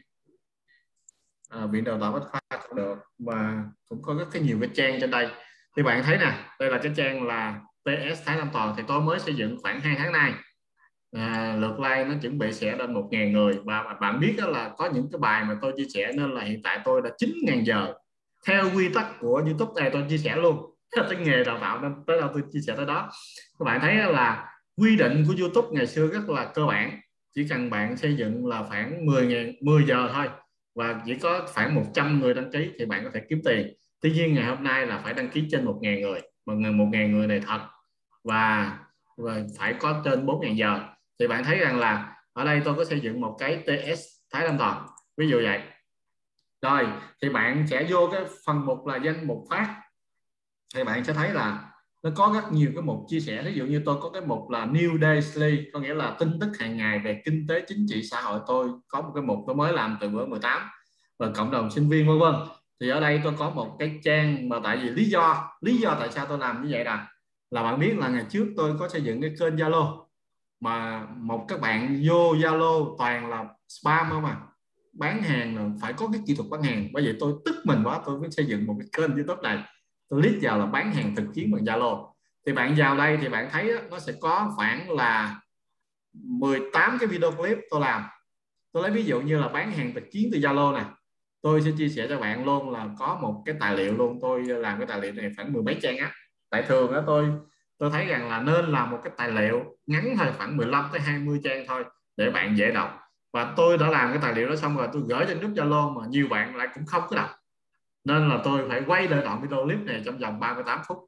uh, viện đào tạo bách khoa cũng được, mà cũng có rất cái nhiều cái trang trên đây. Thì bạn thấy nè, đây là cái trang là pê ét Thái Lâm Toàn, thì tôi mới xây dựng khoảng hai tháng nay. À, lượt like nó chuẩn bị sẽ lên một nghìn người, và bạn biết đó là có những cái bài mà tôi chia sẻ, nên là hiện tại tôi đã chín nghìn giờ theo quy tắc của YouTube này. Tôi chia sẻ luôn cái nghề đào tạo, nên tới đâu tôi chia sẻ tới đó. Các bạn thấy là quy định của YouTube ngày xưa rất là cơ bản, chỉ cần bạn xây dựng là khoảng mười nghìn, mười giờ thôi, và chỉ có khoảng một trăm người đăng ký thì bạn có thể kiếm tiền. Tuy nhiên ngày hôm nay là phải đăng ký trên một nghìn người, mà một nghìn người này thật, và, và phải có trên bốn nghìn giờ. Thì bạn thấy rằng là ở đây tôi có xây dựng một cái tê ét Thái Lâm Toàn, ví dụ vậy. Rồi thì bạn sẽ vô cái phần mục là danh mục phát, thì bạn sẽ thấy là nó có rất nhiều cái mục chia sẻ. Ví dụ như tôi có cái mục là New Daily, có nghĩa là tin tức hàng ngày về kinh tế, chính trị, xã hội. Tôi có một cái mục tôi mới làm từ bữa mười tám, và cộng đồng sinh viên vân vân. Thì ở đây tôi có một cái trang mà tại vì lý do lý do tại sao tôi làm như vậy là là bạn biết là ngày trước tôi có xây dựng cái kênh Zalo, mà một các bạn vô Zalo toàn là spam không mà bán hàng, là phải có cái kỹ thuật bán hàng. Bởi vậy tôi tức mình quá, tôi mới xây dựng một cái kênh YouTube này, tôi list vào là bán hàng thực chiến bằng Zalo. Thì bạn vào đây thì bạn thấy đó, nó sẽ có khoảng là mười tám cái video clip tôi làm. Tôi lấy ví dụ như là bán hàng thực chiến từ Zalo nè, tôi sẽ chia sẻ cho bạn luôn là có một cái tài liệu luôn. Tôi làm cái tài liệu này khoảng mười mấy trang á. Tại thường đó tôi tôi thấy rằng là nên làm một cái tài liệu ngắn thôi, khoảng mười lăm tới hai mươi trang thôi, để bạn dễ đọc. và tôi đã làm cái tài liệu đó xong rồi tôi gửi trên group Zalo mà nhiều bạn lại cũng không có đọc, nên là tôi phải quay lại đoạn video clip này trong vòng ba mươi tám phút,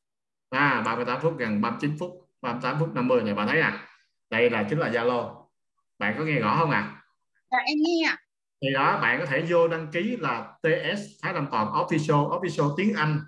à, ba mươi tám phút, gần ba mươi chín phút, ba mươi tám phút năm mươi này. Bạn thấy nè, đây là chính là Zalo. Bạn có nghe rõ không ạ? À? Dạ em nghe ạ. Thì đó, bạn có thể vô đăng ký là tê ét Thái Lâm Toàn Official. Official tiếng Anh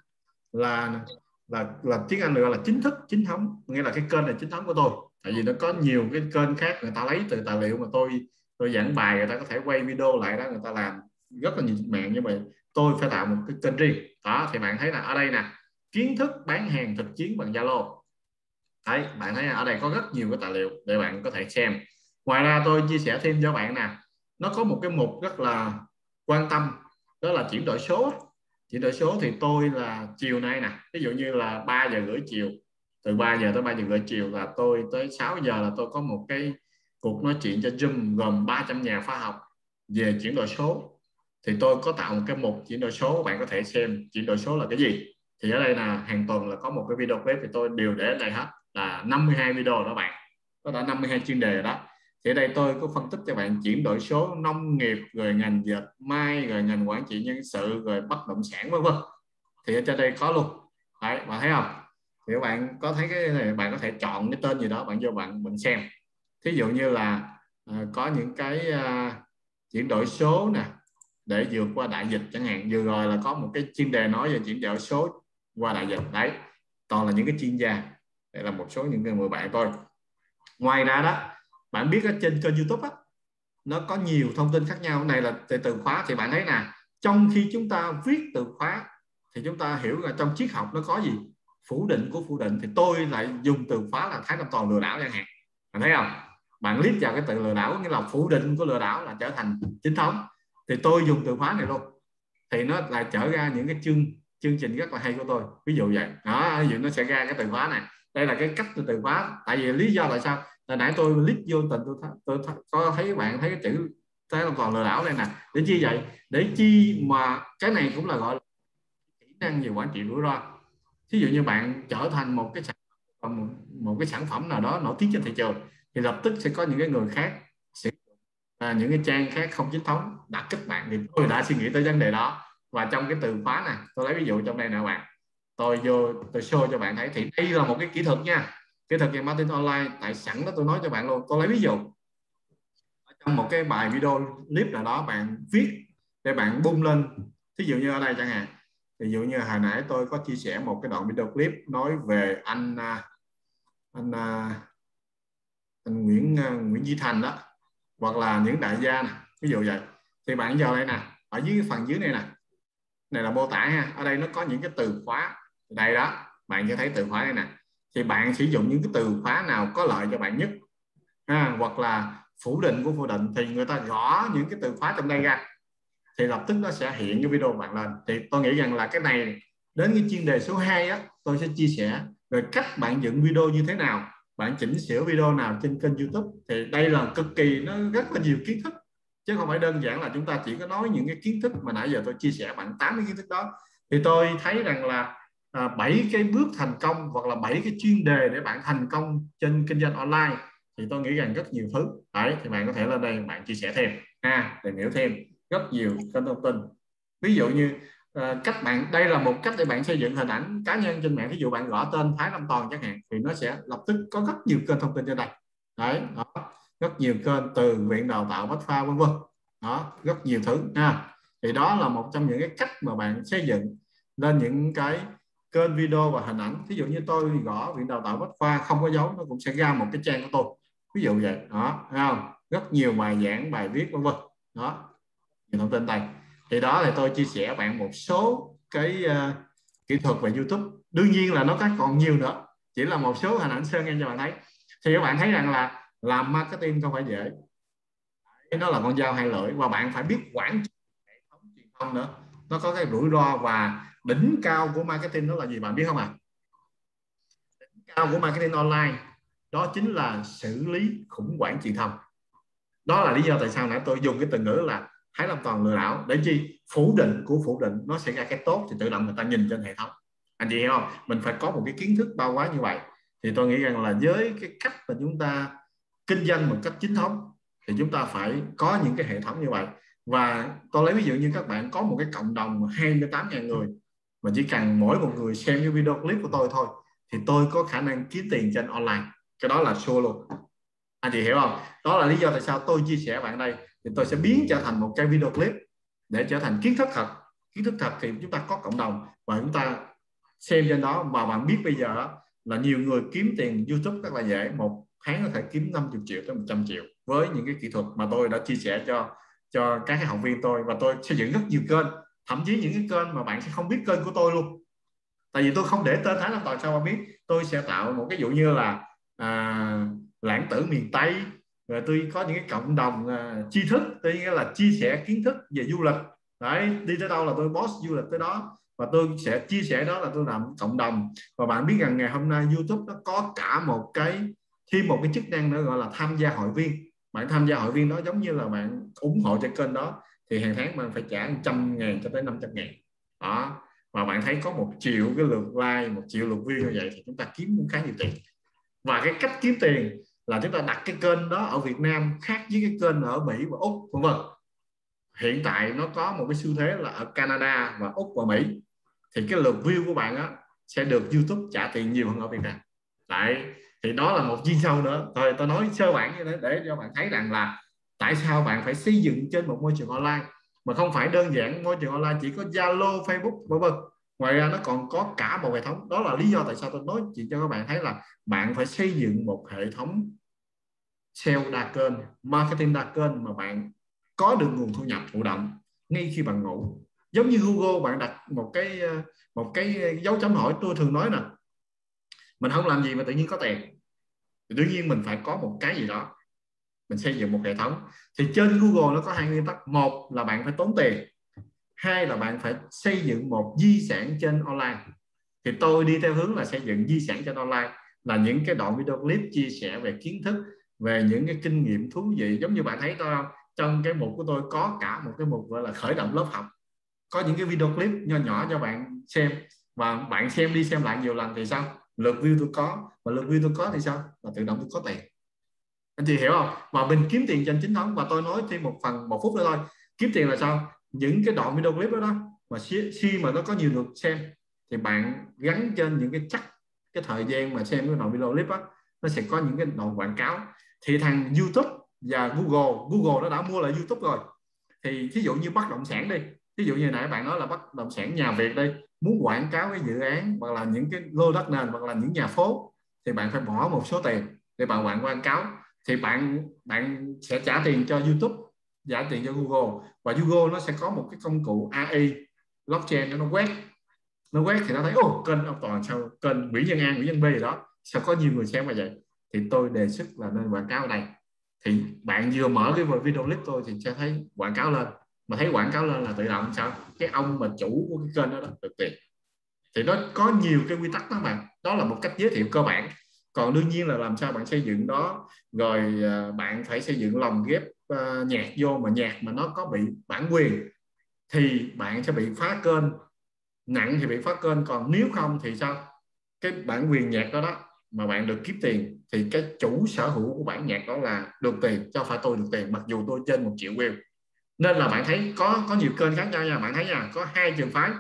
là là là tiếng Anh gọi là chính thức, chính thống, nghĩa là cái kênh này chính thống của tôi. Tại vì nó có nhiều cái kênh khác người ta lấy từ tài liệu mà tôi tôi giảng bài, người ta có thể quay video lại đó, người ta làm rất là nhiều mạng, như vậy tôi phải tạo một cái kênh riêng. Đó thì bạn thấy là ở đây nè, kiến thức bán hàng thực chiến bằng Zalo. Đấy, bạn thấy ở đây có rất nhiều cái tài liệu để bạn có thể xem. Ngoài ra tôi chia sẻ thêm cho bạn nè, nó có một cái mục rất là quan tâm, đó là chuyển đổi số. Chuyển đổi số thì tôi là chiều nay nè, ví dụ như là ba giờ rưỡi chiều, từ ba giờ tới ba giờ rưỡi chiều là tôi tới sáu giờ là tôi có một cái cuộc nói chuyện cho Zoom gồm ba trăm nhà khoa học về chuyển đổi số. Thì tôi có tạo một cái mục chuyển đổi số, bạn có thể xem chuyển đổi số là cái gì. Thì ở đây là hàng tuần là có một cái video clip, thì tôi đều để ở đây hết là năm mươi hai video đó bạn, có đã năm mươi hai chuyên đề rồi đó. Thì ở đây tôi có phân tích cho bạn chuyển đổi số nông nghiệp, rồi ngành dệt may, rồi ngành quản trị nhân sự, rồi bất động sản vân vân. Thì ở trên đây có luôn. Đấy, bạn thấy không? Thì các bạn có thấy cái này, bạn có thể chọn cái tên gì đó, bạn vô bạn mình xem. Thí dụ như là à, có những cái à, chuyển đổi số nè để vượt qua đại dịch chẳng hạn. Vừa rồi là có một cái chuyên đề nói về chuyển đổi số qua đại dịch. Đấy, toàn là những cái chuyên gia. Đây là một số những cái người bạn tôi. Ngoài ra đó, bạn biết ở trên kênh YouTube á, nó có nhiều thông tin khác nhau. Này là từ khóa, thì bạn thấy nè, trong khi chúng ta viết từ khóa thì chúng ta hiểu là trong triết học nó có gì? Phủ định của phủ định, thì tôi lại dùng từ khóa là Thái Lâm Toàn lừa đảo chẳng hạn. Bạn thấy không? Bạn click vào cái từ lừa đảo, nghĩa là phủ định của lừa đảo là trở thành chính thống. Thì tôi dùng từ khóa này luôn. Thì nó lại trở ra những cái chương chương trình rất là hay của tôi. Ví dụ vậy. Đó, ví dụ nó sẽ ra cái từ khóa này. Đây là cái cách từ khóa. Tại vì lý do là sao? Hồi nãy tôi click vô tình tôi, tôi, tôi có thấy bạn thấy cái chữ Thái Lâm Toàn lừa đảo đây nè. Để chi vậy? Để chi mà cái này cũng là gọi là kỹ năng về quản trị rủi ro. Ví dụ như bạn trở thành một cái sản phẩm, một, một cái sản phẩm nào đó nổi tiếng trên thị trường, thì lập tức sẽ có những cái người khác sẽ à, những cái trang khác không chính thống đã kích bạn. Thì tôi đã suy nghĩ tới vấn đề đó, và trong cái từ khóa này tôi lấy ví dụ trong đây nè bạn, tôi vô tôi show cho bạn thấy. Thì đây là một cái kỹ thuật nha, kỹ thuật về marketing online. Tại sẵn đó tôi nói cho bạn luôn, tôi lấy ví dụ trong một cái bài video clip nào đó bạn viết để bạn bung lên. Ví dụ như ở đây chẳng hạn, ví dụ như hồi nãy tôi có chia sẻ một cái đoạn video clip nói về anh anh anh Nguyễn Nguyễn Duy Thành đó, hoặc là những đại gia nè, ví dụ vậy. Thì bạn vào đây nè, ở dưới phần dưới này nè, này là mô tả ha. Ở đây nó có những cái từ khóa đây đó, bạn sẽ thấy từ khóa đây nè. Thì bạn sử dụng những cái từ khóa nào có lợi cho bạn nhất ha, hoặc là phủ định của phủ định, thì người ta gõ những cái từ khóa trong đây ra, thì lập tức nó sẽ hiện cái video bạn lên. Thì tôi nghĩ rằng là cái này đến cái chuyên đề số hai á, tôi sẽ chia sẻ về cách bạn dựng video như thế nào, bạn chỉnh sửa video nào trên kênh YouTube. Thì đây là cực kỳ, nó rất là nhiều kiến thức, chứ không phải đơn giản là chúng ta chỉ có nói những cái kiến thức mà nãy giờ tôi chia sẻ bạn tám cái kiến thức đó. Thì tôi thấy rằng là à, bảy cái bước thành công, hoặc là bảy cái chuyên đề để bạn thành công trên kinh doanh online, thì tôi nghĩ rằng rất nhiều thứ. Đấy, thì bạn có thể lên đây bạn chia sẻ thêm ha, tìm hiểu thêm rất nhiều kênh thông tin. Ví dụ như uh, cách bạn, đây là một cách để bạn xây dựng hình ảnh cá nhân trên mạng. Ví dụ bạn gõ tên Thái Lâm Toàn chẳng hạn, thì nó sẽ lập tức có rất nhiều kênh thông tin trên đây. Đấy, đó, rất nhiều kênh từ viện đào tạo Bách Khoa vân vân. Đó, rất nhiều thứ ha. Thì đó là một trong những cái cách mà bạn xây dựng lên những cái kênh video và hình ảnh. Ví dụ như tôi gõ viện đào tạo Bách Khoa không có dấu, nó cũng sẽ ra một cái trang của tôi. Ví dụ vậy, đó, thấy không? Rất nhiều bài giảng, bài viết vân vân. Đó, nhiều thông tin đây. Thì đó là tôi chia sẻ bạn một số cái uh, kỹ thuật về YouTube. Đương nhiên là nó có còn nhiều nữa, chỉ là một số hình ảnh sơ nghe cho bạn thấy. Thì các bạn thấy rằng là làm marketing không phải dễ, nó là con dao hai lưỡi, và bạn phải biết quản trị hệ thống truyền thông nữa. Nó có cái rủi ro, và đỉnh cao của marketing đó là gì bạn biết không ạ? À? Đỉnh cao của marketing online đó chính là xử lý khủng hoảng truyền thông. Đó là lý do tại sao nãy tôi dùng cái từ ngữ là Thái Lâm Toàn lừa đảo. Để chi? Phủ định của phủ định nó sẽ ra cái tốt, thì tự động người ta nhìn trên hệ thống. Anh chị hiểu không? Mình phải có một cái kiến thức bao quát như vậy. Thì tôi nghĩ rằng là với cái cách mà chúng ta kinh doanh một cách chính thống, thì chúng ta phải có những cái hệ thống như vậy. Và tôi lấy ví dụ như các bạn có một cái cộng đồng hai mươi tám nghìn người, mà chỉ cần mỗi một người xem cái video clip của tôi thôi thì tôi có khả năng kiếm tiền trên online. Cái đó là sure luôn. Anh chị hiểu không? Đó là lý do tại sao tôi chia sẻ bạn đây, thì tôi sẽ biến trở thành một cái video clip để trở thành kiến thức thật. Kiến thức thật thì chúng ta có cộng đồng và chúng ta xem trên đó. Mà bạn biết bây giờ là nhiều người kiếm tiền YouTube rất là dễ, một tháng có thể kiếm năm mươi triệu tới một trăm triệu với những cái kỹ thuật mà tôi đã chia sẻ cho cho các cái học viên tôi. Và tôi xây dựng rất nhiều kênh, thậm chí những cái kênh mà bạn sẽ không biết kênh của tôi luôn, tại vì tôi không để tên Thái Lâm Toàn. Sao bạn biết? Tôi sẽ tạo một cái dụ như là à, lãng tử miền Tây, rồi tôi có những cái cộng đồng à, tri thức, tôi nghĩa là chia sẻ kiến thức về du lịch. Đấy, đi tới đâu là tôi boss du lịch tới đó, và tôi sẽ chia sẻ đó là tôi làm cộng đồng. Và bạn biết rằng ngày hôm nay YouTube nó có cả một cái thêm một cái chức năng nữa gọi là tham gia hội viên. Bạn tham gia hội viên đó giống như là bạn ủng hộ cho kênh đó, thì hàng tháng bạn phải trả một trăm ngàn cho tới năm trăm ngàn đó. Và bạn thấy có một triệu cái lượt like, một triệu lượt view như vậy thì chúng ta kiếm cũng khá nhiều tiền. Và cái cách kiếm tiền là chúng ta đặt cái kênh đó ở Việt Nam khác với cái kênh ở Mỹ và Úc vân vân. Hiện tại nó có một cái xu thế là ở Canada và Úc và Mỹ thì cái lượt view của bạn á sẽ được YouTube trả tiền nhiều hơn ở Việt Nam. Đấy, thì đó là một chuyên sâu nữa. Thôi tôi nói sơ bản như thế để cho bạn thấy rằng là tại sao bạn phải xây dựng trên một môi trường online, mà không phải đơn giản môi trường online chỉ có Zalo, Facebook vân vân. Ngoài ra nó còn có cả một hệ thống. Đó là lý do tại sao tôi nói chị cho các bạn thấy là bạn phải xây dựng một hệ thống sale đa kênh, marketing đa kênh mà bạn có được nguồn thu nhập thụ động ngay khi bạn ngủ. Giống như Google, bạn đặt một cái một cái dấu chấm hỏi. Tôi thường nói nè, mình không làm gì mà tự nhiên có tiền, thì đương nhiên mình phải có một cái gì đó, mình xây dựng một hệ thống. Thì trên Google nó có hai nguyên tắc: một là bạn phải tốn tiền, hai là bạn phải xây dựng một di sản trên online. Thì tôi đi theo hướng là xây dựng di sản trên online, là những cái đoạn video clip chia sẻ về kiến thức, về những cái kinh nghiệm thú vị. Giống như bạn thấy tôi không, trong cái mục của tôi có cả một cái mục gọi là khởi động lớp học, có những cái video clip nho nhỏ cho bạn xem, và bạn xem đi xem lại nhiều lần thì sao? Lượt view tôi có, và lượt view tôi có thì sao? Là tự động tôi có tiền. Anh chị hiểu không? Và mình kiếm tiền trên chính thống. Và tôi nói thêm một phần, một phút nữa thôi. Kiếm tiền là sao? Những cái đoạn video clip đó, đó mà khi mà nó có nhiều lượt xem thì bạn gắn trên những cái chắc cái thời gian mà xem cái đoạn video clip đó, nó sẽ có những cái đoạn quảng cáo. Thì thằng YouTube và Google, Google nó đã mua lại YouTube rồi. Thì ví dụ như bất động sản đi, ví dụ như nãy bạn nói là bất động sản nhà Việt đây, muốn quảng cáo cái dự án hoặc là những cái lô đất nền hoặc là những nhà phố, thì bạn phải bỏ một số tiền để bạn quảng quảng cáo. Thì bạn bạn sẽ trả tiền cho YouTube, trả tiền cho Google, và Google nó sẽ có một cái công cụ a i blockchain, nó quét nó quét thì nó thấy ô kênh ông Toàn sao kênh Nguyễn Nhân An, Nguyễn Nhân B gì đó sao có nhiều người xem mà vậy, thì tôi đề xuất là nên quảng cáo ở đây. Thì bạn vừa mở cái video clip tôi thì sẽ thấy quảng cáo lên, mà thấy quảng cáo lên là tự động sao cái ông mà chủ của cái kênh đó, đó được tiền. Thì nó có nhiều cái quy tắc đó bạn. Đó là một cách giới thiệu cơ bản. Còn đương nhiên là làm sao bạn xây dựng đó, rồi bạn phải xây dựng lồng ghép uh, nhạc vô, mà nhạc mà nó có bị bản quyền thì bạn sẽ bị phá kênh, nặng thì bị phá kênh. Còn nếu không thì sao? Cái bản quyền nhạc đó đó mà bạn được kiếm tiền thì cái chủ sở hữu của bản nhạc đó là được tiền, chứ không phải tôi được tiền, mặc dù tôi trên một triệu view. Nên là bạn thấy có có nhiều kênh khác nhau nha. Bạn thấy nha, có hai trường phái.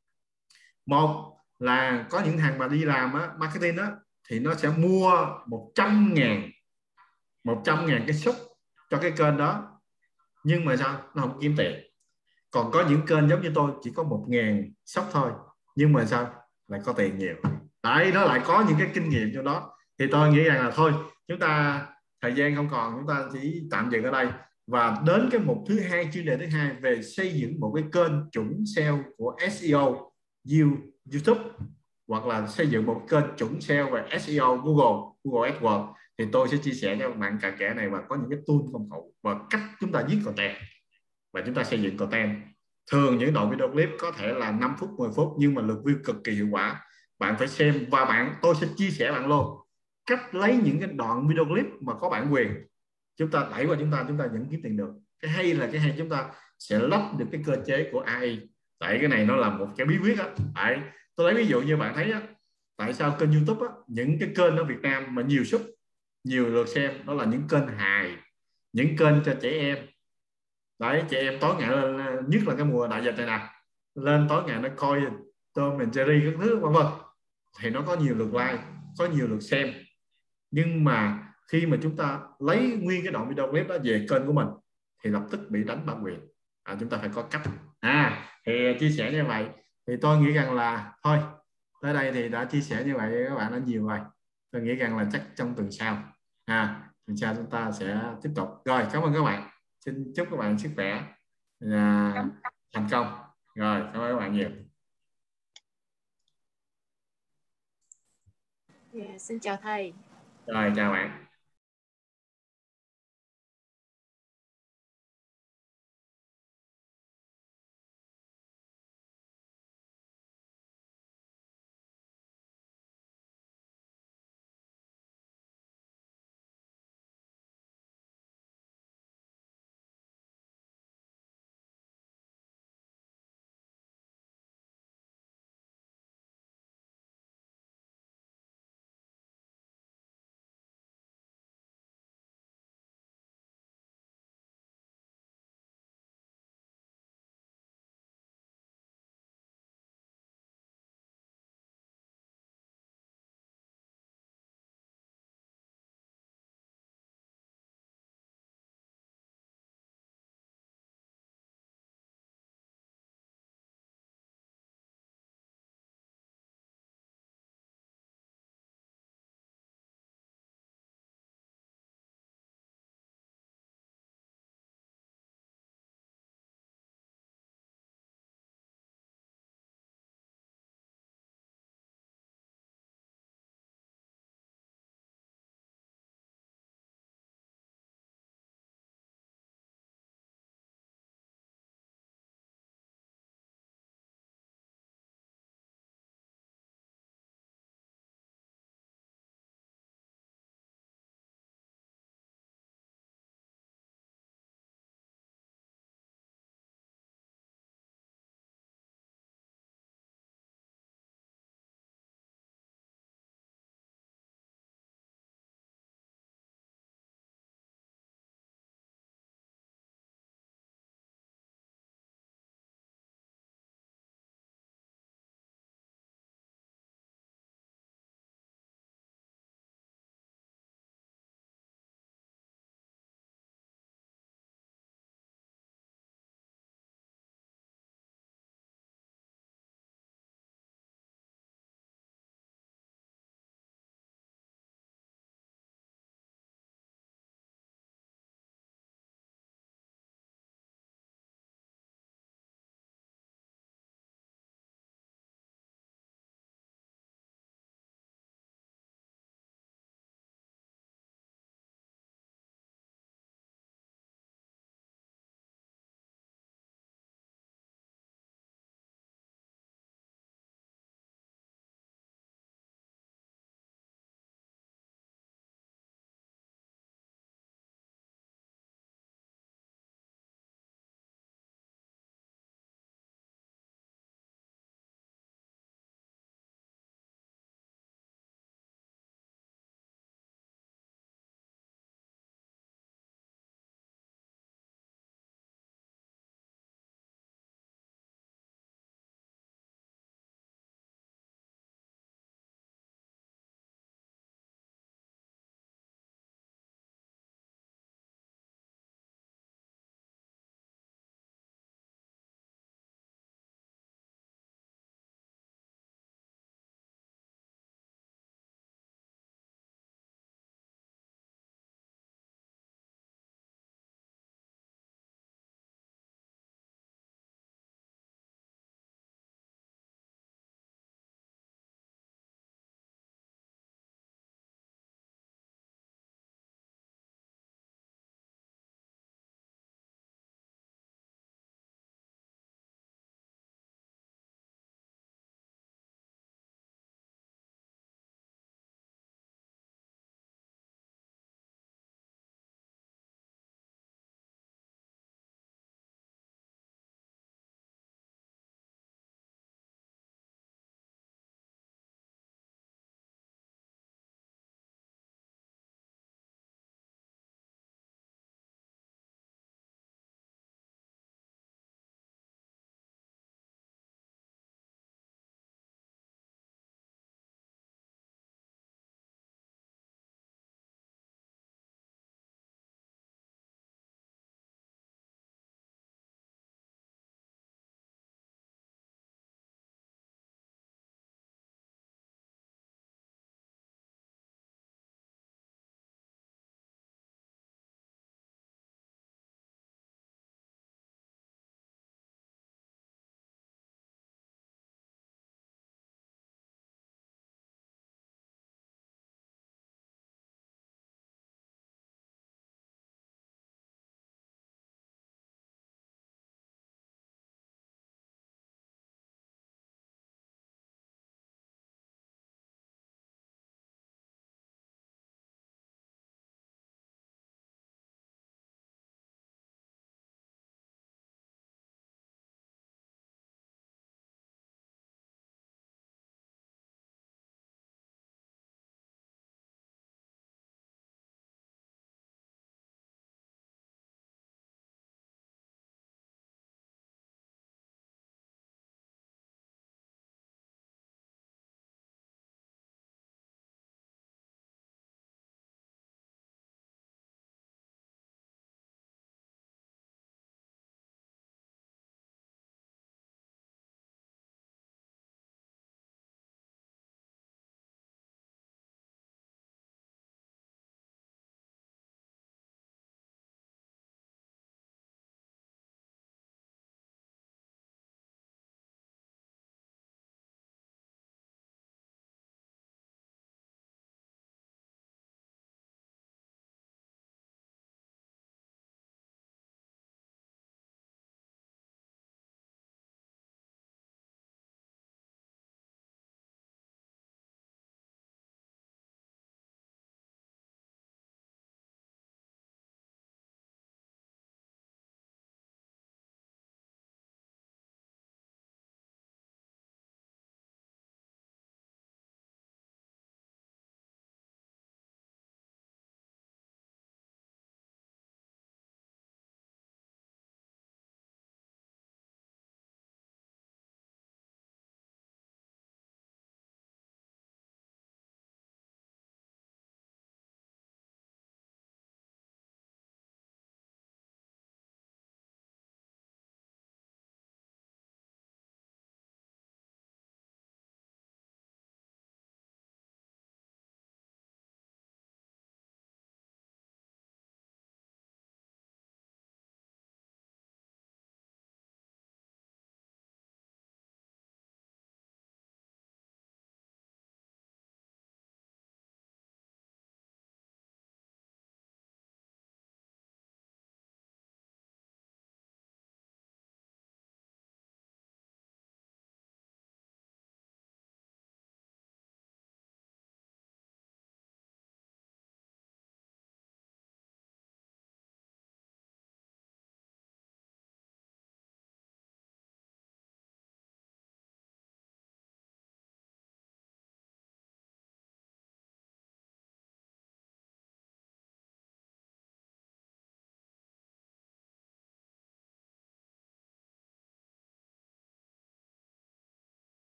Một là có những thằng mà đi làm á, marketing á, thì nó sẽ mua một trăm ngàn một trăm ngàn cái sub cho cái kênh đó, nhưng mà sao? Nó không kiếm tiền. Còn có những kênh giống như tôi chỉ có một ngàn sub thôi, nhưng mà sao? Lại có tiền nhiều. Đấy, nó lại có những cái kinh nghiệm trong đó. Thì tôi nghĩ rằng là thôi, chúng ta thời gian không còn, chúng ta chỉ tạm dừng ở đây và đến cái mục thứ hai, chuyên đề thứ hai về xây dựng một cái kênh chuẩn sale của ét e o YouTube, hoặc là xây dựng một kênh chuẩn sale về ét e o Google, Google AdWords. Thì tôi sẽ chia sẻ cho các bạn cặn kẽ này và có những cái tool công cụ và cách chúng ta viết content và chúng ta xây dựng content. Thường những đoạn video clip có thể là năm phút, mười phút, nhưng mà lượt view cực kỳ hiệu quả. Bạn phải xem và bạn tôi sẽ chia sẻ bạn luôn cách lấy những cái đoạn video clip mà có bản quyền, chúng ta đẩy vào chúng ta chúng ta vẫn kiếm tiền được. Cái hay là cái hay chúng ta sẽ lắp được cái cơ chế của a i. Tại cái này nó là một cái bí quyết á. Tại tôi lấy ví dụ như bạn thấy á, tại sao kênh YouTube á, những cái kênh ở Việt Nam mà nhiều sub, nhiều lượt xem, đó là những kênh hài, những kênh cho trẻ em. Đấy, trẻ em tối ngày lên, nhất là cái mùa đại dịch này nè, lên tối ngày nó coi Tom and Jerry các thứ vân vân, thì nó có nhiều lượt like, có nhiều lượt xem. Nhưng mà khi mà chúng ta lấy nguyên cái đoạn video clip đó về kênh của mình thì lập tức bị đánh bản quyền. À, chúng ta phải có cách. À, thì chia sẻ như vậy thì tôi nghĩ rằng là thôi, tới đây thì đã chia sẻ như vậy các bạn đã nhiều rồi. Tôi nghĩ rằng là chắc trong tuần sau, à, tuần sau chúng ta sẽ tiếp tục. Rồi, cảm ơn các bạn. Xin chúc các bạn sức khỏe và thành công. Rồi, cảm ơn các bạn nhiều. Yeah, xin chào thầy. Rồi, chào bạn.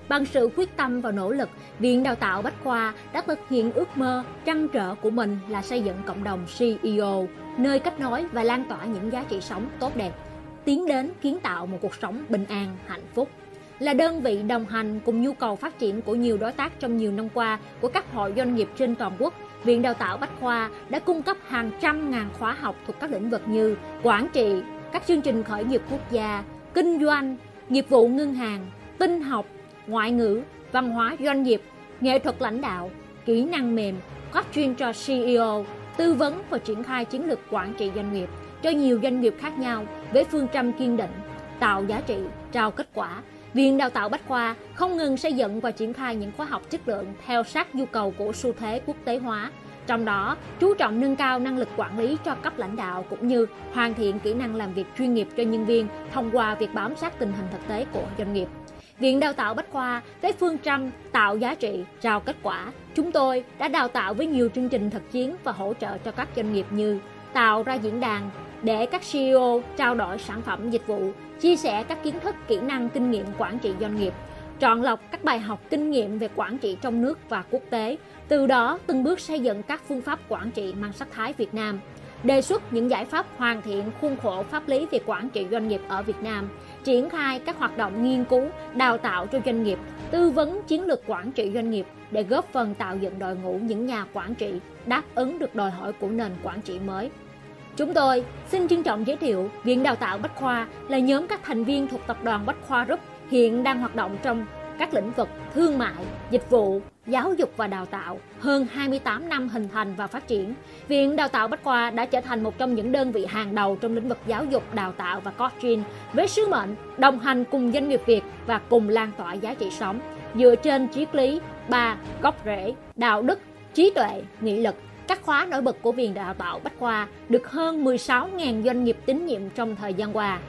Bằng sự quyết tâm và nỗ lực, Viện Đào tạo Bách Khoa đã thực hiện ước mơ trăn trở của mình là xây dựng cộng đồng xê e ô, nơi kết nối và lan tỏa những giá trị sống tốt đẹp, tiến đến kiến tạo một cuộc sống bình an, hạnh phúc. Là đơn vị đồng hành cùng nhu cầu phát triển của nhiều đối tác trong nhiều năm qua của các hội doanh nghiệp trên toàn quốc, Viện Đào tạo Bách Khoa đã cung cấp hàng trăm ngàn khóa học thuộc các lĩnh vực như quản trị, các chương trình khởi nghiệp quốc gia, kinh doanh, nghiệp vụ ngân hàng, tin học, ngoại ngữ, văn hóa doanh nghiệp, nghệ thuật lãnh đạo, kỹ năng mềm, coaching cho xê e ô, tư vấn và triển khai chiến lược quản trị doanh nghiệp cho nhiều doanh nghiệp khác nhau với phương châm kiên định, tạo giá trị, trao kết quả. Viện Đào tạo Bách Khoa không ngừng xây dựng và triển khai những khóa học chất lượng theo sát nhu cầu của xu thế quốc tế hóa, trong đó chú trọng nâng cao năng lực quản lý cho cấp lãnh đạo cũng như hoàn thiện kỹ năng làm việc chuyên nghiệp cho nhân viên thông qua việc bám sát tình hình thực tế của doanh nghiệp. Viện Đào tạo Bách Khoa với phương châm tạo giá trị, trao kết quả, chúng tôi đã đào tạo với nhiều chương trình thực chiến và hỗ trợ cho các doanh nghiệp như tạo ra diễn đàn để các xê e ô trao đổi sản phẩm dịch vụ, chia sẻ các kiến thức, kỹ năng, kinh nghiệm quản trị doanh nghiệp, chọn lọc các bài học kinh nghiệm về quản trị trong nước và quốc tế, từ đó từng bước xây dựng các phương pháp quản trị mang sắc thái Việt Nam, đề xuất những giải pháp hoàn thiện khuôn khổ pháp lý về quản trị doanh nghiệp ở Việt Nam, triển khai các hoạt động nghiên cứu, đào tạo cho doanh nghiệp, tư vấn chiến lược quản trị doanh nghiệp để góp phần tạo dựng đội ngũ những nhà quản trị đáp ứng được đòi hỏi của nền quản trị mới. Chúng tôi xin trân trọng giới thiệu Viện Đào tạo Bách Khoa là nhóm các thành viên thuộc tập đoàn Bách Khoa Group hiện đang hoạt động trong các lĩnh vực thương mại, dịch vụ, giáo dục và đào tạo. Hơn hai mươi tám năm hình thành và phát triển, Viện Đào tạo Bách Khoa đã trở thành một trong những đơn vị hàng đầu trong lĩnh vực giáo dục, đào tạo và coaching với sứ mệnh đồng hành cùng doanh nghiệp Việt và cùng lan tỏa giá trị sống dựa trên triết lý ba gốc rễ, đạo đức, trí tuệ, nghị lực. Các khóa nổi bật của Viện Đào tạo Bách Khoa được hơn mười sáu nghìn doanh nghiệp tín nhiệm trong thời gian qua.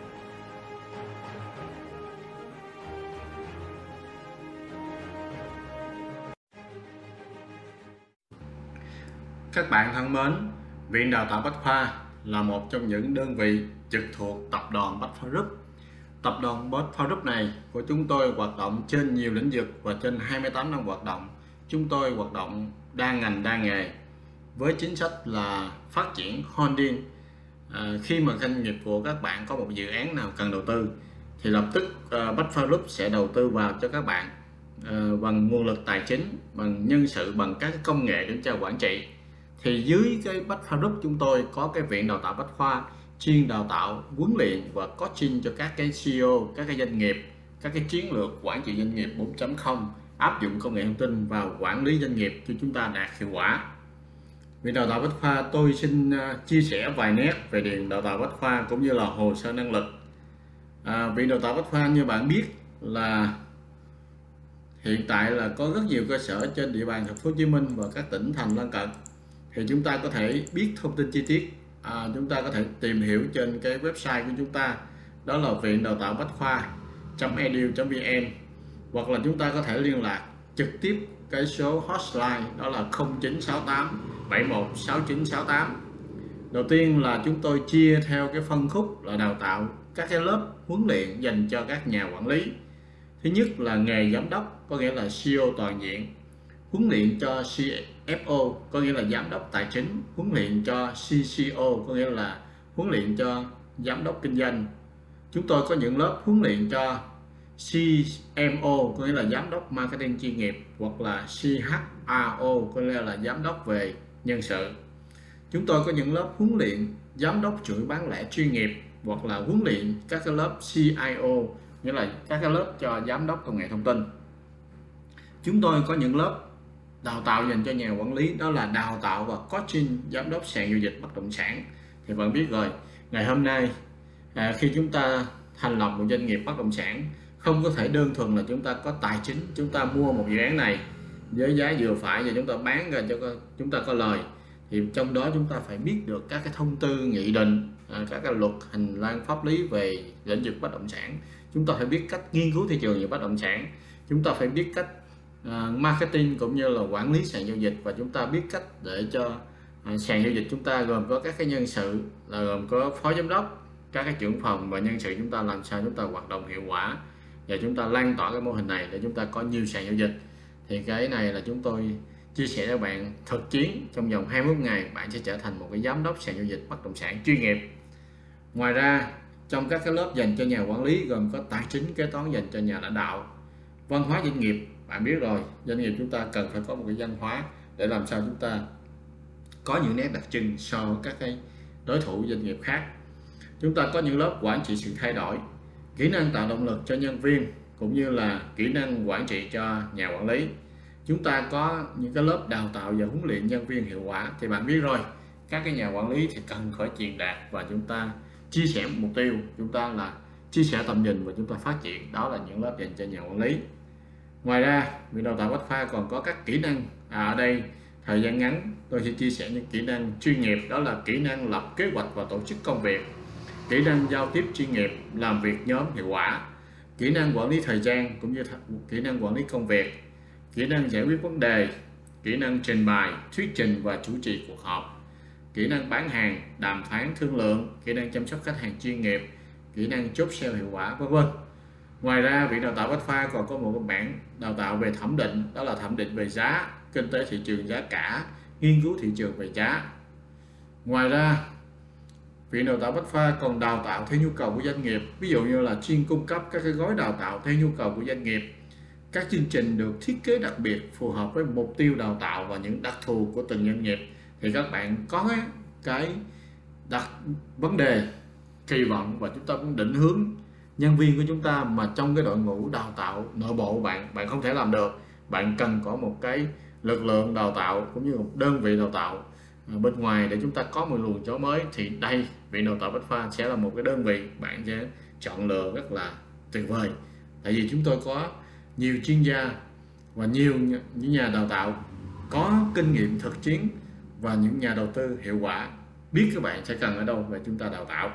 Các bạn thân mến, Viện Đào tạo Bách Khoa là một trong những đơn vị trực thuộc tập đoàn Bách Khoa Group. Tập đoàn Bách Khoa Group này của chúng tôi hoạt động trên nhiều lĩnh vực và trên hai mươi tám năm hoạt động. Chúng tôi hoạt động đa ngành đa nghề với chính sách là phát triển holding. À, khi mà doanh nghiệp của các bạn có một dự án nào cần đầu tư thì lập tức uh, Bách Khoa Group sẽ đầu tư vào cho các bạn uh, bằng nguồn lực tài chính, bằng nhân sự, bằng các công nghệ kiểm tra quản trị. Thì dưới cái Bách Khoa Group chúng tôi có cái Viện Đào tạo Bách Khoa chuyên đào tạo, huấn luyện và coaching cho các cái xê e ô, các cái doanh nghiệp, các cái chiến lược quản trị doanh nghiệp bốn chấm không, áp dụng công nghệ thông tin vào quản lý doanh nghiệp cho chúng ta đạt hiệu quả. Viện Đào tạo Bách Khoa tôi xin chia sẻ vài nét về Viện Đào tạo Bách Khoa cũng như là hồ sơ năng lực. À, Viện Đào tạo Bách Khoa như bạn biết là hiện tại là có rất nhiều cơ sở trên địa bàn thành phố Hồ Chí Minh và các tỉnh thành lân cận. Thì chúng ta có thể biết thông tin chi tiết, à, chúng ta có thể tìm hiểu trên cái website của chúng ta, đó là viện đào tạo bách khoa chấm e d u chấm v n, hoặc là chúng ta có thể liên lạc trực tiếp cái số hotline đó là không chín sáu tám bảy một sáu chín sáu tám. Đầu tiên là chúng tôi chia theo cái phân khúc là đào tạo các cái lớp huấn luyện dành cho các nhà quản lý. Thứ nhất là nghề giám đốc, có nghĩa là xê e ô toàn diện, huấn luyện cho xê ép ô, có nghĩa là giám đốc tài chính, huấn luyện cho xê xê ô, có nghĩa là huấn luyện cho giám đốc kinh doanh. Chúng tôi có những lớp huấn luyện cho xê em ô, có nghĩa là giám đốc marketing chuyên nghiệp, hoặc là xê hát rờ ô, có nghĩa là giám đốc về nhân sự. Chúng tôi có những lớp huấn luyện giám đốc chuỗi bán lẻ chuyên nghiệp, hoặc là huấn luyện các cái lớp xê i ô, nghĩa là các cái lớp cho giám đốc công nghệ thông tin. Chúng tôi có những lớp đào tạo dành cho nhà quản lý, đó là đào tạo và coaching giám đốc sàn giao dịch bất động sản. Thì bạn biết rồi, ngày hôm nay à, khi chúng ta thành lập một doanh nghiệp bất động sản, không có thể đơn thuần là chúng ta có tài chính, chúng ta mua một dự án này với giá vừa phải và chúng ta bán ra cho chúng ta có lời. Thì trong đó chúng ta phải biết được các cái thông tư, nghị định, à, các cái luật, hành lang pháp lý về lĩnh vực bất động sản. Chúng ta phải biết cách nghiên cứu thị trường về bất động sản, chúng ta phải biết cách uh, marketing cũng như là quản lý sàn giao dịch, và chúng ta biết cách để cho uh, sàn giao dịch chúng ta gồm có các cái nhân sự, là gồm có phó giám đốc, các cái trưởng phòng và nhân sự chúng ta làm sao chúng ta hoạt động hiệu quả. và chúng ta lan tỏa cái mô hình này để chúng ta có nhiều sàn giao dịch. Thì cái này là chúng tôi chia sẻ cho bạn thực chiến, trong vòng hai mươi mốt ngày bạn sẽ trở thành một cái giám đốc sàn giao dịch bất động sản chuyên nghiệp. Ngoài ra trong các cái lớp dành cho nhà quản lý gồm có tài chính, kế toán dành cho nhà lãnh đạo, văn hóa doanh nghiệp. Bạn biết rồi, doanh nghiệp chúng ta cần phải có một cái văn hóa để làm sao chúng ta có những nét đặc trưng so với các cái đối thủ doanh nghiệp khác. Chúng ta có những lớp quản trị sự thay đổi, kỹ năng tạo động lực cho nhân viên cũng như là kỹ năng quản trị cho nhà quản lý. Chúng ta có những cái lớp đào tạo và huấn luyện nhân viên hiệu quả. Thì bạn biết rồi, các cái nhà quản lý thì cần phải truyền đạt và chúng ta chia sẻ mục tiêu, chúng ta là chia sẻ tầm nhìn và chúng ta phát triển. Đó là những lớp dành cho nhà quản lý. Ngoài ra, Viện Đào tạo Bách Khoa còn có các kỹ năng. À, ở đây thời gian ngắn tôi sẽ chia sẻ những kỹ năng chuyên nghiệp, đó là kỹ năng lập kế hoạch và tổ chức công việc, kỹ năng giao tiếp chuyên nghiệp, làm việc nhóm hiệu quả, kỹ năng quản lý thời gian cũng như kỹ năng quản lý công việc, kỹ năng giải quyết vấn đề, kỹ năng trình bày, thuyết trình và chủ trì cuộc họp, kỹ năng bán hàng, đàm phán thương lượng, kỹ năng chăm sóc khách hàng chuyên nghiệp, kỹ năng chốt sale hiệu quả, vân vân. Ngoài ra, Viện Đào tạo Bách Khoa còn có một bản đào tạo về thẩm định, đó là thẩm định về giá, kinh tế thị trường, giá cả, nghiên cứu thị trường về giá. Ngoài ra, Viện Đào tạo Bách Khoa còn đào tạo theo nhu cầu của doanh nghiệp, ví dụ như là chuyên cung cấp các cái gói đào tạo theo nhu cầu của doanh nghiệp. Các chương trình được thiết kế đặc biệt phù hợp với mục tiêu đào tạo và những đặc thù của từng doanh nghiệp. Thì các bạn có cái đặt vấn đề kỳ vọng và chúng ta cũng định hướng nhân viên của chúng ta, mà trong cái đội ngũ đào tạo nội bộ của bạn, bạn không thể làm được. Bạn cần có một cái lực lượng đào tạo cũng như một đơn vị đào tạo bên ngoài để chúng ta có một luồng gió mới. Thì đây, Viện Đào tạo Bách Khoa sẽ là một cái đơn vị bạn sẽ chọn lựa rất là tuyệt vời. Tại vì chúng tôi có nhiều chuyên gia và nhiều những nhà đào tạo có kinh nghiệm thực chiến và những nhà đầu tư hiệu quả biết các bạn sẽ cần ở đâu và chúng ta đào tạo.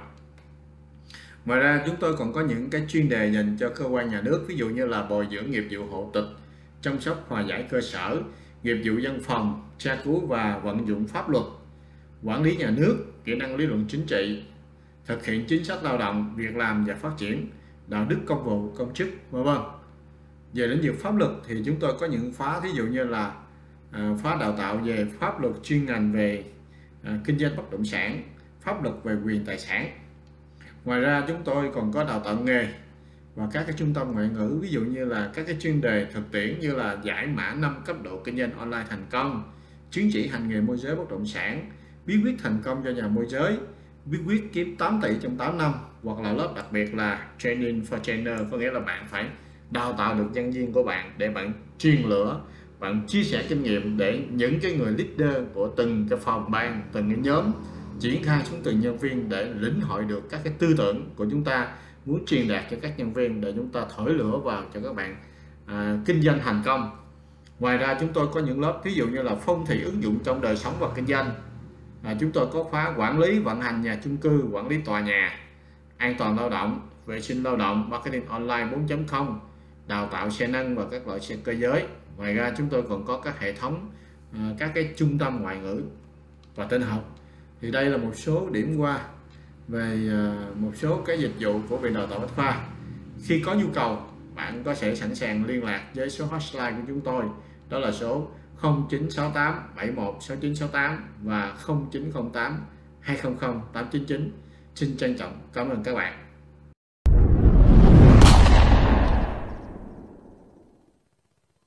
Ngoài ra chúng tôi còn có những cái chuyên đề dành cho cơ quan nhà nước, ví dụ như là bồi dưỡng nghiệp vụ hộ tịch, chăm sóc hòa giải cơ sở, nghiệp vụ văn phòng, tra cứu và vận dụng pháp luật, quản lý nhà nước, kỹ năng lý luận chính trị, thực hiện chính sách lao động, việc làm và phát triển, đạo đức công vụ, công chức, vân vân. Về lĩnh vực pháp luật thì chúng tôi có những khóa, ví dụ như là à, khóa đào tạo về pháp luật chuyên ngành về à, kinh doanh bất động sản, pháp luật về quyền tài sản. Ngoài ra chúng tôi còn có đào tạo nghề và các cái trung tâm ngoại ngữ, ví dụ như là các cái chuyên đề thực tiễn như là giải mã năm cấp độ kinh doanh online thành công, chứng chỉ hành nghề môi giới bất động sản, bí quyết thành công cho nhà môi giới, bí quyết kiếm tám tỷ trong tám năm, hoặc là lớp đặc biệt là training for trainer, có nghĩa là bạn phải đào tạo được nhân viên của bạn để bạn truyền lửa, bạn chia sẻ kinh nghiệm để những cái người leader của từng cái phòng ban, từng cái nhóm triển khai xuống từng nhân viên để lĩnh hội được các cái tư tưởng của chúng ta muốn truyền đạt cho các nhân viên để chúng ta thổi lửa vào cho các bạn à, kinh doanh thành công. Ngoài ra chúng tôi có những lớp ví dụ như là phong thủy ứng dụng trong đời sống và kinh doanh. À, chúng tôi có khóa quản lý vận hành nhà chung cư, quản lý tòa nhà, an toàn lao động, vệ sinh lao động, marketing online bốn chấm không, đào tạo xe nâng và các loại xe cơ giới. Ngoài ra chúng tôi còn có các hệ thống à, các cái trung tâm ngoại ngữ và tin học. Thì đây là một số điểm qua về à, một số cái dịch vụ của Viện Đào tạo Bách Khoa. Khi có nhu cầu, bạn có thể sẵn sàng liên lạc với số hotline của chúng tôi, đó là số không chín sáu tám bảy một sáu chín sáu tám và không chín không tám hai không không tám chín chín. Xin trân trọng cảm ơn các bạn.